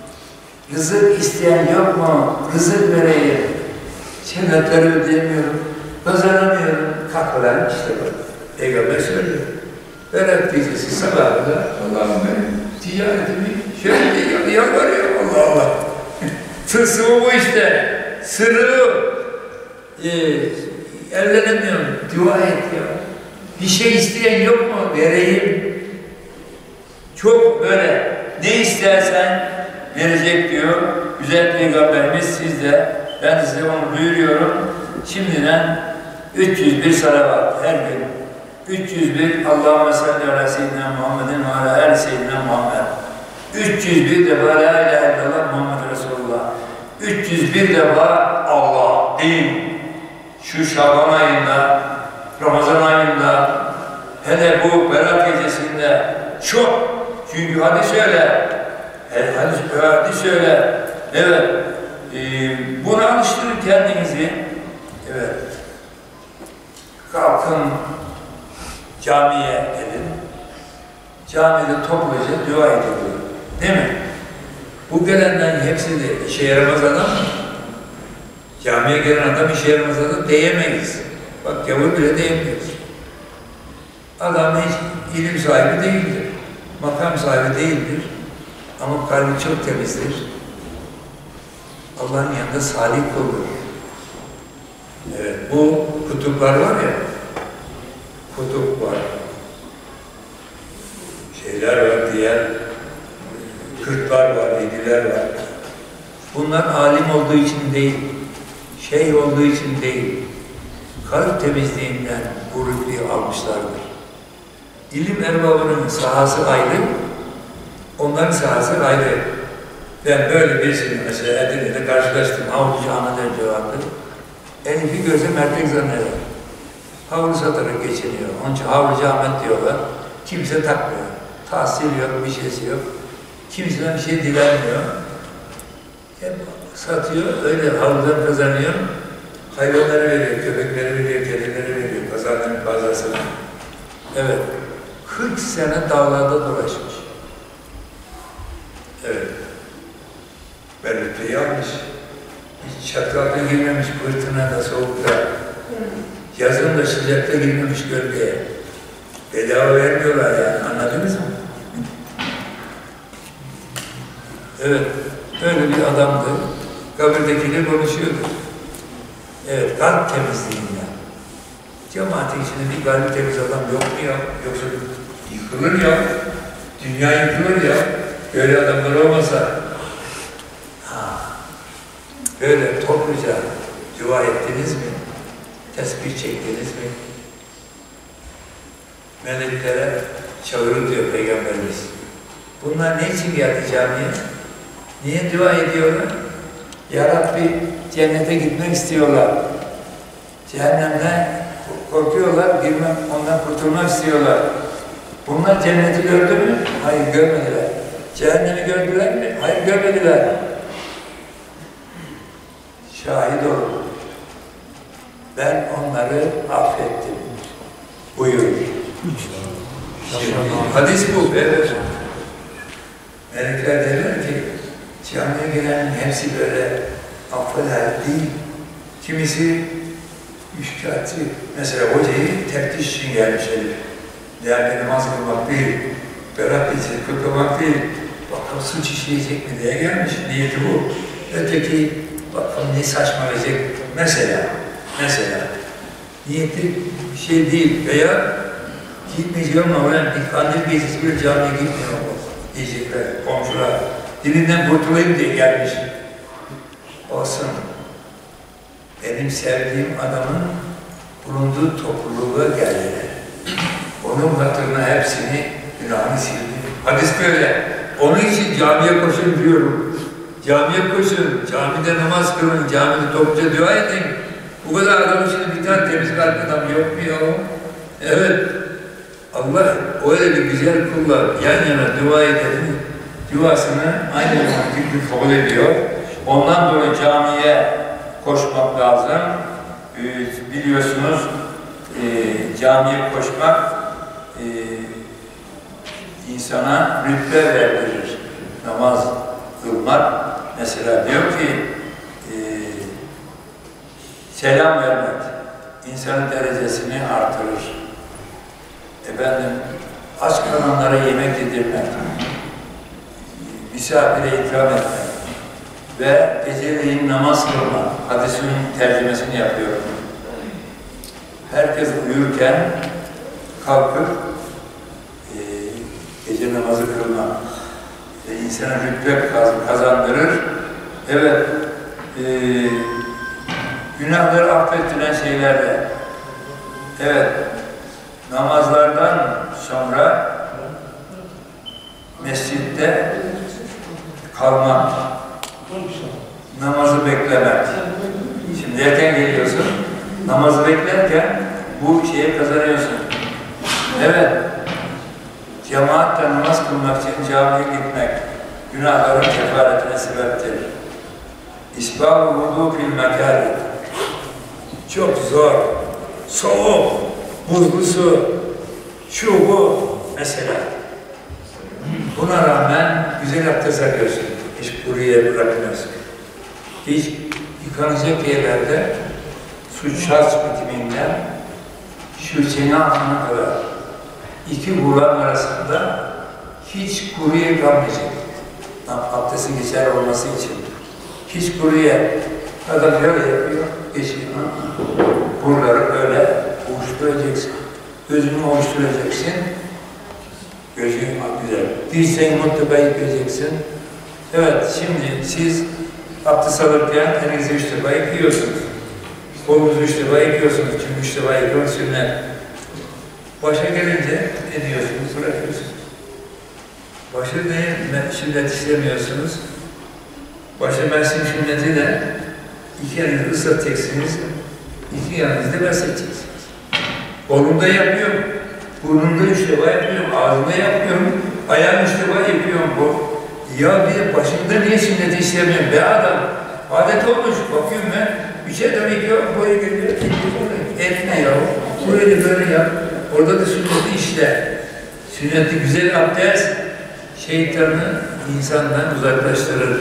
Speaker 2: Rızık isteyen yok mu? Rızık vereyim. Şernetleri ödeyemiyorum, kazanamıyorum. Kalkılan işte bu. Peygamber söylüyor. Berat gecesi sabahında Allah'ım benim ticaretimi şöyle yalvarıyor. Allah Allah. Tılsımı bu işte. Sırrı evlenemiyorum. Dua et ya. Bir şey isteyen yok mu? Vereyim. Çok böyle ne istersen verecek diyor. Güzel Peygamberimiz siz de. Ben de size onu duyuruyorum. Şimdiden 301 salavat her gün. 301 Allahümme salli ala seyyidina Muhammedin ve ala ali seyyidina Muhammed. 301 defa la ilahe illallah Muhammed Resulullah. 301 defa Allah deyin. Şu Şaban ayında, Ramazan ayında, hele bu Berat gecesinde çok. Çünkü hadis öyle. Hadis öyle. Evet. Buna alıştırın kendinizi. Evet. Kalkın camiye gelin. Camide topluca dua ediliyor. Değil mi? Bu gelenlerin hepsi de işe yaramaz adam mı? Camiye gelen adam işe yaramaz adam diyemeyiz. Bak gavur bile diyemeyiz. Adam hiç ilim sahibi değildir. Makam sahibi değildir. Ama kalbi çok temizdir. Allah'ın yanında salih kuldur. Evet, bu kutuplar var ya, kutup var, şeyler var, diğer kırklar var, yediler var. Bunlar alim olduğu için değil, şeyh olduğu için değil, kalp temizliğinden bu rütbeyi almışlardır. İlim erbabının sahası ayrı, onların sahası ayrı. Ben böyle birisini mesela Edirne'de karşılaştım, Havlucu Ahmet Erce vardı. Elifi gözü mertek zanneder. Havlu satarak geçiniyor. Onun için Havlucu Ahmet diyorlar. Kimse takmıyor. Tahsil yok, bir şeysi yok. Kimseden bir şey dilenmiyor. Hep satıyor, öyle havludan kazanıyor. Hayvanları veriyor, köpekleri veriyor, kedileri veriyor, pazarların fazlasını. Evet, 40 sene dağlarda dolaşmış. Evet. Ben rütbeyi almış. Hiç çatalda girmemiş, fırtınada, soğukta. Yazın da sıcakta girmemiş gölgeye. Bedava vermiyorlar yani, anladınız mı? Evet, öyle bir adamdı. Kabirdekiyle konuşuyordu. Evet, kalp temizliğinden. Cemaatin içinde bir kalp temiz adam yok mu ya? Yoksa yıkılır ya. Dünya yıkılır ya. Böyle adamlar olmasa. Böyle topluca dua ettiniz mi? Tesbih çektiniz mi? Meleklere çağırın diyor Peygamberimiz. Bunlar ne için geldi camiye? Niye dua ediyorlar? Ya Rabbi, cennete gitmek istiyorlar. Cehennemden korkuyorlar, ondan kurtulmak istiyorlar. Bunlar cenneti gördü mü? Hayır, görmediler. Cehennemi gördüler mi? Hayır, görmediler. Şahit olun. Ben onları affettim. Buyur. Hadis bu. Evet. Melekler derler ki, camiye gelen hepsi böyle affeder değil. Kimisi müşkatçı. Mesela hocayı teftiş için gelmiş herif. Yani namaz kılmak değil, berat için kutlamak değil. Bakalım suç işleyecek mi diye gelmiş. Niyeti bu. Öteki bakalım ne saçmalayacak. Mesela niyeti bir şey değil veya gitmeyeceğim ama ben bir kandil gecesi bir camiye gitmiyorum diyecekler, komşular. Dilinden kurtulayım diye gelmiş. Olsun. Benim sevdiğim adamın bulunduğu topluluğa geldiler. Onun hatırına hepsini, günahını sildi. Hadis böyle. Onun için camiye koşun diyorum. Camiye koşun, camide namaz kılın, camide topluca dua edin. Bu kadar adam için bir tane temiz kalp adam yok mu ya? Evet. Allah öyle bir güzel kulla yan yana dua edelim. Duasını aynı zamanda kabul ediyor. Ondan dolayı camiye koşmak lazım. Biliyorsunuz camiye koşmak insana rütbe verdirir. Namaz kılmak. Mesela diyor ki selam vermek insanın derecesini artırır. Efendim, aç kalanlara yemek yedirmek, misafire ikram etmek ve geceleyin namaz kılmak. Hadisin tercümesini yapıyorum. Herkes uyurken kalkıp gece namazı kılmak insana rütbe kazandırır. Evet, günahları affettiren şeylerle, evet, namazlardan sonra mescitte kalmak, namazı beklemek. Şimdi erken geliyorsun, namazı beklerken bu şeye kazanıyorsun. Evet, cemaatle namaz kılmak için camiye gitmek, günahların kefaretine sebeptir. İsbâb-ı vudu fil mekâri. Çok zor, soğuk, buzlu su, şu bu mesela. Buna rağmen güzel abdest alıyorsun. Hiç kuruya bırakmıyorsun. Hiç yıkanacak yerlerde su şarj bitiminden şu çene altına kadar iki buran arasında hiç kuruya yıkanmayacak. Abdestin geçer olması için. Hiç kuruya. Adam böyle yapıyor, geçiyor. Buraları böyle ovuşturacaksın. Gözünü ovuşturacaksın. Gözün güzel. Dirseğin mutlaka yıkayacaksın. Evet, şimdi siz abdest alırken elinizi 3 defa yıkıyorsunuz. Kolunuzu 3 defa yıkıyorsunuz. Çünkü 3 defa yıkamak sünnet. Başa gelince ne diyorsunuz? Bırakıyorsunuz. Başı değil, sünnet istemiyorsunuz. Başı mesim sünneti de iki yanınızı ıslatacaksınız. İki yanınızda mesledeceksiniz. Kolumda yapıyorum. Burnumda 3 defa yapıyorum. Ağzımda yapıyorum. Ayağım 3 defa yapıyorum. Ya bir de başımda niye sünneti istemiyorum? Be adam. Adet olmuş. Bakıyorum ben. Bir şey tabii ki boya geliyor. Etme ya. Böyle böyle yap. Orada da sünneti işle. Sünneti güzel abdest şeytanı insandan uzaklaştırır.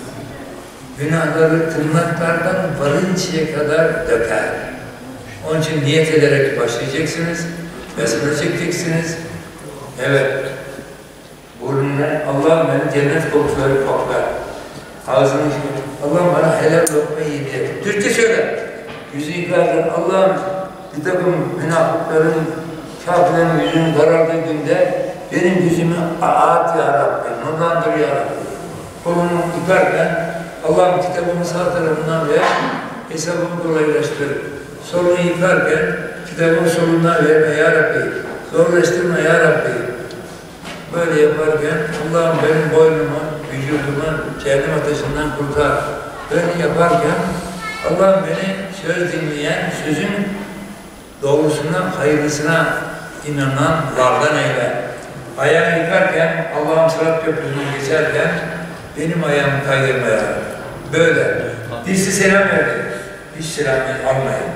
Speaker 2: Günahları tırnaklardan varıncaya kadar döker. Onun için niyet ederek başlayacaksınız. Besmele çekeceksiniz. Evet. Burnuna Allah'ım beni cennet kokuları koklar. Ağzını Allah'ım bana helal lokma yedir. Türkçe söyle. Yüzü yıkarken Allah'ım bir takım münafıkların, kafirlerin yüzünün karardığı günde benim yüzümü ağat ya Rabbi, nurlandır ya Rabbi. Kolunu yıkarken Allah'ım kitabımı sağ tarafından ver, hesabımı kolaylaştır. Solunu yıkarken kitabımı solundan verme ya Rabbi, zorlaştırma ya Rabbi. Böyle yaparken Allah'ım benim boynumu, vücudumu cehennem ateşinden kurtar. Böyle yaparken Allah'ım beni söz dinleyen, sözün doğrusuna, hayırlısına inananlardan eyle. Ayağı yıkarken, Allah'ım Sırat Köprüsü'nü geçerken benim ayağımı kaydırma ya. Böyle. Birisi selam verdi. Hiç selam almayın.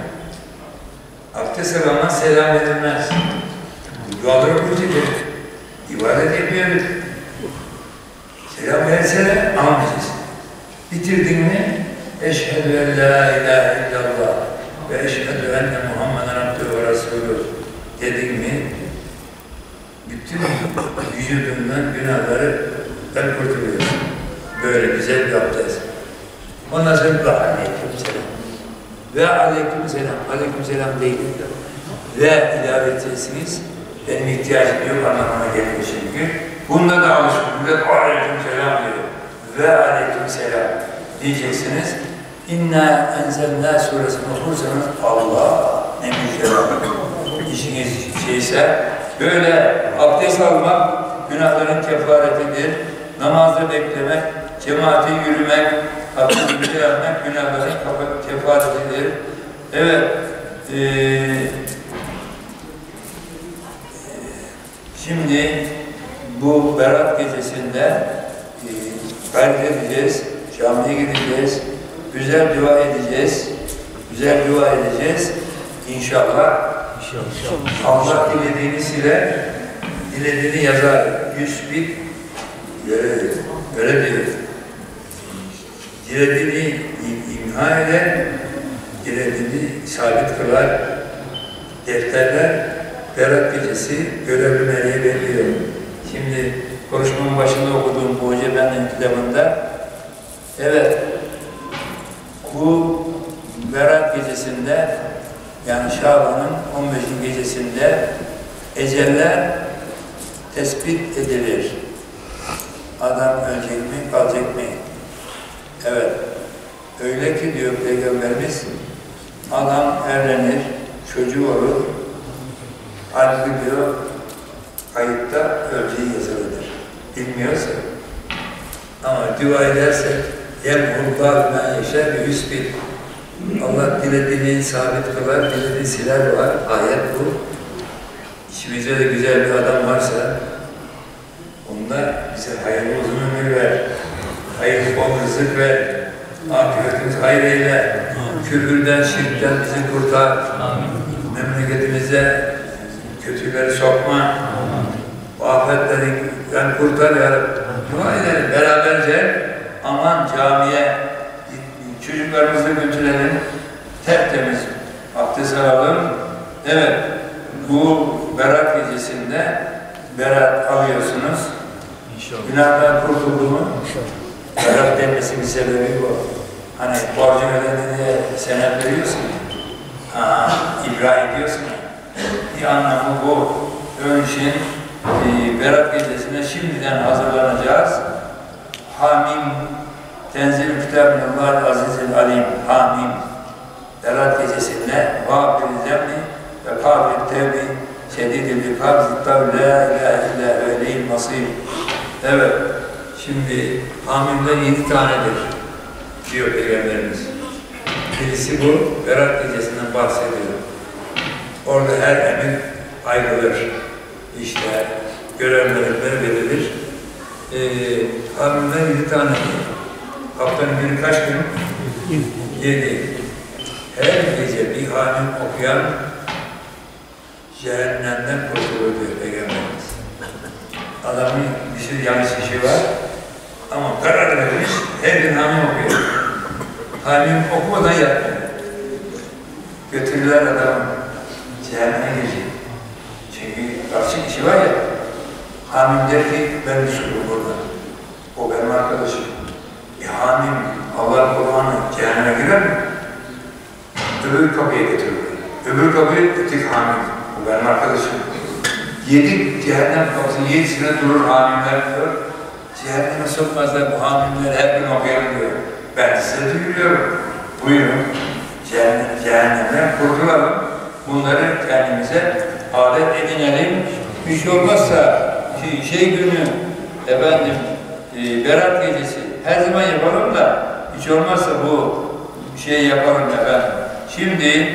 Speaker 2: Abdest alamaz selam verilmez. Duaları okuyacak. İbadet yapıyoruz. Selam versene almayacağız. Bitirdin mi? Eşhedü en la ilahe illallah ve eşhedü enne Muhammeden abdühü ve resulüh dedin mi? Bütün vücudundan günahları kurtuluyorsun. Böyle güzel bir abdest. Ondan sonra aleykümselam. Ve aleykümselam. Aleykümselam değil. Ve ilave edeceksiniz. Benim ihtiyacım yok anlamına geliyor çünkü. Bunda da alışık. Millet aleykümselam diyor. Ve aleykümselam diyeceksiniz. İnna enzelnâ suresini okursanız Allah ne mükemmel. İşiniz şeyse böyle abdest almak günahların kefaretidir. Namazda beklemek, cemaate yürümek, abdesti yapmak günahların kefaretidir. Evet. Şimdi bu Berat gecesinde gayret edeceğiz, camiye gideceğiz, güzel dua edeceğiz, İnşallah. Allah dilediğini siler, dilediğini yazar. 100 bin öyle diyor. Dilediğini imha eder, dilediğini sabit kılar. Defterler Berat gecesi görevli meleği bekliyor. Şimdi konuşmamın başında okuduğum bu Hoca Ben'in kitabında evet bu Berat gecesinde yani Şaban'ın 15. gecesinde eceller tespit edilir. Adam ölecek mi, kalacak mı? Evet. Öyle ki diyor Peygamberimiz adam evlenir, çocuğu olur. Halbuki diyor kayıtta öleceği yazılıdır. Bilmiyorsa ama dua edersek yemhullah men yeşer ve yüsbil. Allah dilediğini sabit kılar, dilediğini siler var. Ayet bu. İçimizde de güzel bir adam varsa onlar bize hayırlı uzun ömür ver. Hayırlı bol rızık ver. Akıbetimiz hayır eyle. Küfürden, şirkten bizi kurtar. Memleketimize kötüleri sokma. Bu afetlerden kurtar ya Rabbi. Dua edelim beraberce. Aman camiye çocuklarımızı götürelim. Tertemiz abdest alalım. Evet. Bu Berat gecesinde Berat alıyorsunuz. Günahdan kurtuldu mu? Berat denmesinin sebebi bu. Hani borcun ödendiğinde senet veriyorsun. İbrahim diyorsun. Bir anlamı bu. Onun için Berat gecesine şimdiden hazırlanacağız. Hamim, Tenzil-i Kitab-ı Azizil Alim, Hamim, Berat gecesinde Vâfir-i Zemmi ve Kâfir-i Tevbi, Şedid-i Likâb, Zıttav, La ilahe illa öyle-i nasîb. Evet, şimdi Hamim'de 7 tanedir diyor Peygamberimiz. Birisi bu, Berat gecesinden bahsediyor. Orada her emir ayrılır. İşte görevler verilir. Hamim'de 7 tanedir. Haftanın birkaç gün 7. Her gece bir hamim okuyan cehennemden kurtulur diyor Peygamberimiz. Adamın bir sürü yanlış işi var ama karar vermiş, her gün hamim okuyor. Hamim okumadan yatmıyor. Götürürler adamı cehenneme girecek. Çünkü karışık işi var ya, hamim der ki ben Müslümanım burada. O benim arkadaşım. Hamim Allah Kur'an'ı cehenneme girer mi? Öbür kapıya getiriyor. Öbür kapıya öteki hamim. Bu benim arkadaşım. 7 cehennem kapısının 7'sine durur hamimler diyor. Cehenneme sokmazlar bu hamimler her gün okuyalım diyor. Ben size duyuruyorum. Buyurun. Cehennemden kurtulalım. Bunları kendimize adet edinelim. Bir şey olmazsa şey günü efendim Berat gecesi her zaman yapalım da hiç olmazsa bu şey yapalım efendim. Şimdi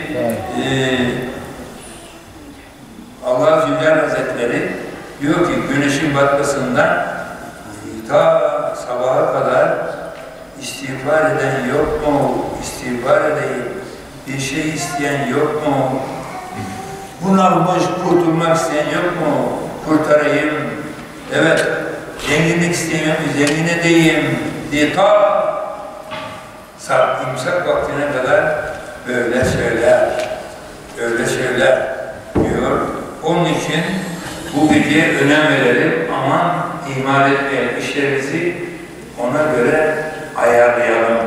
Speaker 2: Allah Zülcelal Hazretleri diyor ki güneşin batmasından ta sabaha kadar istiğfar eden yok mu? İstiğfar edeyim. Bir şey isteyen yok mu? Bunalmış, kurtulmak isteyen yok mu? Kurtarayım. Evet, zenginlik isteyeyim, zengin edeyim diye ta imsak vaktine kadar öyle söyler diyor. Onun için bu geceye önem verelim, aman ihmal etmeyelim. İşlerimizi ona göre ayarlayalım.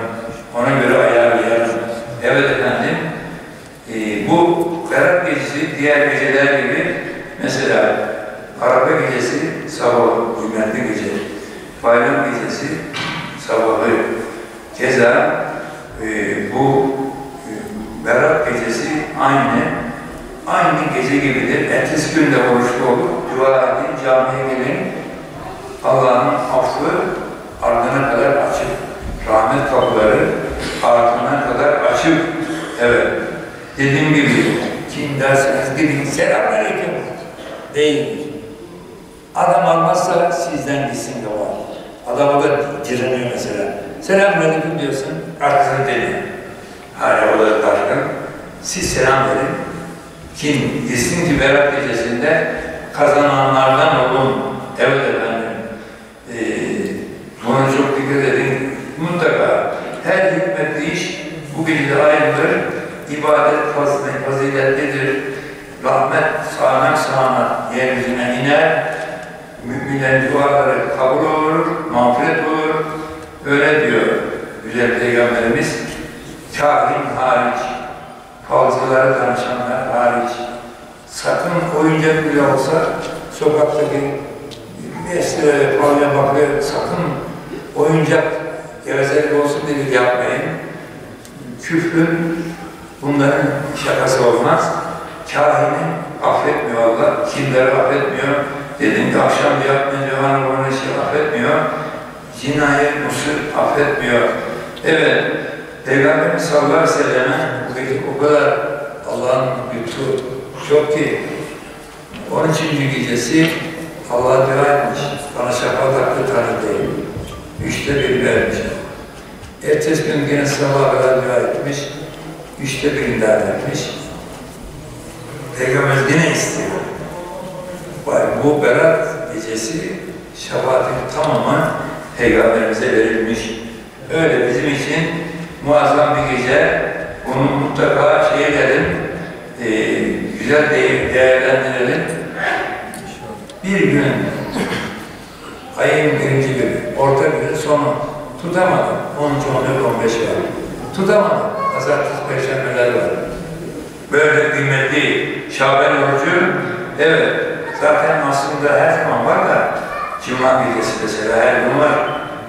Speaker 2: Evet efendim, bu Berat gecesi diğer geceler gibi mesela Arafa gecesi sabahı, kıymetli gece. Bayram gecesi sabahı. Keza bu Berat gecesi aynı gece gibidir. Ertesi günde oruçlu olur. Dua edin, camiye gelin. Allah'ın affı ardına kadar açık. Rahmet kapıları ardına kadar açık. Evet. Dediğim gibi kim derseniz gidin selamünaleyküm değil. Adam almazsa sizden gitsin de var. Adama da direniyor mesela. Selamünaleyküm diyorsun, arkasını deniyor. Hala o da dargın. Siz selam verin. Kim gitsin ki Berat gecesinde kazananlardan olun. Evet efendim. Buna çok dikkat edin. Mutlaka her hikmetli iş bu gecede ayrılır. İbadet faziletlidir. Rahmet sağanak yeryüzüne iner. Müminlerin duaları kabul olur, mağfiret olur. Öyle diyor güzel Peygamberimiz. Kahin hariç, falcılara danışanlar hariç, sakın oyuncak bile olsa sokaktaki mesleğe falan bakıyor, sakın oyuncak gevezelik olsun diye yapmayın. Küfrün bunların şakası olmaz. Kahini affetmiyor Allah, kimleri affetmiyor. Dedim ki akşam yapmayınca bana şey affetmiyor. Cinayet, musul affetmiyor. Evet, Peygamberimiz sallallahu aleyhi ve selleme bu gece o kadar Allah'ın lütfu çok ki 13. gecesi Allah'a dua etmiş. Bana şefaat hakkı tanıdığım. 3'te 1 vermiş. Ertesi gün yine sabaha kadar dua etmiş. 3'te 1'ini daha vermiş. Peygamber yine istiyor. Bu Berat gecesi şefaatin tamamı Peygamberimize verilmiş. Öyle bizim için muazzam bir gece. Bunu mutlaka şey edelim, güzel değerlendirelim. Bir gün, ayın 1. günü, orta günün sonu tutamadım. 13, 14, 15 var. Tutamadım. Pazartesi, perşembeler var. Böyle kıymetli Şaban orucu, evet, zaten aslında her zaman var da Cuma gecesi mesela her gün var.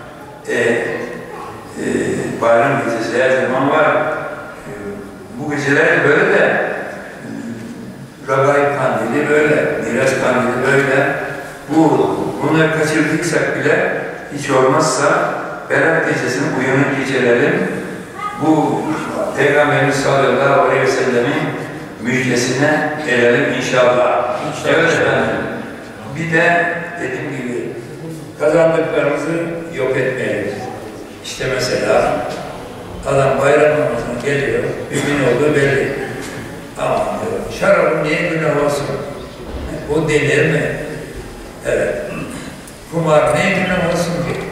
Speaker 2: Bayram gecesi her zaman var. Bu geceler böyle de Ragaib kandili böyle, Miraç kandili böyle. Bunları kaçırdıksak bile hiç olmazsa Berat gecesinin uyanık gecelerin bu Peygamberimiz sallallahu aleyhi ve sellemin müjdesine erelim inşallah. Evet efendim. Bir de dediğim gibi kazandıklarımızı yok etmeyelim. İşte mesela adam bayram namazına geliyor, bir gün olduğu belli. Aman diyor, şarabın niye günah olsun? O denir mi? Evet. Kumar niye günah olsun ki?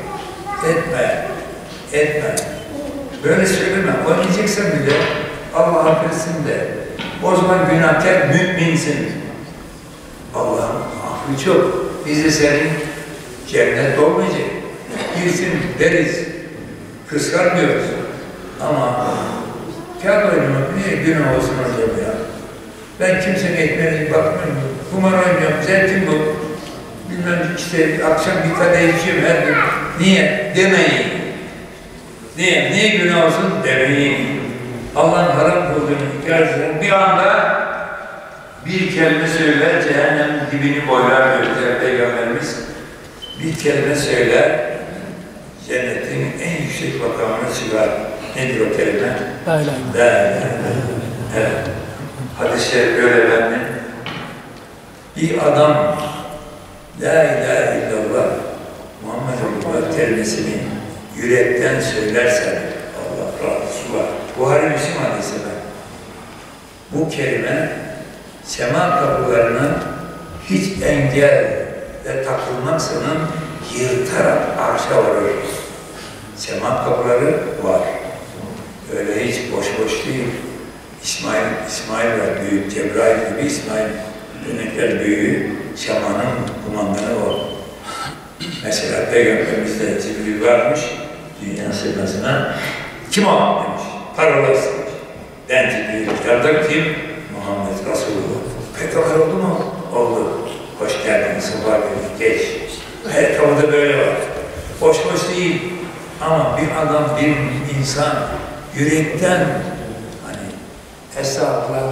Speaker 2: Etme. Böyle söyleme. Oynayacaksan bile Allah affetsin de. O zaman günahkar müminsin. Allah'ın affı çok. Biz de senin cennet olmayacak. Girsin deriz. Kıskanmıyoruz. Ama kağıt oynamak niye günah olsun acaba ya? Ben kimsenin ekmeğine bakmıyorum. Kumar oynuyorum. Zevkim bu. Bilmem işte akşam bir kadeh içiyorum her gün. Niye? Demeyin. Niye günah olsun? Demeyin. Allah'ın haram kıldığını ikrar eden bir anda bir kelime söyler, cehennemin dibini boylar diyor Peygamberimiz. Bir kelime söyler, cennetin en yüksek makamına çıkar. Nedir o kelime? La ilahe illallah. Evet. Hadis-i şerif böyle bende. Bir adam La ilahe illallah Muhammed kelimesini yürekten söylersen Allah razı var. Buhari Müslim hadisi var. Bu kelime sema kapılarına hiç engelle takılmaksızın yırtarak arşa varır. Sema kapıları var. Öyle hiç boş değil. İsmail var, büyük Cebrail gibi İsmail dönekler büyüğü, Şam'ın kumandanı o. Mesela Peygamberimizde Cibril varmış, dünya semasına. Kim o? Demiş. Parola istemiş. Ben Cibril. Yardım kim? Muhammed Resulullah. Peygamber oldu mu? Oldu. Hoş geldin, sabah günü, geç. Her kapıda böyle var. Boş değil. Ama bir adam, bir insan yürekten hani estağfurullah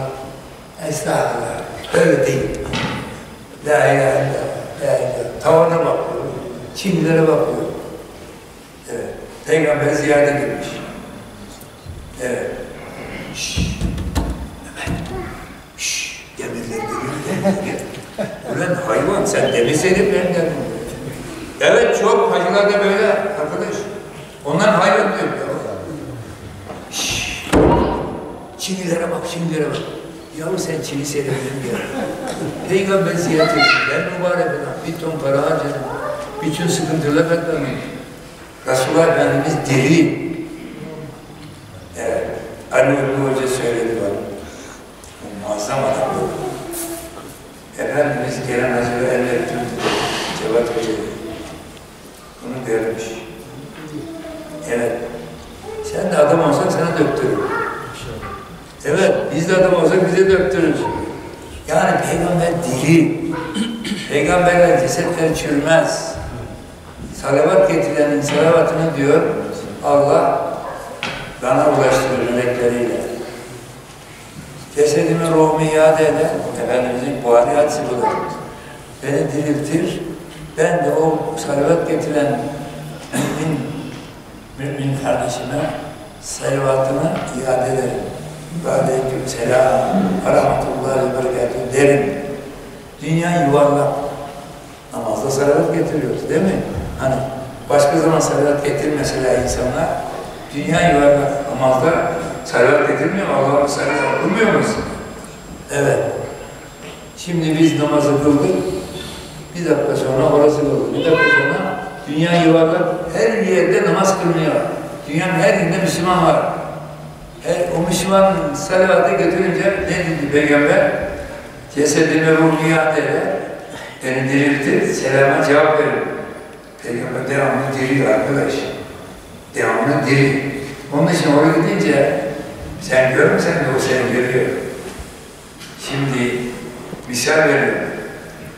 Speaker 2: öyle değil. La ilahe illallah. Tavana bakıyor, Çinlilere bakıyor. Evet. Peygamber ziyarete gitmiş. Evet. Demirler geliyor. Ulan hayvan, sen demirseydin ben geldim. Evet, çok hacılar da böyle arkadaş. Onlar hayvan diyor. Çinlilere bak. Yahu sen Çin'i seyredin ya. Peygamber ziyaret etsin. Ben mübarek adam. Bir ton para harcadım. Bütün sıkıntılar katlanmış. Resulullah Efendimiz diri. Evet. Ali Ulu Hoca söyledi bana. Muazzam adam bu. Efendimiz gelen hacıları elle tuttu. Cevat Hoca dedi. Bunu görmüş. Evet. Sen de adam olsan sana döktürür. Evet, biz de adam olsak bize döktürür. Yani Peygamber diri. Peygamberler cesetler çürümez. Salavat getirenin salavatını diyor Allah bana ulaştırır melekleriyle. Cesedimi ruhumu iade eder. Efendimizin Buhari hadisi budur. Beni diriltir. Ben de o salavat getiren mümin kardeşime salavatını iade ederim. Aleyküm selam, rahmetullahi ve berekatuhu derim. Dünya yuvarlak. Namazda salavat getiriyoruz değil mi? Hani başka zaman salavat getirmeseler insanlar, dünya yuvarlak. Namazda salavat getirmiyor, Allah'ın salavat kılmıyor musun? Evet. Şimdi biz namazı kıldık, bir dakika sonra orası kıldık, bir dakika sonra dünya yuvarlak. Her yerde namaz kılınıyor. Dünyanın her yerinde Müslüman var. O Müslüman salavatı götürünce ne dedi Peygamber? Cesedimi ruhu iade eder, beni diriltir, selama cevap verir. Peygamber devamlı diri arkadaş. Devamlı diri. Onun için oraya gidince sen görmesen de o seni görüyor. Şimdi misal veriyorum.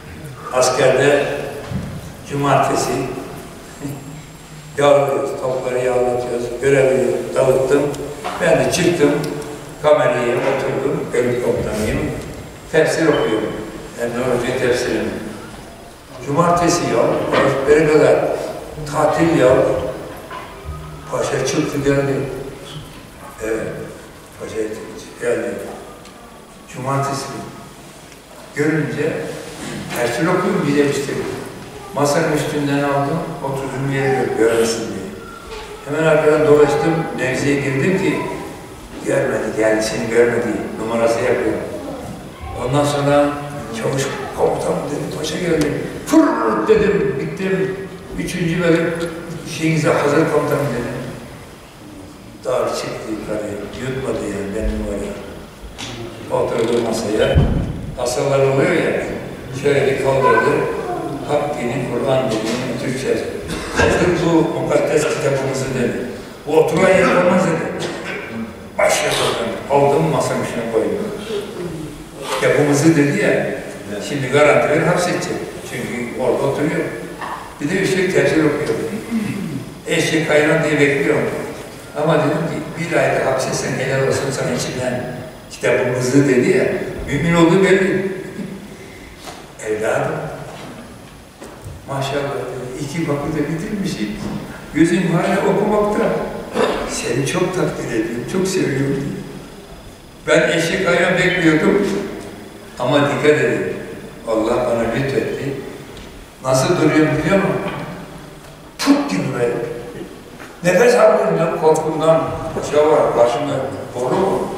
Speaker 2: askerde cumartesi yağlıyoruz, topları yağlatıyoruz, görevi dağıttım. Ben de çıktım, kameraya oturdum, bölük komutanıyım, tefsir okuyorum. Yani Hoca tefsirim. Cumartesi yok, böyle kadar tatil yok. Paşa çıktı geldi. Evet, Paşa geldi. Cumartesi görünce tefsir okuyorum diyeceğim. Masanın üstünden aldım, oturduğum yeri görmesin diye. Hemen arkadan dolaştım, Nevzi'ye girdim ki görmedi, geldi seni görmedi, numarası yapıyor. Ondan sonra çavuş komutanım dedi, paşa geldi. Fırr dedim, gittim. 3. bölüm şeyinize hazır komutanım dedim. Dar çıktı yukarıya, yutmadı yani benim var ya. Oturdu masaya, asalar oluyor ya, şöyle kaldırdı. Hak dini, Kur'an dini, Türkçe. Hazır bu mukaddes kitabımızı dedi. Bu oturan yer olmaz dedi. Başladı aldım masanın üstüne koydum. Kitabımızı dedi ya, şimdi garantileri hapsedecek. Çünkü orada oturuyor. Bir de üstelik tefsir okuyor. Eşek hayran diye bekliyorum. Ama dedim ki bir ayda hapsetsen helal olsun sana içinden kitabımızı dedi ya, mümin olduğu belli. Evladım. Maşallah, 2 fakülte bitirmişim. Gözüm hala okumakta. Seni çok takdir ediyorum, çok seviyorum. Ben eşek ayran bekliyordum. Ama dikkat edin. Allah bana lütfetti. Nasıl duruyorum biliyor musun? Put gibi böyle. Nefes alıyorum ya korkumdan. Şey var, başımda boru mu?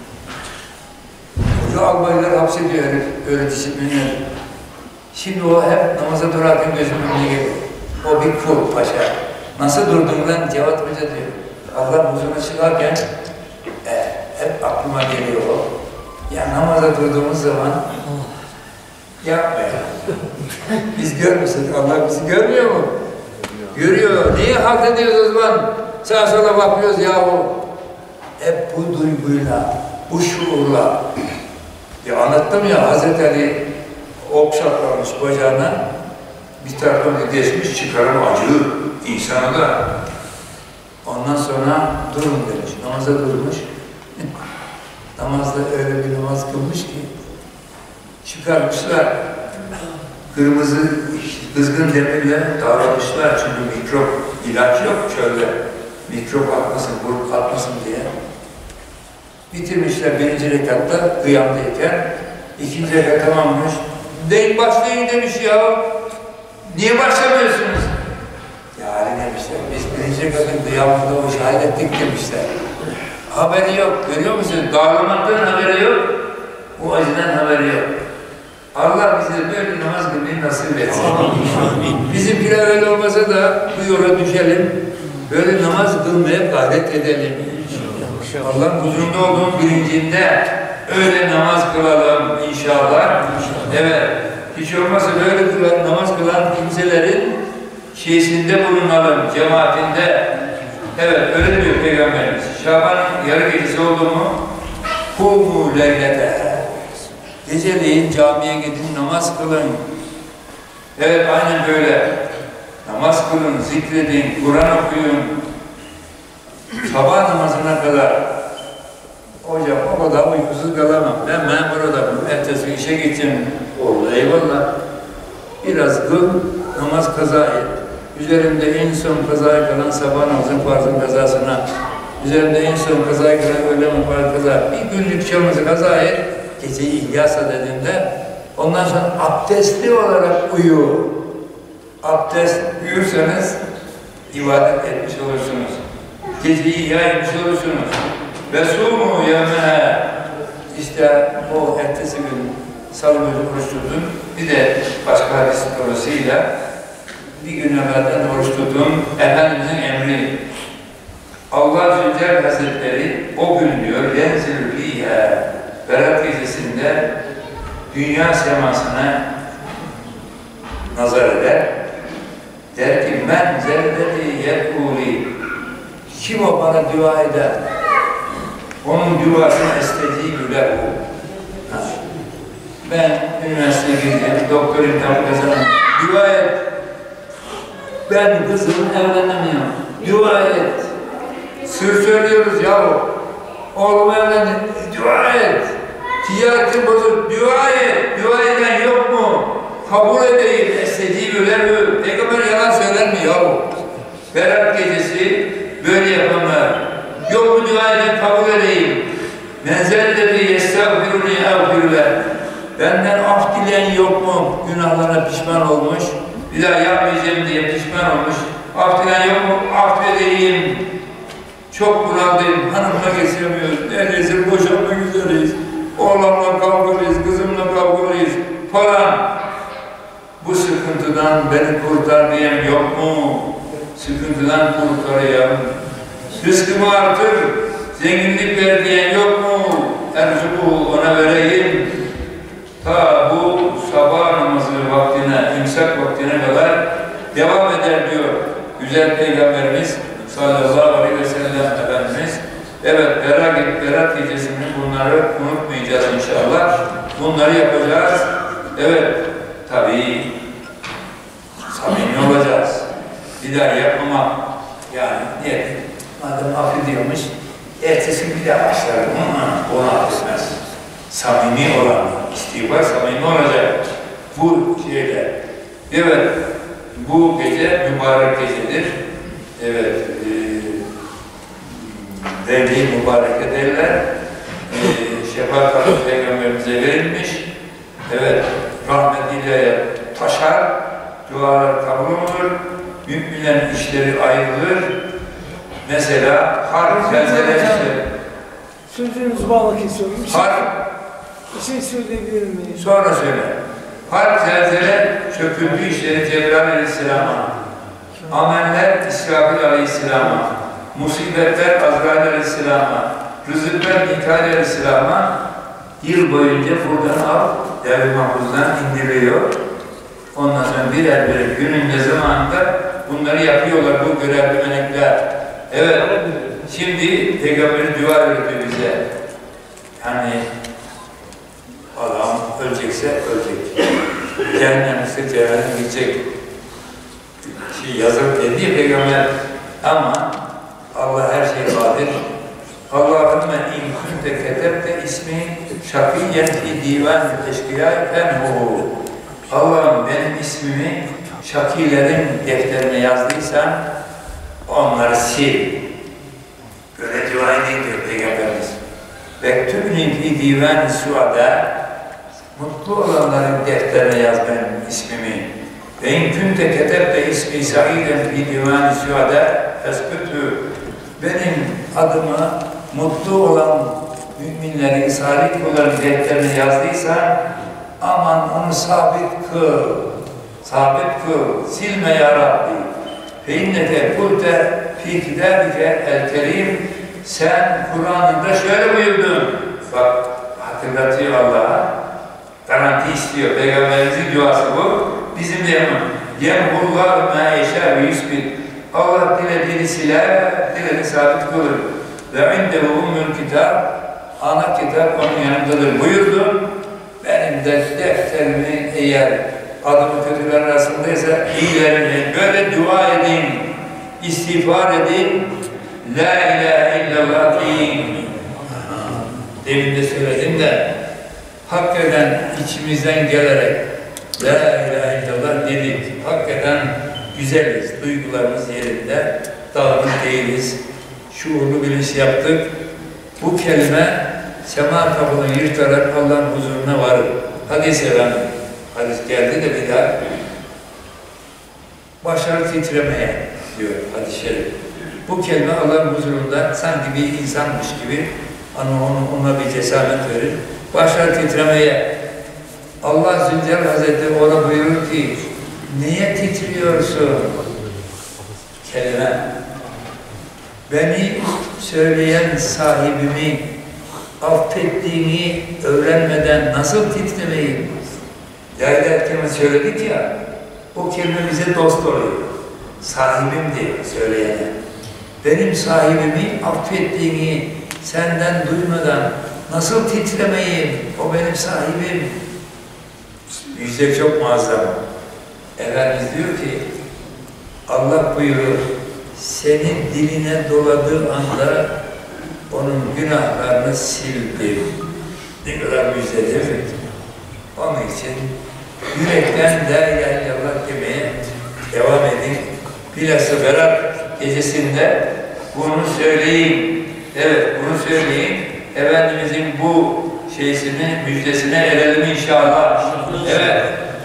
Speaker 2: Hoca albaylar hapsediyor öyle disiplinler. Şimdi o hep namaza durarken gözümün önüne geliyor. O bir kul paşa. Nasıl durdun lan Cevat Hoca diyor. Allah huzuruna çıkarken hep aklıma geliyor o. Ya namaza durduğumuz zaman yapma ya. Biz görmüyoruz. Allah bizi görmüyor mu? Görüyor. Niye halt ediyoruz o zaman? Sağa sola bakıyoruz yahu. Hep bu duyguyla, bu şuurla. Ya anlattım ya Hazreti Ali okşatlamış bacağına, bir taraftan geçmiş, çıkaran acı insana da. Ondan sonra durun demiş, namaza durmuş. Namazda öyle bir namaz kılmış ki, çıkarmışlar, kırmızı kızgın demirle davranmışlar çünkü mikrop, ilaç yok şöyle, mikrop atmasın, buruk atmasın diye. Bitirmişler 1. rekatta, kıyamdayken, 2. rekat tamammış. Deyin başlayın demiş ya. Niye başlamıyorsunuz? Yani demişler, biz 1. rekatın kıyamında o şahit ettik demişler. Haberi yok, görüyor musunuz? Dağlamaktan haberi yok, o acıdan haberi yok. Allah bize böyle namaz kılmayı nasip etsin. Bizimkiler öyle olmasa da bu yola düşelim, böyle namaz kılmaya gayret edelim. Allah'ın huzurunda olduğum bilincinde öyle namaz kılalım inşallah. Evet, hiç olmazsa böyle namaz kılan kimselerin şeysinde bulunalım, cemaatinde. Evet, öyle diyor Peygamberimiz. Şaban'ın yarı gecesi oldu mu? Kumu leylete. Geceleyin camiye gidin, namaz kılın. Evet, aynen böyle. Namaz kılın, zikredin, Kur'an okuyun. Sabah namazına kadar. Hocam o kadar uykusuz kalamam. Ben memur adamım. Ertesi işe gideceğim. Oldu eyvallah. Biraz kıl, namaz kaza et. Üzerimde en son kazaya kalan sabah namazın farzın kazasına. Üzerimde en son kazaya kalan öğlen farzın kaza. Bir günlük çamızı kaza et. Geceyi ihyasa dediğinde ondan sonra abdestli olarak uyu. Abdest uyursanız ibadet etmiş olursunuz. Geceyi ihya etmiş olursunuz. Ve sumu yevme, işte o ertesi gün salı günü oruç tutun. Bir de başka hadis dolayısıyla bir gün evvelden oruç tutun. Efendimizin emri. Allah Zülcelal Hazretleri o gün diyor yenzilü fîhâ Berat gecesinde dünya semasına nazar eder. Der ki men zelleti yekûli, kim o bana dua eder? Onun duasını estecîbü lehu. Ben üniversiteye girdim, doktor imtihanı kazandım. Dua et. Ben kızımı evlenemiyorum. Dua et. Sır söylüyoruz yahu. Oğlum evlendi. Dua et. Ticaretin bozuk. Dua et. Dua eden yok mu? Kabul edeyim. Esteciği öyle. Peygamber yalan söyler mi yahu? Berat gecesi böyle yapanlar. Yok mu dua eden kabul edeyim. Menzelleri yestağfiruni evfirler. Benden af dileyen yok mu? Günahlarına pişman olmuş. Bir daha yapmayacağım diye pişman olmuş. Af dileyen yok mu? Affedeyim. Çok bunaldayım. Hanımla geçemiyoruz. Neredeyse boşanmak üzereyiz. Oğlanla kavgalıyız, kızımla kavgalıyız falan. Bu sıkıntıdan beni kurtar diyen yok mu? Sıkıntıdan kurtarayım. Rızkımı artır, zenginlik ver diyen yok mu? Erzuku ona vereyim. Ta bu sabah namazı vaktine, imsak vaktine kadar devam eder diyor güzel Peygamberimiz sallallahu aleyhi ve sellem Efendimiz. Evet, Berat gecesini bunları unutmayacağız inşallah. Bunları yapacağız. Evet, tabii samimi olacağız. Bir daha yapmamak. Yani niyet. Madem affediyormuş, ertesi bir daha başlar. Onu affetmez. Samimi olan, istiğfar samimi olacak. Bu şeyler. Evet, bu gece mübarek gecedir. Evet, devri mübarek ederler. Şefaat hakkı Peygamberimize verilmiş. Evet, rahmetiyle taşar, dualar kabul olur, müminlerin işleri ayrılır. Mesela harf zelzele işte.
Speaker 4: Sözünüzü bağlamak istiyorum. Bir şey söyleyebilir miyim?
Speaker 2: Sonra söyle. Harp zelzele çöküldü işleri Cebrail Aleyhisselam'a. Ameller İsrafil Aleyhisselam'a. Musibetler Azrail Aleyhisselam'a. Rızıklar Mikail Aleyhisselam'a. Yıl boyunca buradan al, Devri Mahfuz'dan indiriliyor. Ondan sonra birer günün zamanında bunları yapıyorlar bu görevli melekler. Evet. Şimdi Peygamber'in dua öğretiyor bize. Yani adam ölecekse ölecek. Cehennemse cehenneme gidecek. Yazık dedi ya Peygamber. Ama Allah her şeyi kadir. Allahümme in kunte ketebte ismi şakiyyen fi divan eşkıya fenhu. Allah'ım benim ismimi şakilerin defterine yazdıysan onları sil. Böyle dua edin diyor Peygamberimiz. Vektübni fi divan suada, mutlu olanların defterine yaz benim ismimi. Ve in kunte ketebte ismi sa'iden fi divan suada eskütü. Benim adımı mutlu olan müminlerin, salih kulların defterine yazdıysan aman onu sabit kıl. Sabit kıl. Silme ya Rabbi. Fe inneke kulte fi kitabike el-kerim. Sen Kur'an'ında şöyle buyurdun. Bak hatırlatıyor Allah'a. Garanti istiyor. Peygamberimizin duası bu. Bizim de yapalım. Yemhullahu ma yeşâ ve yüsbit. Allah dilediğini siler, dilediğini sabit kılır. Ve indehu ummul kitap. Ana kitap onun yanındadır buyurdu. Benim de defterimi eğer adımı kötüler arasındaysa iyilerini böyle dua edin, istiğfar edin. La ilahe illallah deyin. Demin de söyledim de hakikaten içimizden gelerek La ilahe illallah dedik. Hakikaten güzeliz, duygularımız yerinde, dağınık değiliz. Şuurlu bilinç yaptık. Bu kelime sema kapını yırtarak Allah'ın huzuruna varır. Hadis efendim. Hadis geldi de bir daha başlar titremeye diyor hadis-i şerif. Bu kelime Allah'ın huzurunda sanki bir insanmış gibi ona bir cesaret verir. Başlar titremeye. Allah Zülcelal Hazretleri ona buyurur ki niye titriyorsun? Kelime. Beni söyleyen sahibimi affettiğini öğrenmeden nasıl titremeyim? Derken söyledik ya, o kelime bize dost oluyor. Sahibim diye söyleyene. Benim sahibimi affettiğini senden duymadan nasıl titremeyim? O benim sahibim. Müjde çok muazzam. Efendimiz diyor ki, Allah buyurur, senin diline doladığı anda onun günahlarını sildi. Ne kadar müjde değil mi? Onun için yürekten la ilahe illallah demeye devam edin. Bilhassa Berat gecesinde bunu söyleyin. Evet, bunu söyleyin. Efendimizin bu müjdesine erelim inşallah. Evet.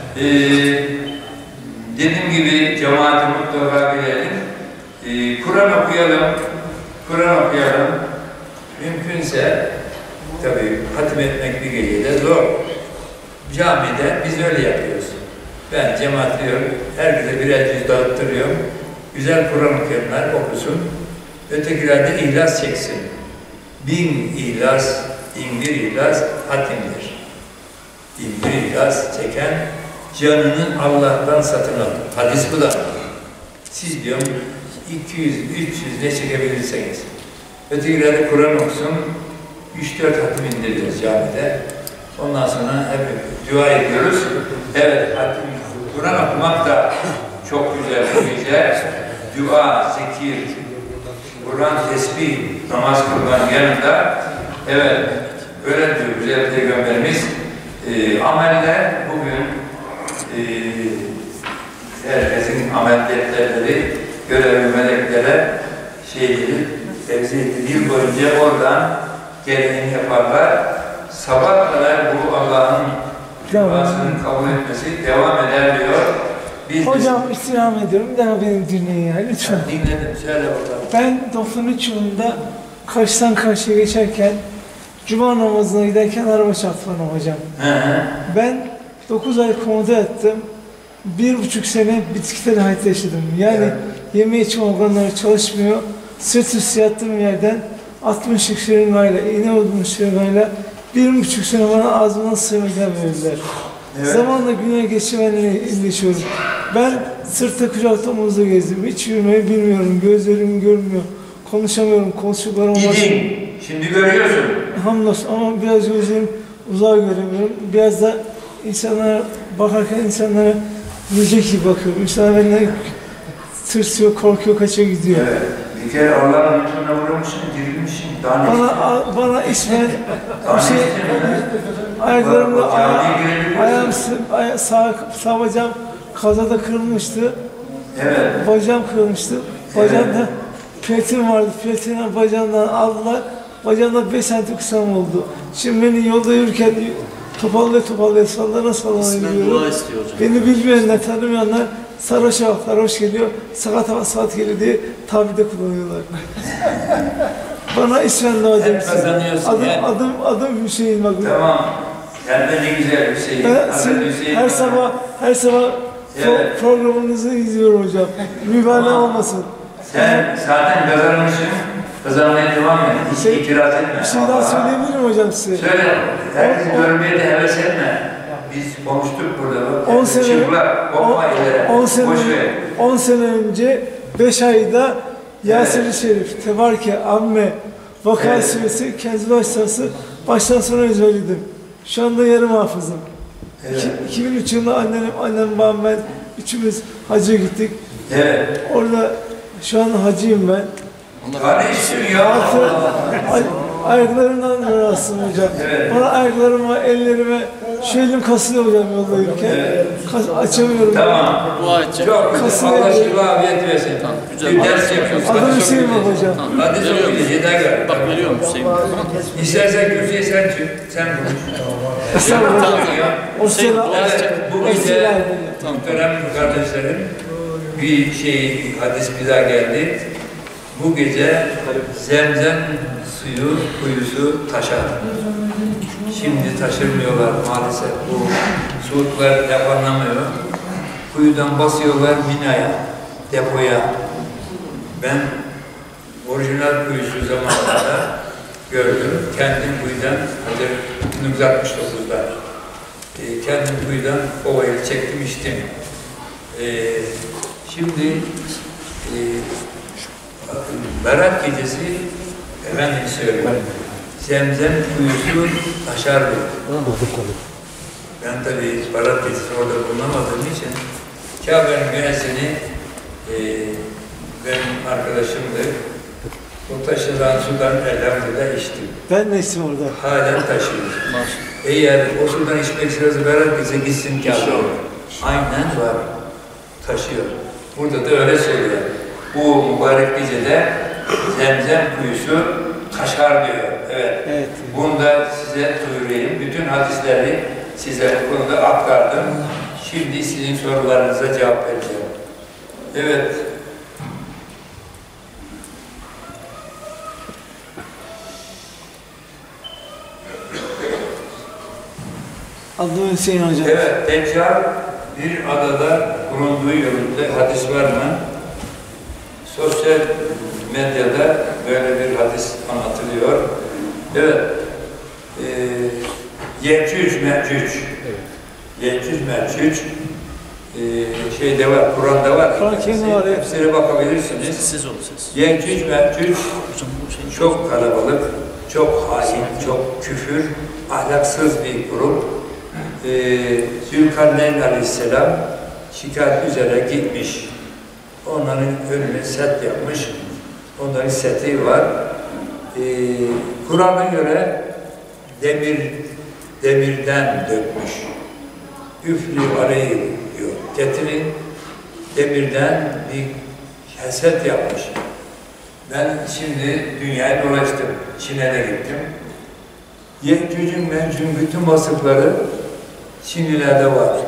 Speaker 2: Dediğim gibi cemaati mutlaka bilelim. Kur'an okuyalım. Kur'an okuyalım. Mümkünse tabii hatim etmek bir gecede zor. Camide biz öyle yapıyoruz. Ben cemaat diyorum, herkese birer cüz dağıttırıyorum. Güzel Kur'an okuyanlar okusun. Ötekiler de ihlas çeksin. 1000 ihlas, 1001 ihlas hatimdir. 1001 ihlas çeken canını Allah'tan satın alır. Hadis bu da. Siz diyorum 200, 300 ne çekebilirseniz. Ötekiler de Kur'an okusun. 3-4 hatim indireceğiz camide. Ondan sonra hep dua ediyoruz. Evet, hatim, Kur'an okumak da çok güzel bir gece. Dua, zikir, Kur'an, tesbih, namaz kılmanın yanında. Evet, öyle diyor güzel Peygamberimiz. Ameller bugün herkesin amel defterleri, görevli meleklere tevzi edildi. Yıl boyunca oradan gereğini yaparlar. Sabah kadar bu Allah'ın duasını kabul etmesi devam eder diyor. Biz
Speaker 4: hocam istirham ediyorum. Bir daha beni dinleyin ya lütfen.
Speaker 2: Dinledim, söyle bakalım.
Speaker 4: Ben 93 yılında karşıdan karşıya geçerken Cuma namazına giderken araba çarptı bana hocam. Ben 9 ay komada yattım. 1,5 sene bitkisel hayat yaşadım. Yani yeme içme organları çalışmıyor. Sırt üstü yattığım yerden 60 şırıngayla, iğne olmuş şırıngayla 1,5 sene bana ağzımdan sıvırken verdiler. Evet. Zamanla güne geçimenle iyileşiyorum. Ben sırtta kucakta omuzda gezdim. Hiç yürümeyi bilmiyorum. Gözlerim görmüyor. Konuşamıyorum. Konuştuklarım var.
Speaker 2: Gidin. Şimdi görüyorsun.
Speaker 4: Hamdolsun ama biraz gözlerim uzağa göremiyorum. Biraz da insanlara bakarken insanlara yiyecek gibi bakıyorum. İnsanlar benden tırsıyor, korkuyor, kaçıyor gidiyor.
Speaker 2: Evet. Bir kere Allah'ın lütfuna uğramışsın, dirilmişsin.
Speaker 4: Bana ismen bir şey, ayaklarımda sağ bacağım kazada kırılmıştı.
Speaker 2: Evet.
Speaker 4: Bacağım kırılmıştı. Bacağımda platin vardı. Platini bacağımdan aldılar. Bacağımda 5 santim kısam oldu. Şimdi beni yolda yürürken topallaya sallana yürüyorum. Beni bilmeyenler, tanımayanlar sarhoş geliyor, sakat geliyor diye tabirde kullanıyorlar. Bana ismen dua demişsin. Adım Hüseyin bak.
Speaker 2: Tamam. Yani ne güzel Hüseyin.
Speaker 4: Her sabah evet. Programınızı izliyorum hocam. Mübalağa olmasın.
Speaker 2: Sen zaten kazanmışsın. Kazanmaya devam et. Hiç itiraz etme.
Speaker 4: Bir şey daha söyleyebilirim hocam size.
Speaker 2: Söyle. Herkes görmeye de heves etme. Biz konuştuk burada.
Speaker 4: 10 sene önce 5 ayda Yasin-i Şerif, Tebareke, Amme, Vaka Suresi, Kenzul Aşsası baştan sona ezberledim. Şu anda yarım hafızım. 2003 yılında annem, babam, ben üçümüz hacca gittik.
Speaker 2: Evet.
Speaker 4: Orada şu an hacıyım ben.
Speaker 2: Kardeşim ya.
Speaker 4: Ayaklarımdan rahatsızım hocam. Evet. Bana ayaklarıma, ellerime, şu elim kasılıyor hocam yolda yürürken. Evet. Açamıyorum.
Speaker 2: Tamam.
Speaker 3: Dua edeceğim.
Speaker 2: Çok güzel. Allah şifa afiyet versin.
Speaker 3: Tamam. Güzel.
Speaker 2: Bir ders yapıyorsun.
Speaker 4: Adım Hüseyin bak hocam.
Speaker 3: Tamam.
Speaker 2: Hadi çok iyi.
Speaker 3: Bak veriyorum Hüseyin.
Speaker 2: İstersen kürsüye sen konuş.
Speaker 4: Estağfurullah.
Speaker 3: O Hüseyin dua edecek.
Speaker 2: Bu gece muhterem kardeşlerim bir hadis bize geldi. Bu gece Zemzem kuyusu taşar. Şimdi taşırmıyorlar maalesef. Bu suudlar yapanlamıyor. Kuyudan basıyorlar binaya, depoya. Ben orijinal kuyusu zamanında gördüm. Kendim kuyudan, hazır 1969'da kendim kuyudan ovayı çektim, içtim. Şimdi Berat gecesi Efendimiz söylüyor. Zemzem kuyusu taşar diyor. Ben tabii Barat Gecesi orada bulunamadığım için Kabe'nin güneşini benim arkadaşımdı. O taşıdan sudan elhamdülillah içtim.
Speaker 4: Ben de içtim orada.
Speaker 2: Halen taşıyor. Eğer o sudan içmek sırası Barat Gecesi gitsin Kabe'ye. Aynen var. Taşıyor. Burada da öyle söylüyor. Bu mübarek gecede Zemzem kuyusu taşar diyor. Evet. Bunu da size duyurayım. Bütün hadisleri size bu konuda aktardım. Şimdi sizin sorularınıza cevap vereceğim. Evet.
Speaker 4: Adım Hüseyin Hocam.
Speaker 2: Evet, Deccal bir adada bulunduğu yolunda hadis var mı? Sosyal medyada böyle bir hadis anlatılıyor. Evet. Yecüc Mecüc. Yecüc Mecüc şeyde var, Kur'an'da var.
Speaker 4: Kur'an-ı var.
Speaker 2: Hepsine bakabilirsiniz.
Speaker 3: Siz olun siz.
Speaker 2: Yecüc Mecüc
Speaker 3: Hocam bu şey
Speaker 2: çok kalabalık, çok hain, çok küfür, ahlaksız bir grup. Zülkarneyn Aleyhisselam şikayet üzere gitmiş. Onların önüne set yapmış. Onların seti var. Kur'an'a göre demirden dökmüş. Üflü arayı diyor. Getirin demirden bir set yapmış. Ben şimdi dünyayı dolaştım. Çin'e de gittim. Yecüc'ün Mecüc'ün bütün vasıfları Çinlilerde var.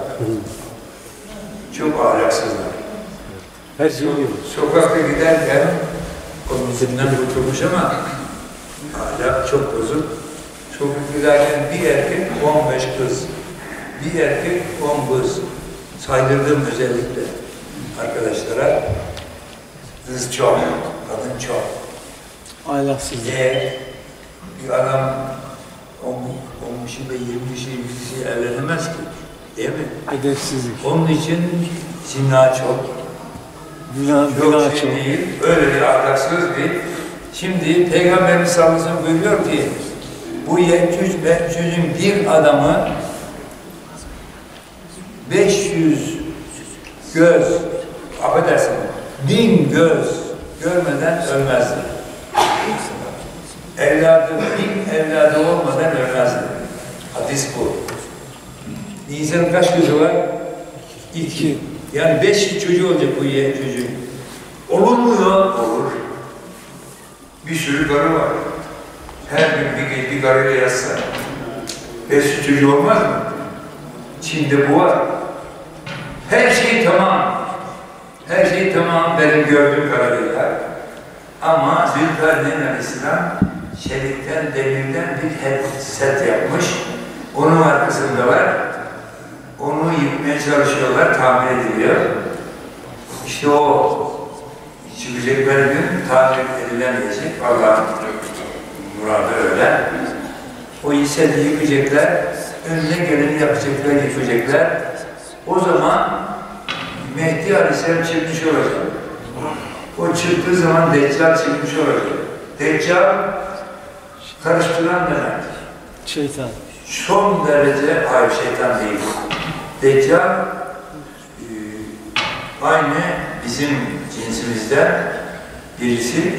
Speaker 2: Çok ahlaksızlar.
Speaker 5: Her şey iyi.
Speaker 2: Sokakta giderken onun izinden kurtulmuş ama ahlak çok bozuk. Sokakta giderken bir erkek 15 kız, bir erkek 10 kız saydırdım özellikle arkadaşlara. Kız çok, kadın çok.
Speaker 4: Ahlaksız.
Speaker 2: Bir adam 10 kişi ve 20 kişi evlenemez ki. Değil mi?
Speaker 4: Edepsizlik.
Speaker 2: Onun için zina çok.
Speaker 4: Günah çok.
Speaker 2: Değil, öyle bir ahlaksız bir. Şimdi Peygamberimiz sallallahu aleyhi ve sellem buyuruyor ki bu Yecüc Mecüc'ün bir adamı 500 göz, affedersin, 1000 göz görmeden ölmezdi. Evladı, 1000 evladı olmadan ölmezdi. Hadis bu. İnsanın kaç gözü var? 2. Yani 5 çocuğu olacak bu çocuğun. Olur mu ya? Olur. Bir sürü karı var. Her gün bir karıyla yatsa 5 çocuğu olmaz mı? Çin'de bu var. Her şey tamam. Her şey tamam benim gördüğüm kadarıyla. Ama Zülkarneyn Aleyhisselam çelikten, demirden bir set yapmış. Onun arkasında var. Onu yıkmaya çalışıyorlar, tamir ediliyor. İşte o çıkacakları gün tamir edilemeyecek. Allah'ın muradı öyle. O seti yıkacaklar, önüne geleni yapacaklar, yıkacaklar. O zaman Mehdi Aleyhisselam çıkmış olacak. O çıktığı zaman Deccal çıkmış olacak. Deccal karıştıran demektir.
Speaker 4: Şeytan.
Speaker 2: Son derece, hayır şeytan değil. Deccal aynı bizim cinsimizden birisi.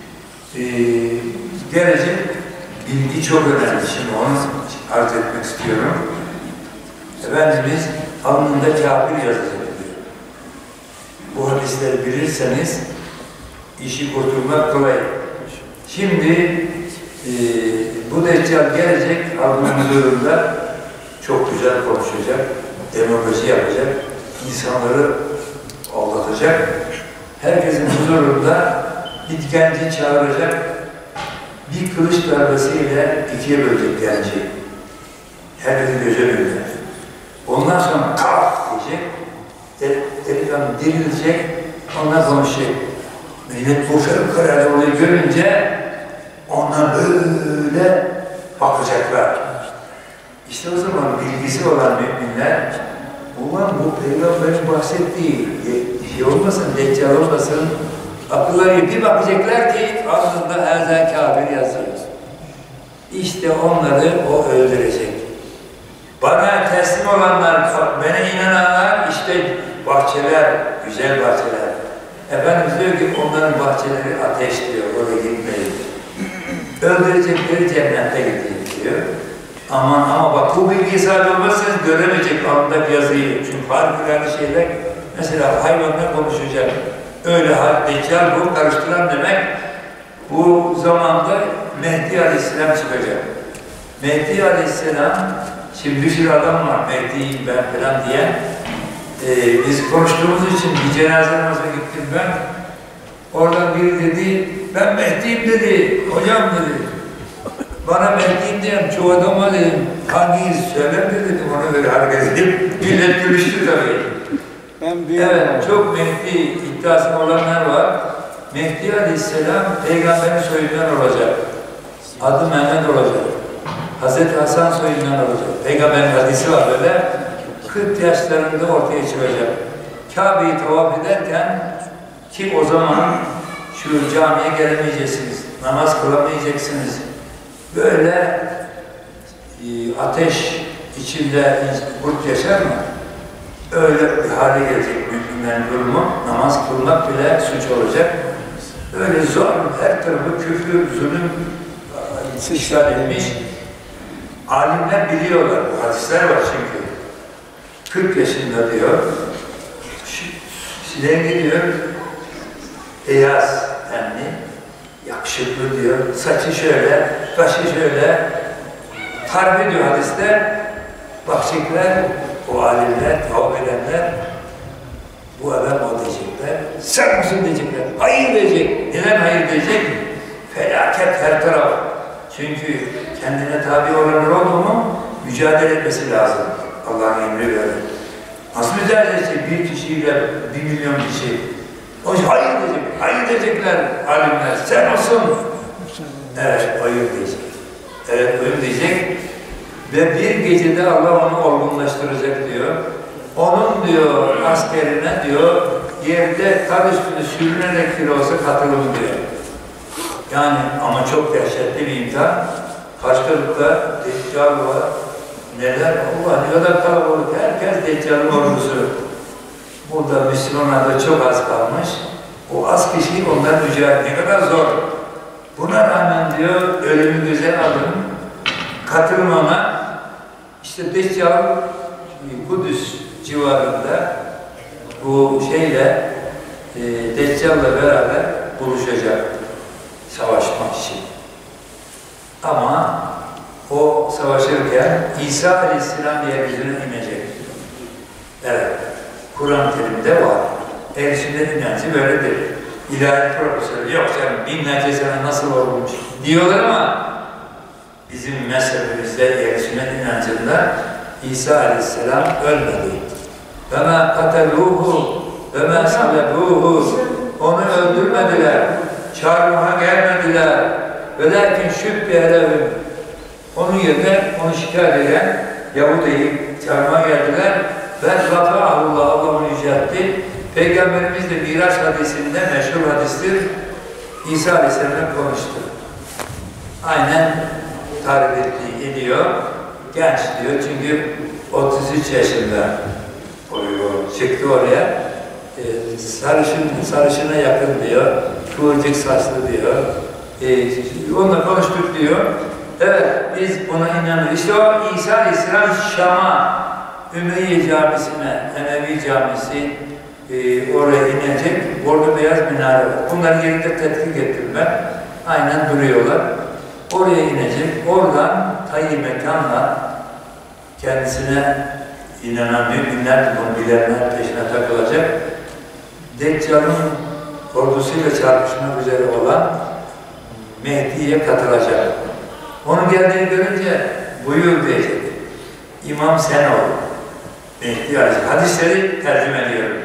Speaker 2: Gelecek bilgi çok önemli. Şimdi onu arz etmek istiyorum. Efendimiz alnında kafir yazacak diyor. Bu hadisleri bilirseniz işi kurtulmak kolay. Şimdi bu Deccal gelecek halkın huzurunda çok güzel konuşacak, demokrasi yapacak, insanları aldatacak, herkesin huzurunda bir genci çağıracak, bir kılıç darbesiyle ikiye bölecek genci. Herkesin göze önünde. Ondan sonra kalk diyecek, delikanlı dirilecek, ondan konuşacak. Millet boşarıp kararlı olayı görünce ona böyle bakacaklar. İşte o zaman bilgisi olan müminler, ulan bu Peygamber'in bahsettiği şey olmasın, Deccal olmasın, akılları bir bakacaklar ki aslında Erzen Kafir yazıyor. İşte onları o öldürecek. Bana teslim olanlar, bana inananlar işte bahçeler, güzel bahçeler. Efendimiz diyor ki onların bahçeleri ateş diyor, oraya gitmeyin. Öldürecekleri cennete gideyim diyor. Ama bak bu bilgiye sahip olmazsanız göremeyecek alındaki yazıyı. Çünkü harikulade şeyler, mesela hayvanla konuşacak. Öyle Deccal bu karıştıran demek, bu zamanda Mehdi Aleyhisselam çıkacak. Mehdi Aleyhisselam, şimdi bir sürü adam var, Mehdi'yim ben falan diyen. Biz konuştuğumuz için bir cenaze namazına gittim ben. Oradan biri dedi, ben Mehdi'yim dedi, hocam dedi. Bana Mehdi'yim diyen çoğu adama dedim, hanginiz söyler dedim, ona böyle hareket edip, millet gülüştü tabii. Evet, çok Mehdi iddiası olanlar var. Mehdi Aleyhisselam Peygamberin soyundan olacak. Adı Mehmet olacak. Hazreti Hasan soyundan olacak. Peygamberin hadisi var böyle. 40 yaşlarında ortaya çıkacak. Kabe'yi tavaf ederken ki o zaman şu camiye gelemeyeceksiniz, namaz kılamayacaksınız. Böyle ateş içinde kurt yaşar mı? Öyle bir hale gelecek müminlerin durumu. Namaz kılmak bile suç olacak. Öyle zor, her tarafı küfür, zulüm işgal edilmiş. Alimler biliyorlar, bu hadisler var çünkü. 40 yaşında diyor, rengi diyor, beyaz tenli, yakışıklı diyor, saçı şöyle, başı şöyle, tarif ediyor hadiste, bakacaklar, o alimler, tavaf edenler, bu adam o diyecekler, sen misin diyecekler, hayır diyecek, neden hayır diyecek? Felaket her taraf. Çünkü kendine tabi olanlar oldu mu, mücadele etmesi lazım. Allah'ın emri böyle. Nasıl mücadele edecek bir kişiyle 1 milyon kişi? O hayır diyecek, hayır diyecekler alimler, sen olsun. Evet, hayır diyecek. Evet, hayır diyecek. Ve bir gecede Allah onu olgunlaştıracak diyor. Onun diyor askerine diyor, yerde kar üstünde sürünerek bile olsa katılım diyor. Yani ama çok dehşetli bir imtihan. Karşılıkta Deccal var. Neler? Allah ne kadar kalabalık. Herkes Deccal'ın ordusu. Burada Müslümanlarda çok az kalmış. O az kişi ondan mücadele. Ne kadar zor. Buna rağmen diyor, ölümü güzel alın. Katılın ona. İşte Deccal Kudüs civarında bu şeyle Deccal'la beraber buluşacak. Savaşmak için. Ama o savaşırken İsa Aleyhisselam yeryüzüne inecek. Evet. Kur'an-ı Kerim'de var. Ehl-i sünnet inancı böyledir. İlahi profesörü yok canım binlerce sene nasıl olmuş diyorlar ama bizim mezhebimizde Ehl-i sünnet inancında İsa Aleyhisselam ölmedi. وَمَا قَتَلُوهُ وَمَا سَلَبُوهُ onu öldürmediler. Çarmıha gelmediler. وَلَكِنْ شُبِّهَ لَهُمْ onun yerine onu şikayet eden Yahudi'yi çarmıha geldiler. Ve رَفَعَهُ Allah onu yüceltti. Peygamberimiz de Miraç hadisinde meşhur hadistir. İsa Aleyhisselam'la konuştu. Aynen tarif ettiği ediyor. Genç diyor çünkü 33 yaşında oluyor. Çıktı oraya. Sarışına yakın diyor. Kıvırcık saçlı diyor. Onunla konuştuk diyor. Evet, biz buna inanıyoruz. İşte o İsa Aleyhisselam Şam'a, Ümeyye Camisi'ne, Emevi Camisi oraya inecek. Orada beyaz minare var. Bunların yerinde tetkik ettim ben. Aynen duruyorlar. Oraya inecek. Oradan tayyi mekanla kendisine inanan müminler, bunu bilenler peşine takılacak. Deccal'ın ordusuyla çarpışmak üzere olan Mehdi'ye katılacak. Onun geldiğini görünce buyur diyecek. İmam sen ol. Mehdi Aleyhisselam. Hadisleri tercüme ediyorum.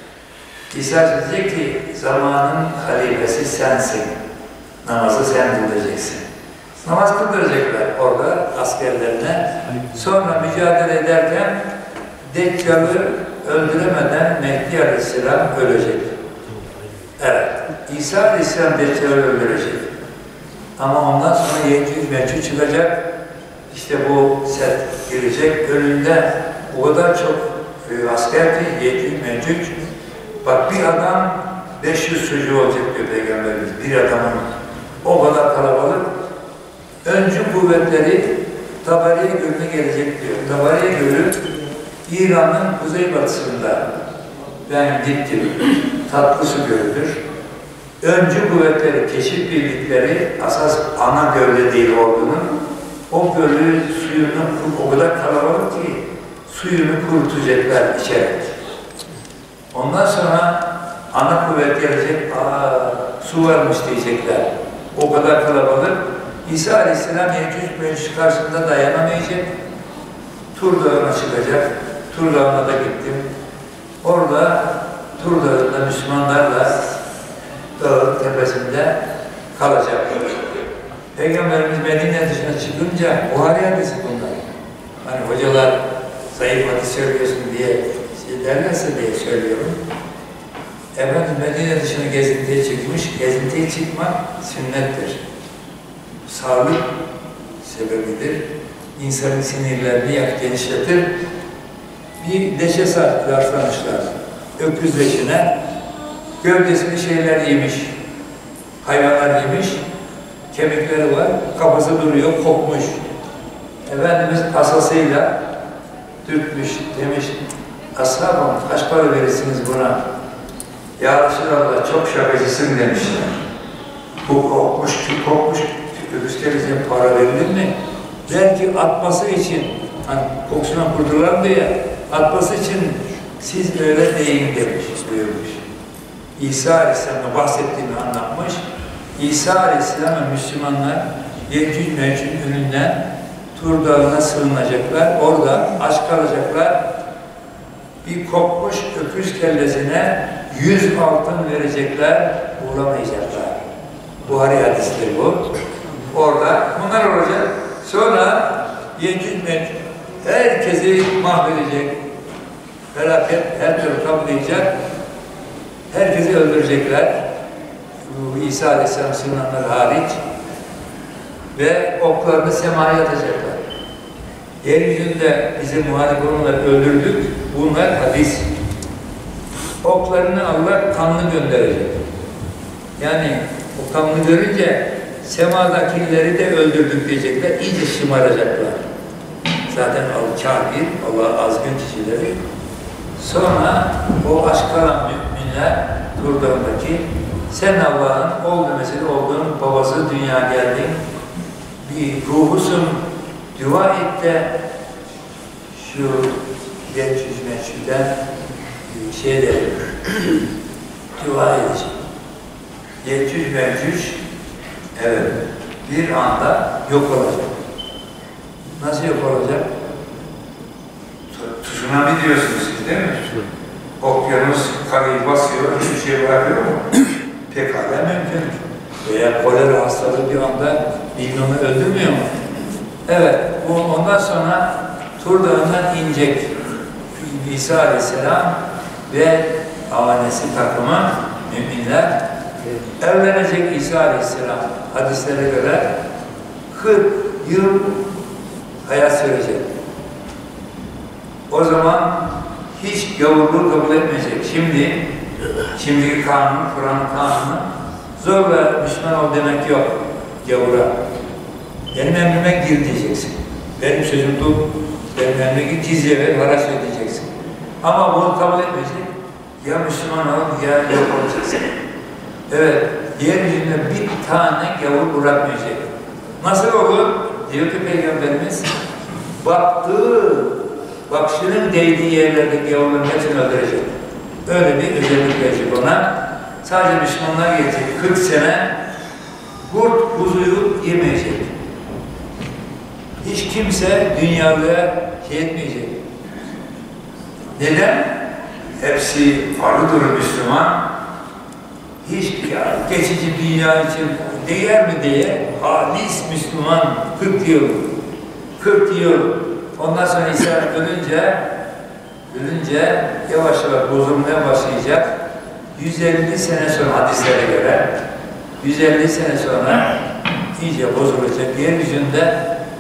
Speaker 2: İsa diyecek ki zamanın halifesi sensin. Namazı sen kıldıracaksın. Namaz kıldıracaklar orada askerlerine. Sonra mücadele ederken Deccal'ı öldüremeden Mehdi Aleyhisselam ölecek. Evet. İsa Aleyhisselam Deccal'ı öldürecek. Ama ondan sonra Yecüc Mecüc çıkacak. işte bu set girecek. Önünde o kadar çok asker ki Yecüc Mecüc. Bak bir adam 500 çocuğu olacak diyor Peygamberimiz. Bir adamın o kadar kalabalık. Öncü kuvvetleri Tabariye Gölü'ne gelecek diyor. Tabariye Gölü İran'ın kuzeybatısında. Ben gittim. Tatlı su gölüdür. Öncü kuvvetleri, keşif birlikleri asas ana gölde değil ordunun. O gölü suyunu o kadar kalabalık ki suyunu kurutacaklar içerek. Ondan sonra ana kuvvet gelecek, su varmış diyecekler. O kadar kalabalık. İsa Aleyhisselam Yecüc Mecüc karşısında dayanamayacak. Tur Dağı'na çıkacak. Tur Dağı'na da gittim. Orada Tur Dağı'nda Müslümanlarla dağın tepesinde kalacak. Peygamberimiz Medine dışına çıkınca Buhari hadisi bunlar. Hani hocalar zayıf hadis söylüyorsun diye derlerse diye söylüyorum. Efendim Medine dışına gezintiye çıkmış. Gezintiye çıkmak sünnettir. Sağlık sebebidir. İnsanın sinirlerini genişletir. Bir leşe rastlamışlar. Öküz leşine. Gövdesini şeyler yemiş. Hayvanlar yemiş. Kemikleri var. Kafası duruyor. Kopmuş. Efendimiz asasıyla dürtmüş. Demiş. Ashabım kaç para verirsiniz buna? Ya Resulallah çok şakacısın demişler. Bu kopmuş, öküzlerimizin para verilir mi? Belki atması için, hani kokusundan kurtulan diye, atması için siz öyle deyin demiş, buyurmuş. İsa Aleyhisselam'ın bahsettiğini anlatmış. İsa Aleyhisselam'ın Müslümanlar Yecüc Mecüc önünden Tur Dağı'na sığınacaklar, orada aç kalacaklar. Bir kopmuş öküz kellesine 100 altın verecekler, uğramayacaklar. Buhari hadisleri bu. Orada bunlar olacak. Sonra Yecüc Mecüc herkesi mahvedecek. Felaket her türlü kaplayacak. Herkesi öldürecekler. İsa Aleyhisselam sınırları hariç. Ve oklarını semaya atacaklar. Yeryüzünde bizi muhalif olanları öldürdük. Bunlar hadis. Oklarını Allah kanlı gönderecek. Yani o kanlı görünce semadakileri de öldürdük diyecekler. İyice şımaracaklar. Zaten kafir, Allah'a azgın kişileri. Sonra o aşk kalan müminler Tur'daki sen Allah'ın ol demesiyle olduğun babası dünya geldin. Bir ruhusun dua et de şu Yecüc Mecüc'den dua edeceğim. Yecüc Mecüc evet bir anda yok olacak. Nasıl yok olacak? Tsunami diyorsunuz siz değil mi? Okyanus karayı basıyor, hiçbir şey bırakıyor mu? Pekala mümkün. Veya kolera hastalığı bir anda milyonu öldürmüyor mu? Evet, ondan sonra Tur Dağı'ndan inecek İsa Aleyhisselam ve avanesi takımı müminler evlenecek İsa Aleyhisselam hadislere göre 40 yıl hayat sürecek. O zaman hiç gavurluğu kabul etmeyecek. Şimdiki kanun, Kur'an'ın kanunu zorla Müslüman ol demek yok gavura. Benim emrime gir diyeceksin. Benim sözüm tut, benim emrime gir, cizye ver, haraç ödeyeceksin. Ama bunu kabul etmeyecek. Ya Müslüman ol ya yok olacaksın. Evet, yeryüzünde bir tane gavur bırakmayacak. Nasıl olur? Diyor ki Peygamberimiz, bakışının değdiği yerlerdeki gavurların hepsini öldürecek. Öyle bir özellik verecek ona. Sadece Müslümanlar gelecek 40 sene kurt kuzuyu yemeyecek. Hiç kimse dünyalığa etmeyecek. Neden? Hepsi farklıdır Müslüman. Hiç geçici dünya için değer mi diye halis Müslüman 40 yıl. 40 yıl. Ondan sonra İsa ölünce yavaş yavaş bozulmaya başlayacak. 150 sene sonra hadislere göre 150 sene sonra iyice bozulacak. Yeryüzünde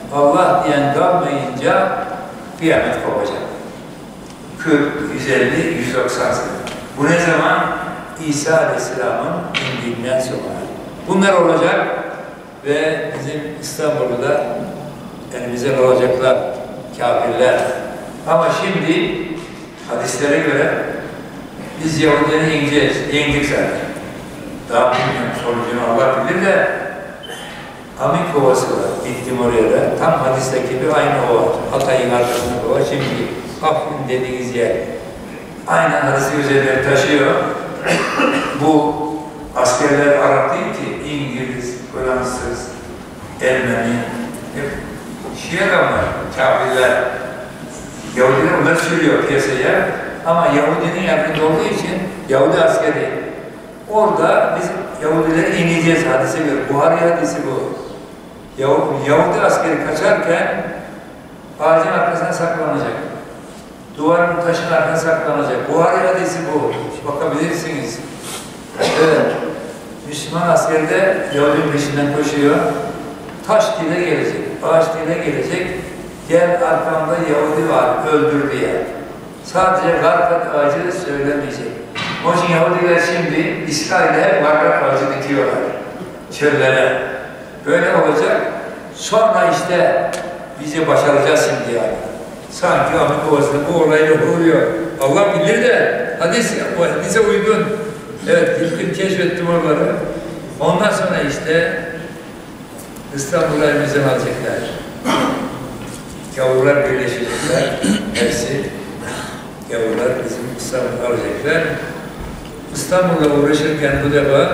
Speaker 2: Allah diyen kalmayınca kıyamet kopacak. 40, 150, 190 sene. Bu ne zaman? İsa Aleyhisselam'ın indiğinden sonra. Bunlar olacak ve bizim İstanbul'da elimize alacaklar kafirler. Ama şimdi hadislere göre biz Yahudileri yeneceğiz. Yendik zaten. Daha bilmiyorum sonucunu Allah bilir de Amik Ovası var. Gittim oraya da. Tam hadisteki gibi aynı ova. Hatay'ın arkasında ova. Şimdi Afrin dediğiniz yer. Aynen hadisi üzerine taşıyor. Bu askerler Arap değil ki. İngiliz, Fransız, Ermeni, hep Şii adamlar, kafirler. Yahudiler onları sürüyor piyasaya. Ama Yahudinin yakında olduğu için Yahudi askeri. Orada biz Yahudileri yeneceğiz hadise göre. Buhari hadisi bu. Yahudi askeri kaçarken ağacın arkasına saklanacak. Duvarın taşın arkasına saklanacak. Buhari hadisi bu. Bakabilirsiniz. Evet. Müslüman askeri de Yahudinin peşinden koşuyor. Taş dile gelecek, ağaç dile gelecek. Gel arkamda Yahudi var, öldür diye. Sadece garkat ağacı söylemeyecek. Onun için Yahudiler şimdi İsrail'e hep garkat ağacı dikiyorlar. Çöllere. Böyle olacak. Sonra işte bizi başaracağız şimdi yani. Sanki Amik Ovası'nda bu olayla oluyor. Allah bilir de hadise uygun. Evet, gittim keşfettim oraları. Ondan sonra işte İstanbul'a elimizden alacaklar. Gavurlar birleşecekler. Hepsi gavurlar bizim İstanbul'a alacaklar. İstanbul'la uğraşırken bu defa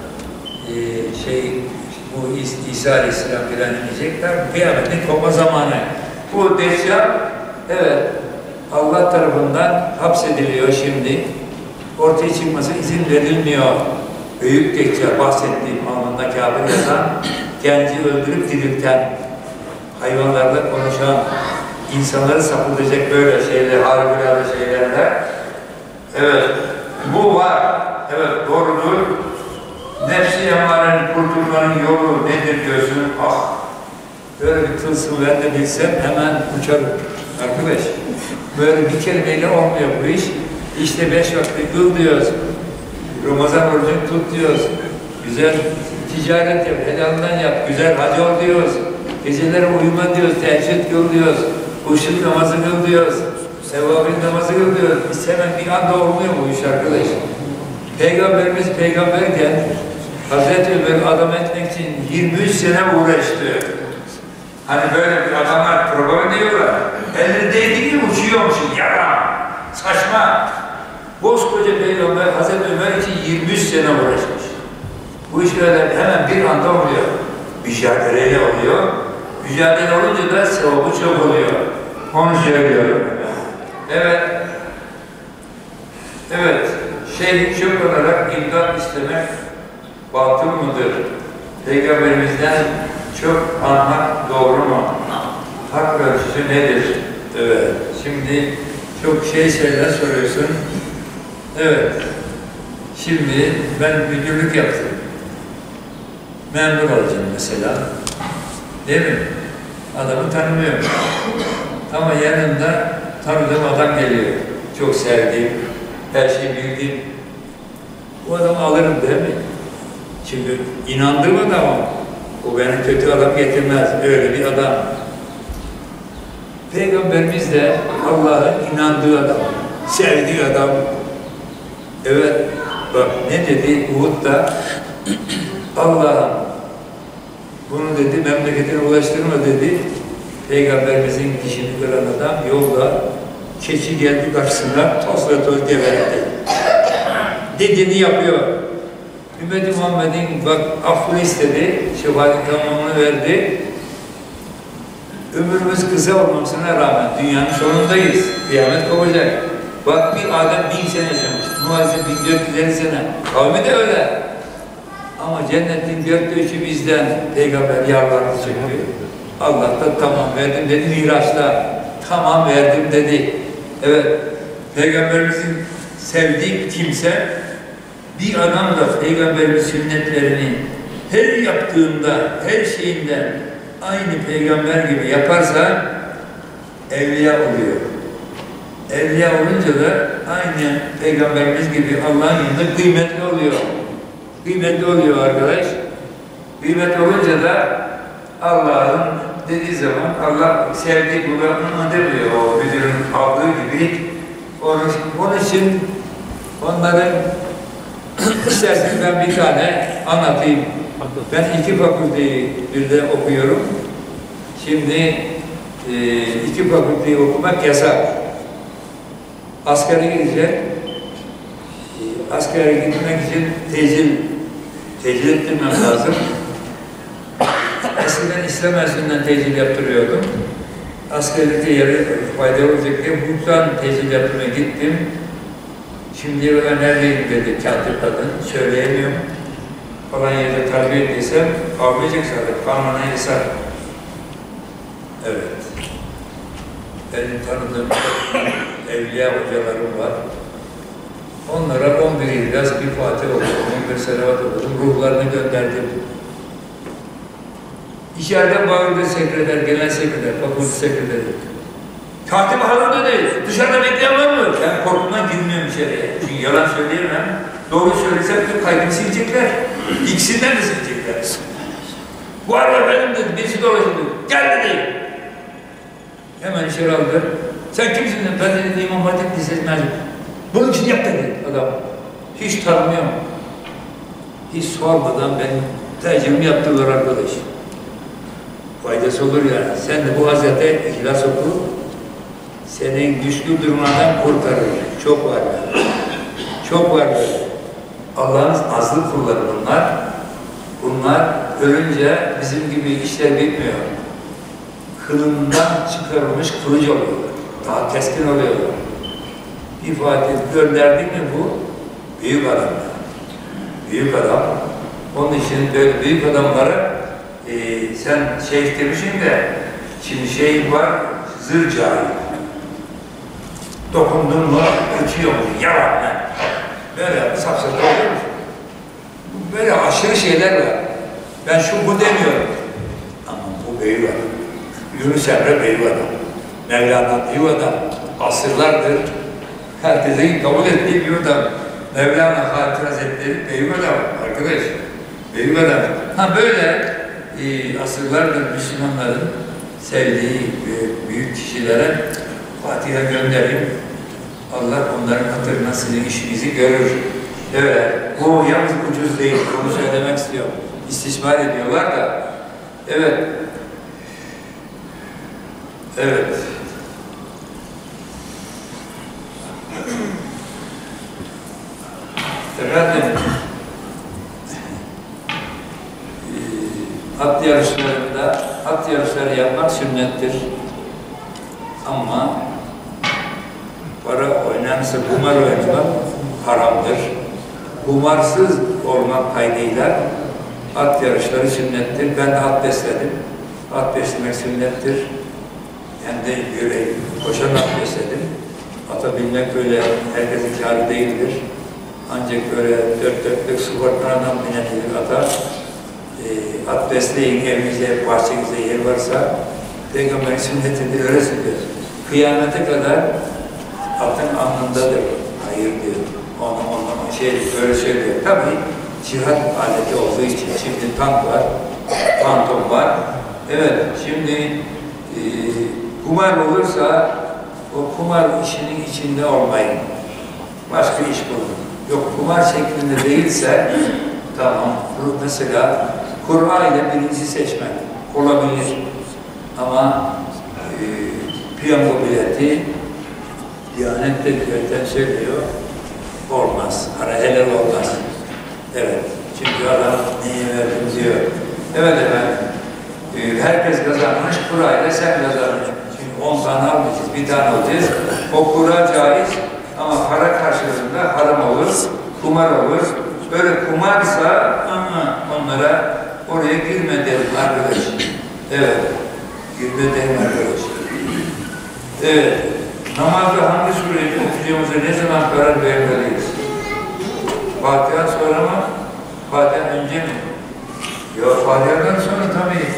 Speaker 2: bu İsa Aleyhisselam filan inecekler. Kıyametin kopma zamanı. Bu Deccal, evet, Allah tarafından hapsediliyor şimdi. Ortaya çıkması izin verilmiyor. Büyük Deccal, bahsettiğim alnında kâbir yazan, genci öldürüp dirilten, hayvanlarla konuşan, insanları sapıtacak böyle şeyler, harikulade şeylerle. Evet, bu var. Evet, doğrudur. Nefsi emarenin kurtulmanın yolu nedir diyorsun? Ah! Böyle bir tılsım ben de bilsem hemen uçarım. Arkadaş, böyle bir kelimeyle olmuyor bu iş. İşte 5 vakti kıl diyoruz. Ramazan orucunu tut diyoruz. Güzel ticaret yap, helalından yap, güzel hac ol diyoruz. Geceleri uyuma diyoruz, teheccüd kıl diyoruz. Kuşluk namazı kıl diyoruz. Sevabin namazı kıl diyoruz. Biz hemen bir anda olmuyor bu iş arkadaş. Peygamberimiz peygamberken Hazreti Ömer adam etmek için 23 sene uğraştı. Hani böyle bir adamlar propaganda ediyorlar. Elindeydi gibi uçuyormuşum, yalan, saçma. Koskoca peygamber Hazreti Ömer için 23 sene uğraşmış. Bu iş öyle hemen bir anda oluyor. Mücadeleyle oluyor. Mücadele olunca da sevabı çok oluyor. Onu söylüyorum. Evet. Evet. Şehit çok olarak imdat istemek batıl mıdır? Peygamberimizden çok anmak doğru mu? Hak ölçüsü nedir? Evet. Şimdi çok şeyler soruyorsun. Evet. Şimdi ben müdürlük yaptım. Memur olacağım mesela. Değil mi? Adamı tanımıyorum. Ama yanında tanıdığım adam geliyor. Çok sevdiğim, her şeyi bildiğim. O adamı alırım değil mi? Çünkü inandığım adamım. O benim kötü adam getirmez. Öyle bir adam. Peygamberimiz de Allah'ın inandığı adam. Sevdiği adam. Evet. Bak ne dedi Uhud'da? Allah'ım bunu dedi memleketine ulaştırma dedi. Peygamberimizin dişini kıran adam yolda keçi geldi karşısına toz ve toz geberdi. Dediğini yapıyor. Ümmeti Muhammed'in bak affını istedi, şefaat tamamını verdi. Ömrümüz kısa olmasına rağmen dünyanın sonundayız. Kıyamet kopacak. Bak bir Adem 1000 sene yaşamış. Nuh 1450 sene. Kavmi de öyle. Ama cennetin 4/3'ü bizden. Peygamber yavrularını çekiyor. Allah da tamam verdim dedi Miraç'ta. Tamam verdim dedi. Evet. Peygamberimizin sevdiği kimse bir adam da Peygamberimiz sünnetlerini her yaptığında, her şeyinden aynı peygamber gibi yaparsa evliya oluyor. Evliya olunca da aynı peygamberimiz gibi Allah'ın yanında kıymetli oluyor. Kıymetli oluyor arkadaş. Kıymetli olunca da Allah'ın dediği zaman Allah sevdiği kullarını demiyor. O müdürün aldığı gibi. Onun için onların isterseniz ben bir tane anlatayım. Ben 2 fakülteyi birde okuyorum. Şimdi 2 fakülteyi okumak yasak. Askere gidecek. Askere gitmek için tecil ettirmem lazım. Eskiden İslam Enstitüsü'nden tecil yaptırıyordum. Askerlikte yeri faydalı olacak diye hukuktan tecil yaptırmaya gittim. Şimdiye kadar neredeyim dedi katip kadın, söyleyemiyorum. Falan yerde terbiye ettiysem kalmayacak zaten, kanuna yasak. Evet. Benim tanıdığım evliya hocalarım var. Onlara 11 İhlas, bir Fatih okudum, 11 Selavat okudum, ruhlarını gönderdim. İçeride bağırdı sekreter, genel sekreter, fakülte sekreteri. Katip halinde değil, dışarıda bekleyen var mı? Ben korkumdan girmiyorum içeriye. Çünkü yalan söyleyemem. Doğru söylesem de kaydını silecekler. İkisinden de silecekler. Bu arada benim dedi, birisi dolaşıyor. Gel dedi. Hemen içeri aldı. Sen kimsin dedi? Ben dedi İmam Hatip Lisesi mezunu. Bunun için yap dedi adam. Hiç tanımıyorum. Hiç sormadan benim tercihimi yaptılar arkadaş. Faydası olur yani. Sen de bu Hazreti İhlas oku. Senin güçlü durumlardan kurtarır. Çok var yani. Çok var böyle. Allah'ın azlı kulları bunlar. Bunlar ölünce bizim gibi işler bitmiyor. Kılından çıkarılmış kılıç oluyorlar. Daha keskin oluyorlar. Bir Fatih gönderdi mi bu? Büyük adam. Büyük adam. Onun için böyle büyük adamları sen şeyh demişsin de şimdi şey var, zır cahil. Dokundun mu, ötüyor mu? Yalan yani. Böyle sapsız oluyor musun? Böyle aşırı şeyler var. Ben şu bu demiyorum. Ama bu büyük adam. Yunus Emre büyük adam. Mevlana büyük adam. Asırlardır herkesin kabul ettiği bir adam. Mevlana Hatıra Hazretleri büyük adam arkadaş. Büyük adam. Ha böyle asırlardır Müslümanların sevdiği büyük kişilere Fatiha göndereyim. Allah onların hatırına sizin işinizi görür. Evet, bu yalnız ucuz değil, bunu söylemek istiyorum. İstismar ediyorlar da. Evet. Evet. Efendim, at yarışlarında, at yarışları yapmak sünnettir. Ama para oynanırsa kumar oynamak haramdır. Kumarsız olmak kaydıyla at yarışları sünnettir. Ben de at besledim. At beslemek sünnettir. Hem de böyle koşan at besledim. Ata binmek öyle herkesin kârı değildir. Ancak böyle dört dörtlük sigortadan binetilir ata. At besleyin, evinizde, bahçenizde yer varsa Peygamber'in sünnetidir, öyle söylüyor. Kıyamete kadar atın alnındadır. Hayır diyor. Onun şey böyle söylüyor. Tabii cihat aleti olduğu için şimdi tank var, pantom var. Evet, şimdi kumar olursa o kumar işinin içinde olmayın. Başka iş bulun. Yok kumar şeklinde değilse tamam. Mesela Kur'an ile birinci seçmek olabilir. Ama piyango bileti Diyanet Devleti'nden söylüyor. Olmaz. Hani helal olmaz. Evet. Çünkü adam neye verdim diyor. Evet efendim. Herkes kazanmış. Kurayla sen kazanmış. Çünkü 10 tane almayacağız. Bir tane alacağız. O kura caiz. Ama para karşılığında haram olur. Kumar olur. Böyle kumarsa onlara oraya girme derim arkadaş. Evet. Girme derim arkadaş. Evet. Namazda hangi sureyi okuyacağımıza ne zaman karar vermeliyiz? Fatiha sonra mı? Fatiha önce mi? Yok, Fatiha'dan sonra tabii.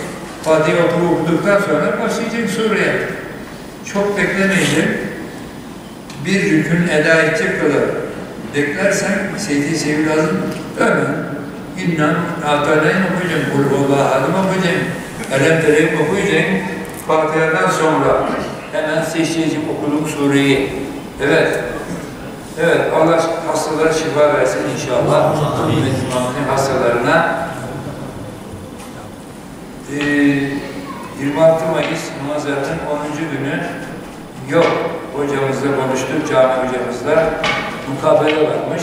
Speaker 2: Fatiha okuduktan sonra başlayacak sureye. Çok beklemeyin. Bir rükün eda edecek kadar beklersen secde-i sevi lazım. Hemen İnnan Ataleyn okuyacağım, Kulhullah'a adım okuyacağım, Elem Tereyim okuyacağım. Fatiha'dan sonra hemen seçeceğim okuduğum sureyi. Evet. Evet, Allah hastalara şifa versin inşallah. Ümmet-i hastalarına. 26 Mayıs Namazat'ın 10. günü yok. Hocamızla konuştuk, cami hocamızla. Mukabele varmış.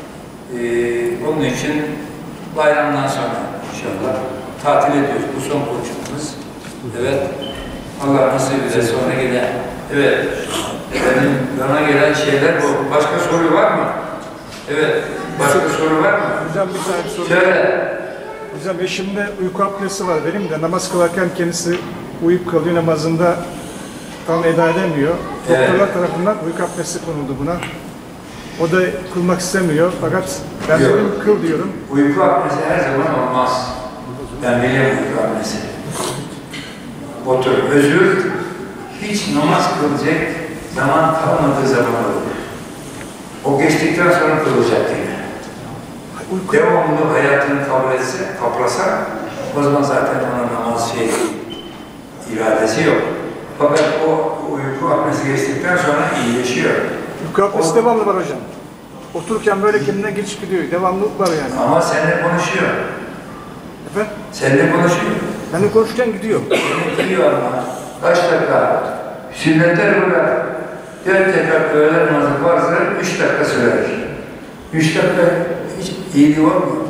Speaker 2: Onun için bayramdan sonra inşallah tatil ediyoruz. Bu son konuşmamız. Evet. Allah nasip eder sonra gider. Evet. Bana gelen şeyler bu. Başka soru var mı? Evet. Başka soru var mı?
Speaker 6: Hocam bir tane soru.
Speaker 2: Söyle.
Speaker 6: Hocam eşimde uyku apnesi var benim de. Namaz kılarken kendisi uyuyup kalıyor, namazında tam eda edemiyor.
Speaker 2: Evet.
Speaker 6: Doktorlar tarafından uyku apnesi konuldu buna. O da kılmak istemiyor fakat ben
Speaker 2: Yok.
Speaker 6: dedim kıl diyorum.
Speaker 2: Uyku apnesi her zaman olmaz. Ben biliyorum uyku apnesi. Otur, özür, hiç namaz kılacak zaman kalmadığı zaman olur. O geçtikten sonra kılacak yine. Devamlı hayatını kaplasa, o zaman zaten ona namaz iradesi yok. Fakat o uyku apnesi geçtikten sonra iyileşiyor.
Speaker 6: Uyku apnesi devamlı var hocam. Otururken böyle kendine geçip gidiyor. Devamlılık var yani.
Speaker 2: Ama seninle konuşuyor.
Speaker 6: Efendim?
Speaker 2: Seninle konuşuyor.
Speaker 6: Ben de konuşurken gidiyor.
Speaker 2: Gidiyor ama. Kaç dakika? Sünnetler burada 4 dakika öğle namazı varsa 3 dakika sürer. 3 dakika hiç iyiliği var mı?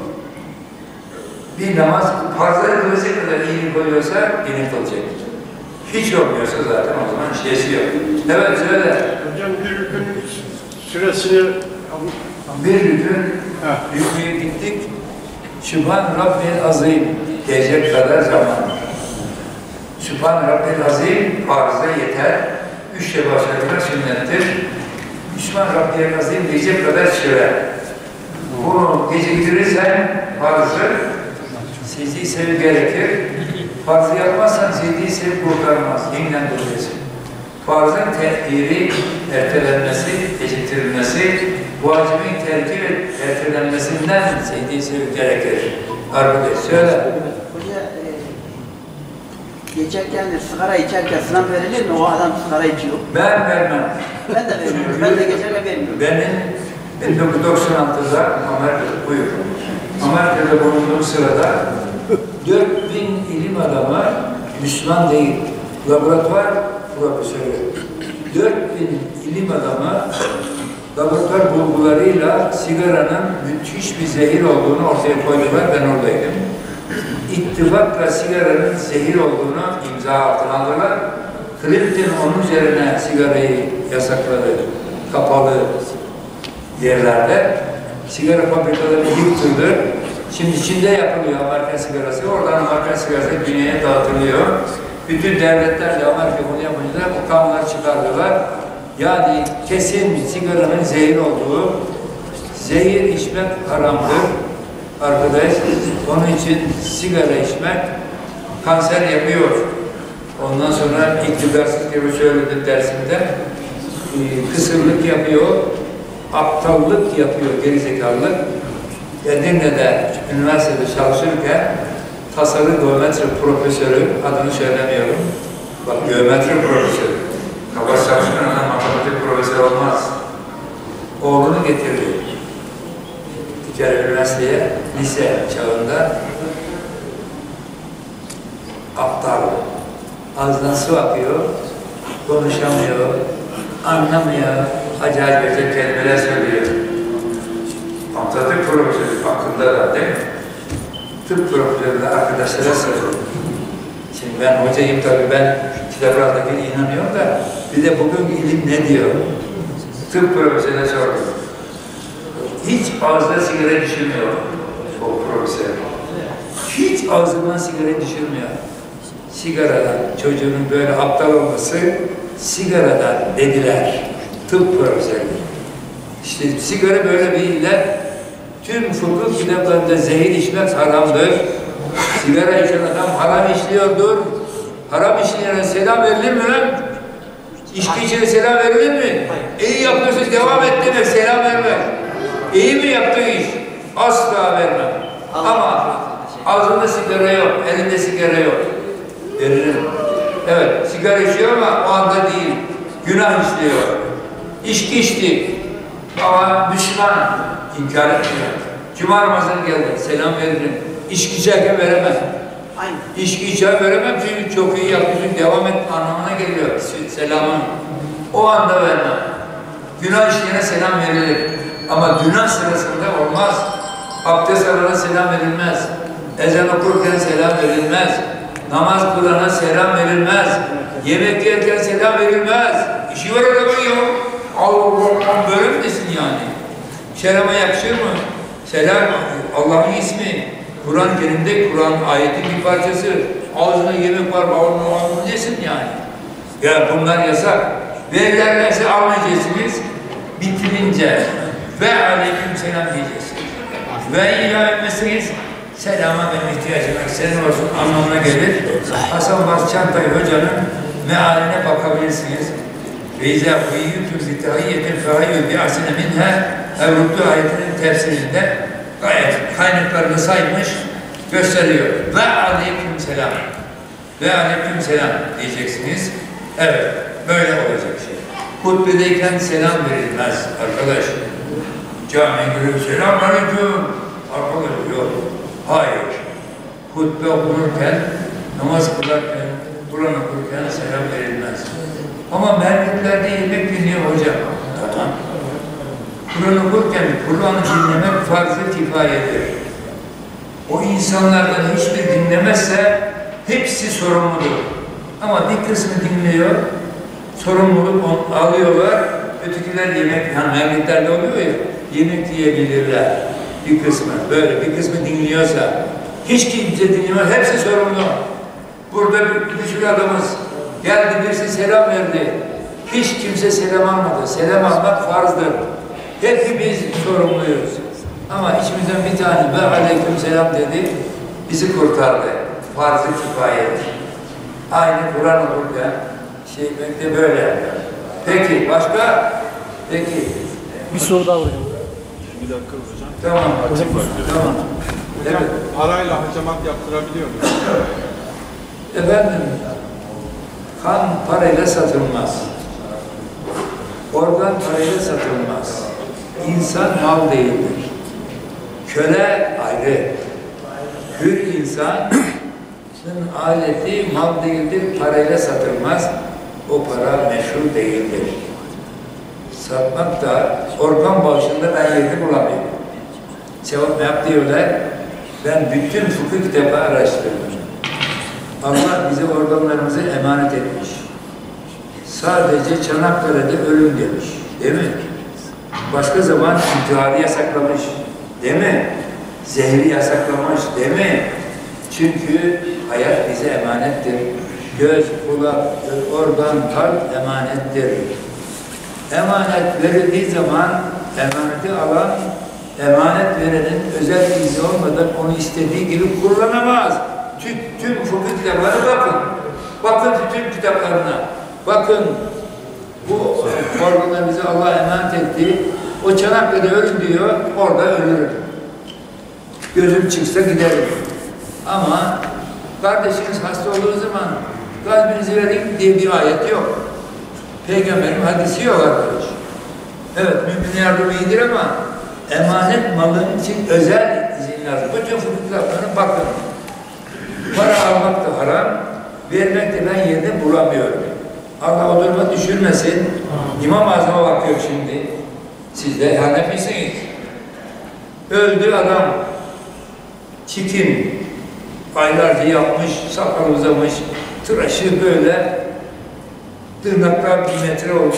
Speaker 2: Bir namaz farzları kılacak kadar iyilik oluyorsa yine kılacak. Hiç olmuyorsa zaten o zaman şeysi yok. Evet söyle.
Speaker 7: Hocam bir rükün süresini
Speaker 2: Bir rüküye gittik. Sübhan Rabbil Azim diyecek kadar zaman. Sübhan Rabbil Azim farzda yeter. 3'le başladıklar sünnettir. Sübhan Rabbil Azim diyecek kadar süre. Bunu geciktirirsen farzı secde-i sevi gerekir. Farzı yapmazsan secde-i sevi kurtarmaz. Yeniden duracaksın. Farzın tehiri, ertelenmesi, geciktirilmesi, vacibin terki ve ertelenmesinden secde-i sevi gerekir. Arkadaş söyle.
Speaker 8: Hoca, geçerken sigara içerken sınav verilir mi? O adam sigara içiyor.
Speaker 2: Ben vermem.
Speaker 8: Ben de vermiyorum. Ben de geçerken vermiyorum.
Speaker 2: Benim 1996'da Amerika'da bulunduğum sırada 4000 ilim adamı Müslüman değil. Laboratuvar profesörü. 4000 ilim adamı laboratuvar bulgularıyla sigaranın müthiş bir zehir olduğunu ortaya koydular. Ben oradaydım. İttifakla sigaranın zehir olduğunu imza altına aldılar. Clinton onun üzerine sigarayı yasakladı. Kapalı yerlerde. Sigara fabrikalarını yıktırdı. Şimdi Çin'de yapılıyor Amerikan sigarası. Oradan Amerikan sigarası dünyaya dağıtılıyor. Bütün devletler de Amerika bunu yapınca bu kanunlar çıkardılar. Yani kesin sigaranın zehir olduğu, zehir içmek haramdır. Arkadaş, onun için sigara içmek kanser yapıyor. Ondan sonra iktidarsız gibi söyledi dersimde, kısırlık yapıyor, aptallık yapıyor, gerizekalılık. Edirne'de üniversitede çalışırken tasarı geometri profesörü, adını söylemiyorum. Bak geometri profesörü. Kafa çalışkan adam matematik profesörü olmaz. Oğlunu getirdi. Üniversiteye, lise çağında aptal, ağzından su akıyor, konuşamıyor, anlamıyor, acayip kelimeler söylüyor. Matematik profesörü hakkında da değil mi? Tıp profesörü arkadaşlara söylüyor. Şimdi ben hocayım tabii, ben kitaplardakine inanıyorum da bir de bugün ilim ne diyor? Tıp profesörüne sordum. Hiç ağzına sigara düşürmüyor o profesör. Hiç ağzından sigara düşürmüyor. Sigaradan, çocuğunun böyle aptal olması sigaradan dediler. Tıp profesörü. İşte sigara böyle bir illet. Tüm fıkıh kitaplarında zehir içmek haramdır. Sigara içen adam haram işliyordur. Haram işleyene selam verilir mi lan? İçki içene selam verilir mi? İyi yapıyorsun, devam et demek, selam verme. İyi mi yaptığı iş? Asla vermem. Ama ağzında sigara yok, elinde sigara yok. Veririm. Evet, sigara içiyor ama o anda değil. Günah işliyor. İçki içti. Ama Müslüman inkar etmiyor. Cuma namazına geldi, selam veririm. İçki içerken veremem.
Speaker 8: Aynen.
Speaker 2: İçki içerken veremem çünkü çok iyi yapıyorsun, devam et anlamına geliyor selamın. O anda vermem. Günah işleyene selam verilir. Ama günah sırasında olmaz. Abdest alana selam verilmez. Ezan okurken selam verilmez. Namaz kılana selam verilmez. Yemek yerken selam verilmez. İşi var adamın yok. Allah böyle mi desin yani? Selama yakışır mı? Selam Allah'ın ismi. Kur'an-ı Kerim'de Kur'an ayetin bir parçası. Ağzına yemek var, ağzına desin yani. Ya bunlar yasak. Verirlerse almayacaksınız. Bitirince ve aleyküm selam diyeceksiniz. Ve ilah etmezseniz selama benim ihtiyacım yok. Senin olsun anlamına gelir. Hasan Bas Çantay Hoca'nın mealine bakabilirsiniz. Veyza kuyyütü zitahiyyetin fehayyü bi'asine minha Evrutlu ayetinin tefsirinde gayet kaynaklarını saymış, gösteriyor. Ve aleyküm selam. Ve aleyküm selam diyeceksiniz. Evet, böyle olacak şey. Hutbedeyken selam verilmez arkadaş. Camiye giriyor, selam aleyküm. Arkadaş yok. Hayır. Hutbe okunurken, namaz kılarken, Kur'an okurken selam verilmez. Ama merkeplerde yemek dinliyor hocam. Tamam. Kur'an okurken Kur'an'ı dinlemek farz-ı kifayedir. O insanlardan hiçbir dinlemezse hepsi sorumludur. Ama bir kısmı dinliyor, sorumluluk alıyorlar, ötekiler yemek, yani memleketlerde oluyor ya, yemek yiyebilirler. Bir kısmı, böyle bir kısmı dinliyorsa, hiç kimse dinlemiyor, hepsi sorumlu. Burada bir sürü adamız geldi, birisi selam verdi. Hiç kimse selam almadı. Selam almak farzdır. Hepimiz sorumluyuz. Ama içimizden bir tane ve aleyküm selam dedi, bizi kurtardı. Farz-ı kifayedir. Aynı Kur'an okurken de böyle yapıyor. Peki, başka? Peki.
Speaker 5: Bir soru daha hocam.
Speaker 7: Bir dakika hocam.
Speaker 2: Tamam. Tamam.
Speaker 7: Hocam,
Speaker 2: Evet.
Speaker 7: parayla hacamat yaptırabiliyor muyuz?
Speaker 2: Efendim, kan parayla satılmaz. Organ parayla satılmaz. İnsan mal değildir. Köle ayrı. Hür insanın aleti mal değildir, parayla satılmaz. O para meşru değildir. Satmak da organ bağışında ben yerini bulamıyorum. Sevap ne yap diyorlar? Ben bütün fıkıh kitabı araştırdım. Allah bize organlarımızı emanet etmiş. Sadece Çanakkale'de ölüm demiş. Değil mi? Başka zaman intiharı yasaklamış. Değil mi? Zehri yasaklamış. Değil mi? Çünkü hayat bize emanettir. Göz, kulak, organ, kalp emanettir. Emanet verildiği zaman emaneti alan, emanet verenin özel izni olmadan onu istediği gibi kullanamaz. Tüm fıkıh kitaplarına bakın. Bakın tüm kitaplarına. Bakın bu organları bize Allah emanet etti. O Çanakkale'de ölüm diyor, orada ölürüm. Gözüm çıksa giderim. Ama kardeşiniz hasta olduğu zaman kalbinizi verin diye bir ayet yok. Peygamberin hadisi yok arkadaş. Evet, mümin yardım iyidir ama emanet malın için özel izin lazım. Bütün fıkıh kitaplarına bakın. Para almak da haram, vermek de ben yerine bulamıyorum. Allah o duruma düşürmesin. İmam-ı Azam'a bakıyor şimdi. Siz de Hanefisiniz. Öldü adam. Çikin. Aylarca yapmış, sakal uzamış, tıraşı böyle. Tırnaklar 1 metre olmuş.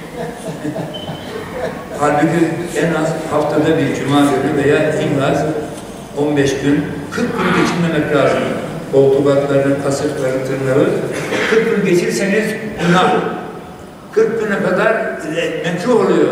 Speaker 2: Halbuki en az haftada bir cuma günü veya en az 15 gün, 40 gün geçirmemek lazım. Koltuklarını, kasıkları, tırnağı 40 gün geçirseniz günah. 40 güne kadar mekruh oluyor.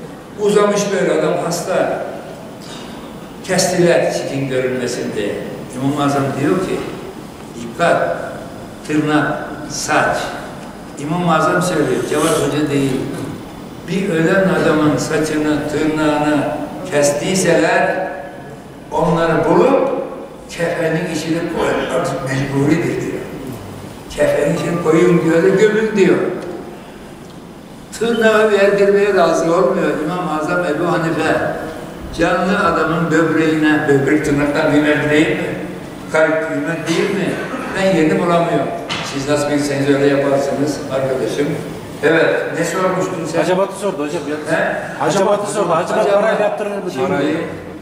Speaker 2: Uzamış böyle adam hasta. Kestiler çikin görünmesin diye. İmam-ı Azam diyor ki, dikkat, tırnak, saç. İmam-ı Azam söylüyor, Cevat Hoca değil. Bir ölen adamın saçını, tırnağını kestiyseler, onları bulup kefenin içine koymak mecburidir diyor. Kefenin içine koyun diyor, gömün diyor. Tırnağı verdirmeye razı olmuyor İmam-ı Azam Ebu Hanife. Canlı adamın böbreğine, böbrek tırnaktan kıymet değil mi? Kalp kıymet değil mi? Ben yerini bulamıyorum. Siz nasıl bilseniz öyle yaparsınız arkadaşım. Evet, ne sormuştun sen?
Speaker 5: Hacabat'ı sordu hocam.
Speaker 2: He?
Speaker 5: Hacabat'ı sordu. Hacabat parayla yaptırılır mı?
Speaker 2: Şimdi,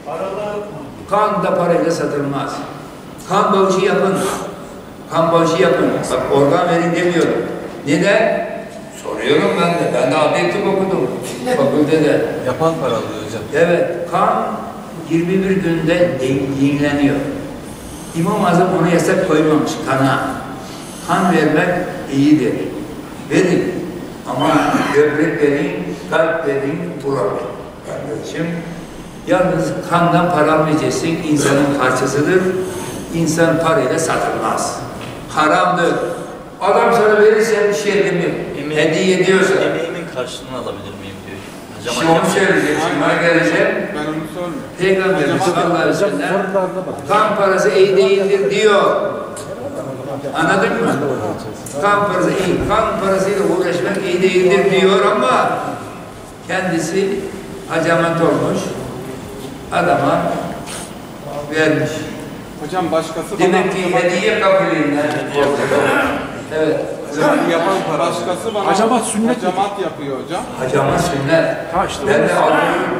Speaker 2: kan da parayla satılmaz. Kan bağışı yapın. Kan bağışı yapın. Bak organ verin demiyorum. Neden? Soruyorum ben de. Ben de adli tıp okudum. Fakültede.
Speaker 5: Yapan paralı hocam.
Speaker 2: Evet, kan 21 günde yenileniyor. İmam-ı Azam ona yasak koymamış, kana. Kan vermek iyidir. Verin. Ama böbrek verin, kalp verin, bulamayın. Kardeşim, yalnız kandan para almayacaksın, insanın parçasıdır. İnsan parayla satılmaz. Haramdır. Adam sana verirse bir şey demiyor. Hediye ediyorsa.
Speaker 3: Emeğimin karşılığını alabilir miyim diyor.
Speaker 2: Şimdi onu söyleyeceğim, şimdi bana geleceğim.
Speaker 7: Ben onu sormuyorum.
Speaker 2: Peygamberimiz sallallahu aleyhi ve sellem kan parası iyi değildir diyor. Anladın mı? Kan parası iyi, kan parasıyla uğraşmak iyi değildir diyor ama kendisi hacamat olmuş, adama vermiş.
Speaker 7: Hocam başkası
Speaker 2: Demek ki hediye kabulünden. Evet.
Speaker 7: yapan başkası bana
Speaker 5: Hacamat sünnet
Speaker 7: hacamat yapıyor hocam.
Speaker 2: Hacamat sünnet.
Speaker 5: Ha işte
Speaker 2: Ben de alıyorum.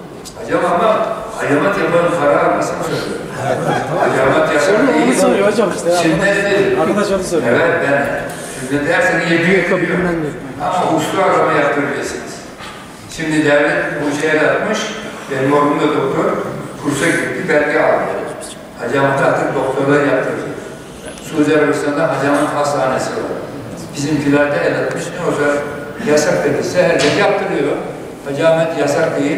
Speaker 2: Hacamat yapan para almasını söylüyor. Hacamat yapan iyi.
Speaker 5: onu soruyor hocam işte.
Speaker 2: Sünnettir.
Speaker 5: Arkadaş onu soruyor.
Speaker 2: Evet ben sünnet derseni yapıyor. Ama usta arama yaptıracaksınız. Şimdi devlet bu şeye yapmış. Benim oğlum da doktor. Kursa gitti, belge aldı. Hacamatı artık doktorlar yaptıracak. Suudi Arabistan'da hacamat hastanesi var. Bizimkilerde el atmış. Ne olsa yasak dediyse herkes yaptırıyor. Hacamat yasak değil.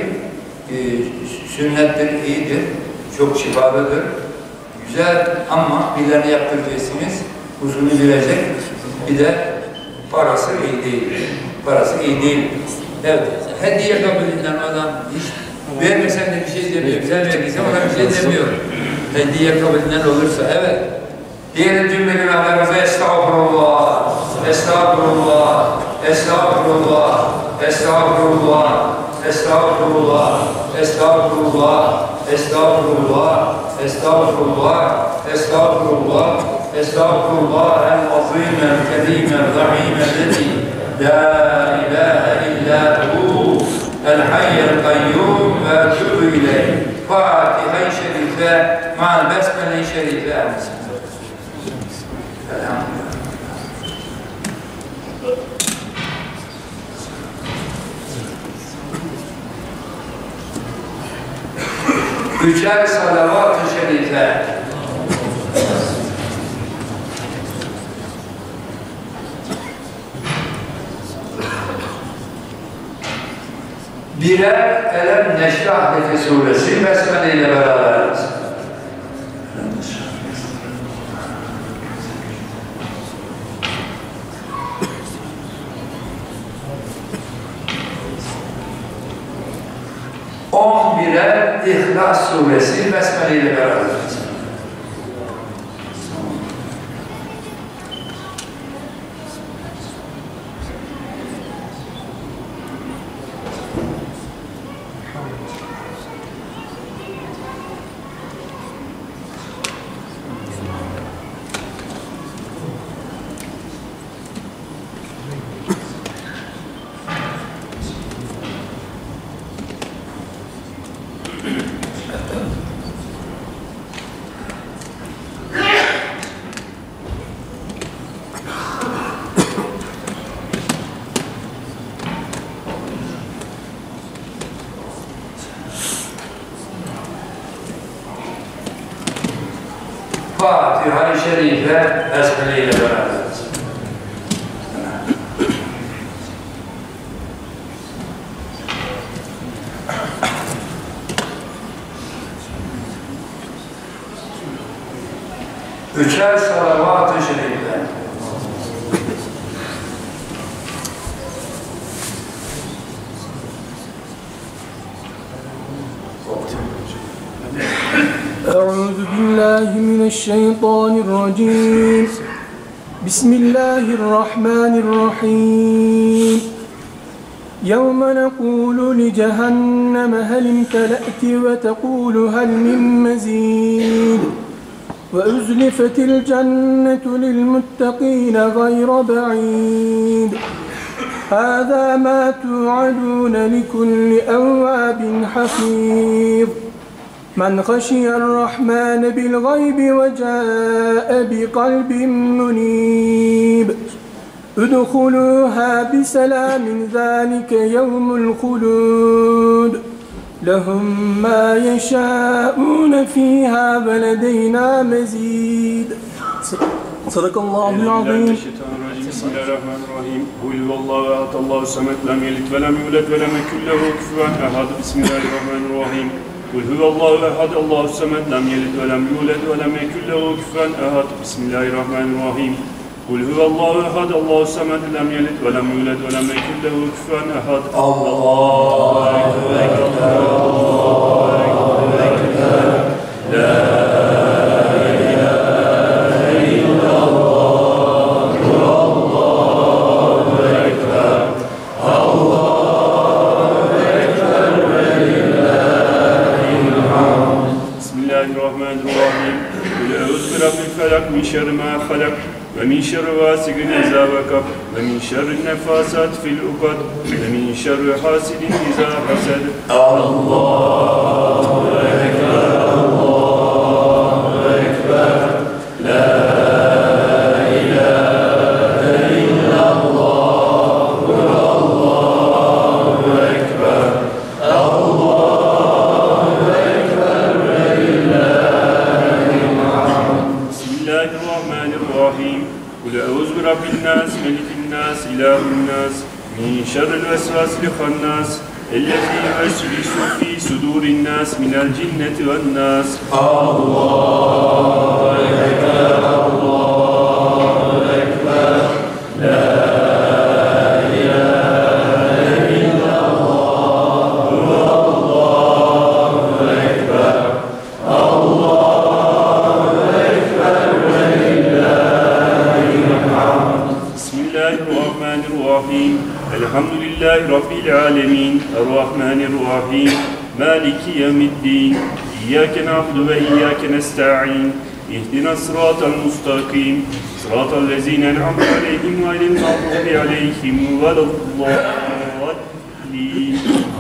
Speaker 2: Sünnettir, iyidir. Çok şifalıdır. Güzel ama bileni yaptıracaksınız. Uzunu bilecek. Bir de parası iyi değil. Parası iyi değil. Evet. Hediye kabulünden adam hiç vermesen de bir şey demiyor. Güzel verdiysen ona bir şey demiyor. Hediye kabulünden olursa. Evet. Diğer cümle günahlarımıza estağfurullah, estağfurullah, estağfurullah, estağfurullah, estağfurullah, estağfurullah, estağfurullah, estağfurullah, estağfurullah, estağfurullah el-azim el-kerim el-rahim el-lezi la ilahe illa hu el-hayy el-kayyum ve etûbü ileyh. Fatiha-i Şerife ma'al besmele-i Şerife. Elhamdülillah. Üçer salavat-ı şerife. Birer Elem Neşrah suresi Besmele ile beraberiz. Birer İhlas suresi Besmele ile beraberiz. Fatiha-i Şerife Besmele ile beraberiz. Üçer salavat-ı şerife.
Speaker 9: أعوذ بالله من الشيطان الرجيم بسم الله الرحمن الرحيم يوم نقول لجهنم هل امتلأت وتقول هل من مزيد وأزلفت الجنة للمتقين غير بعيد هذا ما توعدون لكل أواب حفيظ من خشي الرحمن بالغيب وجاء بقلب منيب ادخلوها بسلام ذلك يوم الخلود لهم ما يشاءون فيها ولدينا مزيد صدق الله العظيم.
Speaker 10: بسم الله الرحمن الرحيم قل هو الله احد الله الصمد لم يلد ولم يولد ولم يكن له كفوا احد بسم الله الرحمن الرحيم قل هو الله احد الله الصمد لم يلد ولم يولد ولم يكن له كفوا احد بسم الله الرحمن الرحيم قل هو الله احد الله الصمد لم يلد ولم يولد ولم يكن له كفوا احد الله اكبر الله اكبر لا من شر ما خلق ومن شر غاسق إذا وقب ومن شر النفاثات في العقد ومن شر حاسد إذا حسد الله أكبر الله أكبر لا إله إلا الله الله أكبر الله أكبر ولله الحمد. بسم الله الرحمن الرحيم قل أعوذ برب الناس ملك الناس إله الناس من شر الوسواس الخناس الذي يوسوس في صدور الناس من الجنة والناس الله أكبر الله أكبر لا إله إلا الله الله أكبر الله أكبر ولله الحمد. بسم الله الرحمن الرحيم الحمد لله رب العالمين الرحمن الرحيم مالك يوم الدين إياك نعبد وإياك نستعين اهدنا الصراط المستقيم صراط الذين أنعمت عليهم غير المغضوب عليهم ولا الضالين.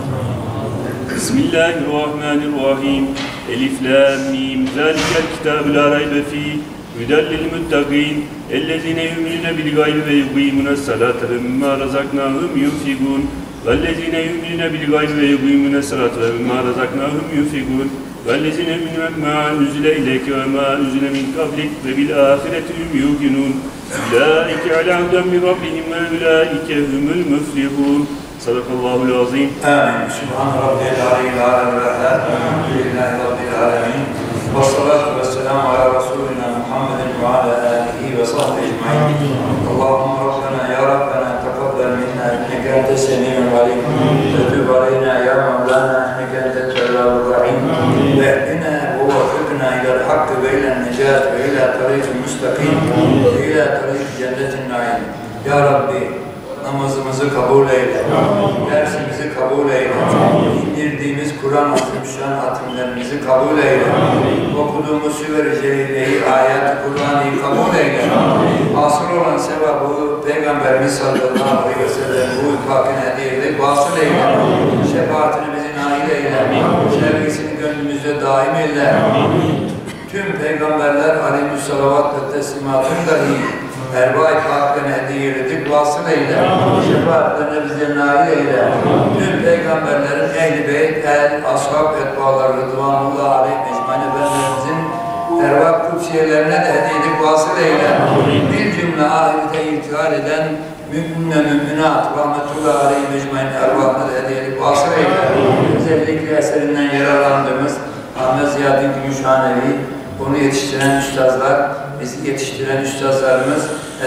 Speaker 10: بسم الله الرحمن الرحيم ألف لام ميم ذلك الكتاب لا ريب فيه هدى للمتقين الذين يؤمنون بالغيب ويقيمون الصلاة ومما رزقناهم ينفقون والذين يؤمنون بالغيب ويقيمون الصلاة ومما رزقناهم ينفقون والذين يؤمنون بما أنزل إليك وما أنزل من قبلك وبالآخرة هم يوقنون أولئك على هدى من ربهم وأولئك هم المفلحون. صدق الله العظيم.
Speaker 2: آمين. سبحان ربي العلي الأعلى والأعلى. الحمد لله رب العالمين. والصلاة والسلام على رسولنا محمد وعلى آله وصحبه أجمعين. اللهم ربنا يا ربنا تقبل منا إنك أنت السميع العليم وتب علينا يا مولانا إنك أنت التواب الرحيم واهدنا ووفقنا إلى الحق وإلى النجاة وإلى طريق المستقيم وإلى طريق جنة النعيم. يا ربي namazımızı kabul eyle, dersimizi kabul eyle, indirdiğimiz Kur'an-ı Azimüşşan hatimlerimizi kabul eyle, okuduğumuz Süver-i Celile'yi, ayet-i Kur'an'ı kabul eyle, asıl olan sevabı Peygamberimiz sallallahu aleyhi ve sellem bu ufakine hediye edip vasıl eyle, şefaatini bizi nail eyle, sevgisini gönlümüzde daim eyle, tüm Peygamberler aleyhissalâvat ve teslimatın dahi Erba-i Hak'tan hediye edip vasıl eyle, şefaatlerine bize nail eyle. Tüm peygamberlerin ehl-i beyt, ashab, etbaları, rıdvanullah aleyh mecmuane efendilerimizin erva kutsiyelerine de hediye edip vasıl eyle. Bir cümle ahirete irtihal eden müminle müminat, rahmetullah aleyh mecmuane ervahına da hediye edip vasıl eyle. Özellikle eserinden yararlandığımız Ahmet Ziyaddin Gümüşhanevi, onu yetiştiren üstazlar, bizi yetiştiren üstazlarımız,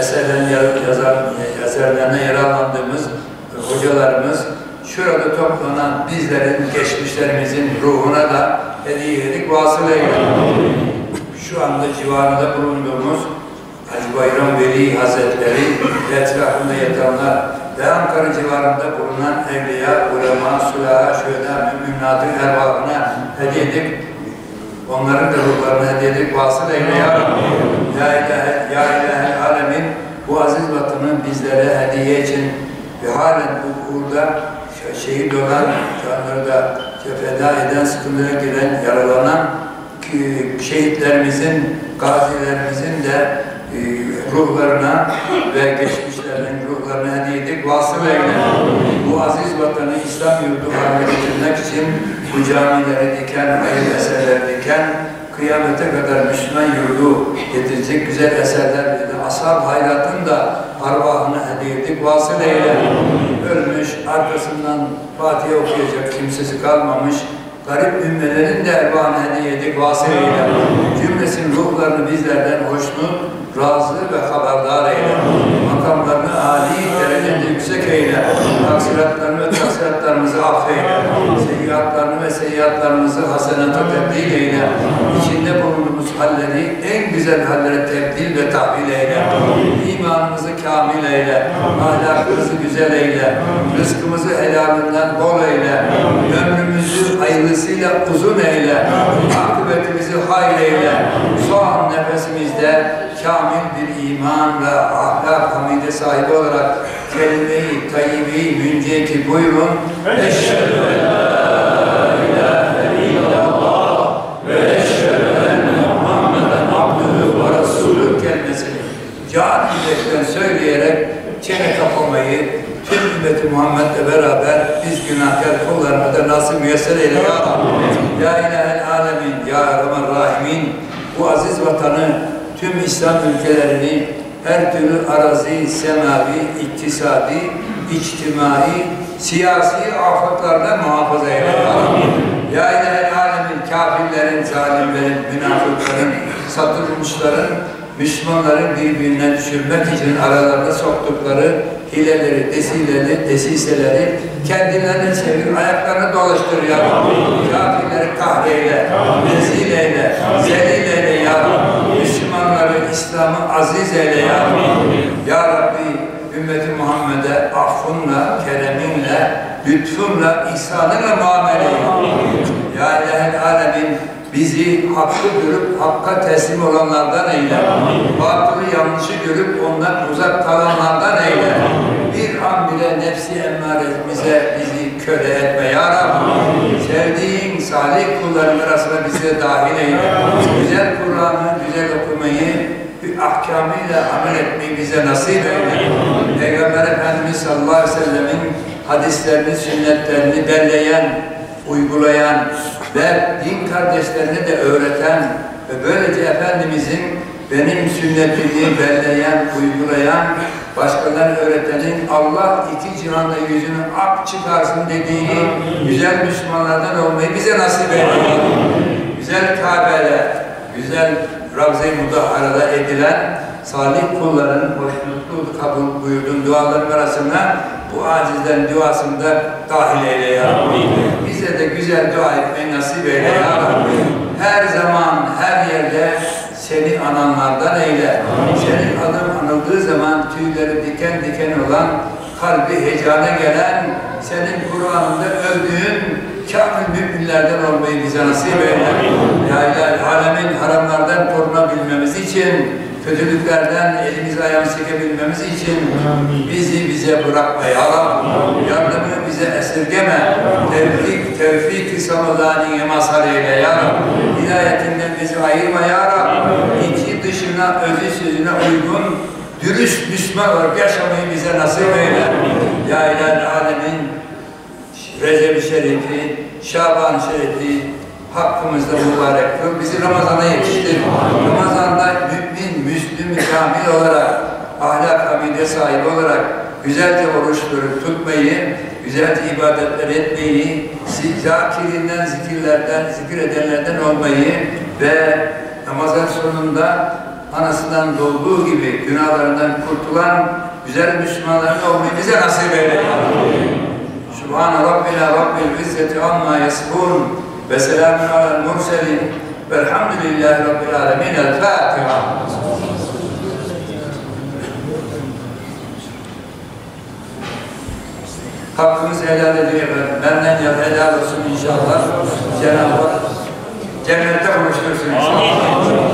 Speaker 2: eserlerine yararlandığımız hocalarımız, şurada toplanan bizlerin, geçmişlerimizin ruhuna da hediyelik vasıl eyle. Şu anda civarında bulunduğumuz Hacı Bayram Veli Hazretleri, etrafında yatanlar ve Ankara civarında bulunan evliya, ulema, sülaha, şühedâ, müminatın ervahına hediye edip, onların da ruhlarına hediye edip vasıl eyle ya Rabbi. Ya ilahel alemin, bu aziz vatanı bizlere hediye için ve halen bu uğurda şehit olan, canları da feda eden, sıkıntıya giren, yaralanan şehitlerimizin, gazilerimizin de ruhlarına ve geçmişlerinin ruhlarına hediye edip vasıl eyle. Bu aziz vatanı İslam yurdu haline getirmek için bu camileri diken, hayır eserler diken, kıyamete kadar Müslüman yurdu getirecek güzel eserler dedi. Ashab hayratın da arvahını hediye edip vasıl eyle. Ölmüş, arkasından Fatiha okuyacak kimsesi kalmamış, garip ümmelerin de ervahını hediye edip vasıl eyle. Cümlesin ruhlarını bizlerden hoşnut, razı ve haberdar eyle. Makamlarını âli derecede yüksek eyle. Taksiratlarını ve taksiratlarımızı affeyle. Seyyiatlarını ve seyyiatlarımızı hasenata tebdil eyle. İçinde bulunduğumuz halleri en güzel hallere tebdil ve tahvil eyle. İmanımızı kamil eyle. Ahlakımızı güzel eyle. Rızkımızı helalinden bol eyle. Ömrümüzü hayırlısıyla uzun eyle. Akıbetimizi hayır eyle. Son nefesimizde kamil bir iman ve ahlak hamide sahibi olarak kelime-i tayyibi münceki buyurun. Eşhedü en la ilahe illallah ve eşhedü enne Muhammeden abdühü ve resulü kelimesini can yürekten söyleyerek çene kapamayı tüm ümmeti Muhammed'le beraber biz günahkar kullarına da nasip müyesser eyle ya Rabbi. Ya ilahel alemin, ya Erhamer Rahimin, bu aziz vatanı, tüm İslam ülkelerini her türlü arazi, semavi, iktisadi, içtimai, siyasi afatlardan muhafaza eyle ya Rabbi. Ya ilahel alemin, kafirlerin, zalimlerin, münafıkların, satılmışların, Müslümanların birbirine düşürmek için aralarına soktukları hileleri, desiseleri kendilerine çevir, ayaklarını dolaştır ya Rabbi. Kafirleri kahreyle, rezil eyle, zelil eyle ya Rabbi. Müslümanları, İslam'ı aziz eyle ya Rabbi. Ya Rabbi, ümmeti Muhammed'e affunla, kereminle, lütfunla, ihsanınla muamele eyle. Ya ilahel alemin, bizi hakkı görüp hakka teslim olanlardan eyle. Batılı yanlışı görüp ondan uzak kalanlardan eyle. Bir an bile nefsi emmaremize bizi köle etme ya Rabbi. Sevdiğin salih kulların arasına bizi dahil eyle. Güzel Kur'an'ı güzel okumayı, ahkamıyla amel etmeyi bize nasip eyle. Peygamber Efendimiz sallallahu aleyhi ve sellemin hadislerini, sünnetlerini belleyen, uygulayan ve din kardeşlerine de öğreten ve böylece Efendimizin benim sünnetimi belleyen, uygulayan, başkalarına öğretenin Allah iki cihanda yüzünü ak çıkarsın dediği güzel Müslümanlardan olmayı bize nasip eyle. Güzel Kabe'yle, güzel Ravza-i Mudahhara'da edilen salih kulların hoşnutluğu kabul buyurduğun duaların arasına bu acizlerin duasında dahil eyle ya Rabbi. Bize de güzel dua etmeyi nasip eyle ya Rabbi. Her zaman, her yerde seni ananlardan eyle. Senin adın anıldığı zaman tüyleri diken diken olan, kalbi heyecana gelen, senin Kur'an'ında övdüğün kamil müminlerden olmayı bize nasip eyle. Ya ilahel alemin, haramlardan korunabilmemiz için, kötülüklerden elimizi ayağımızı çekebilmemiz için bize bırakma ya Rabbi. Yardımını bize esirgeme. Tevfik-i samudaniye mazhar eyle ya Rabbi. Hidayetinden bizi ayırma ya Rabbi. İçi dışına, özü sözüne uygun, dürüst Müslüman olarak yaşamayı bize nasip eyle. Ya ilahel alemin, Recep-i Şerif'i, Şaban-ı Şerif'i hakkımızda mübarek kıl. Bizi Ramazan'a yetiştir. Ramazan'da mümin, Müslüm, kamil olarak, ahlak, hamide sahibi olarak güzelce oruçları tutmayı, güzelce ibadetler etmeyi, zikir edenlerden olmayı ve Ramazan sonunda anasından doğduğu gibi günahlarından kurtulan güzel Müslümanların olmayı bize nasip eyle. Subhane Rabbina Rabbil İzzeti amma yasifun ve selamun alel murselin velhamdülillahi Rabbil alemin. El Fatiha. Hakkımızı helal ediyor efendim. Benden ya helal olsun inşallah. Cenab-ı Hak cennette buluştursun.
Speaker 10: Amin.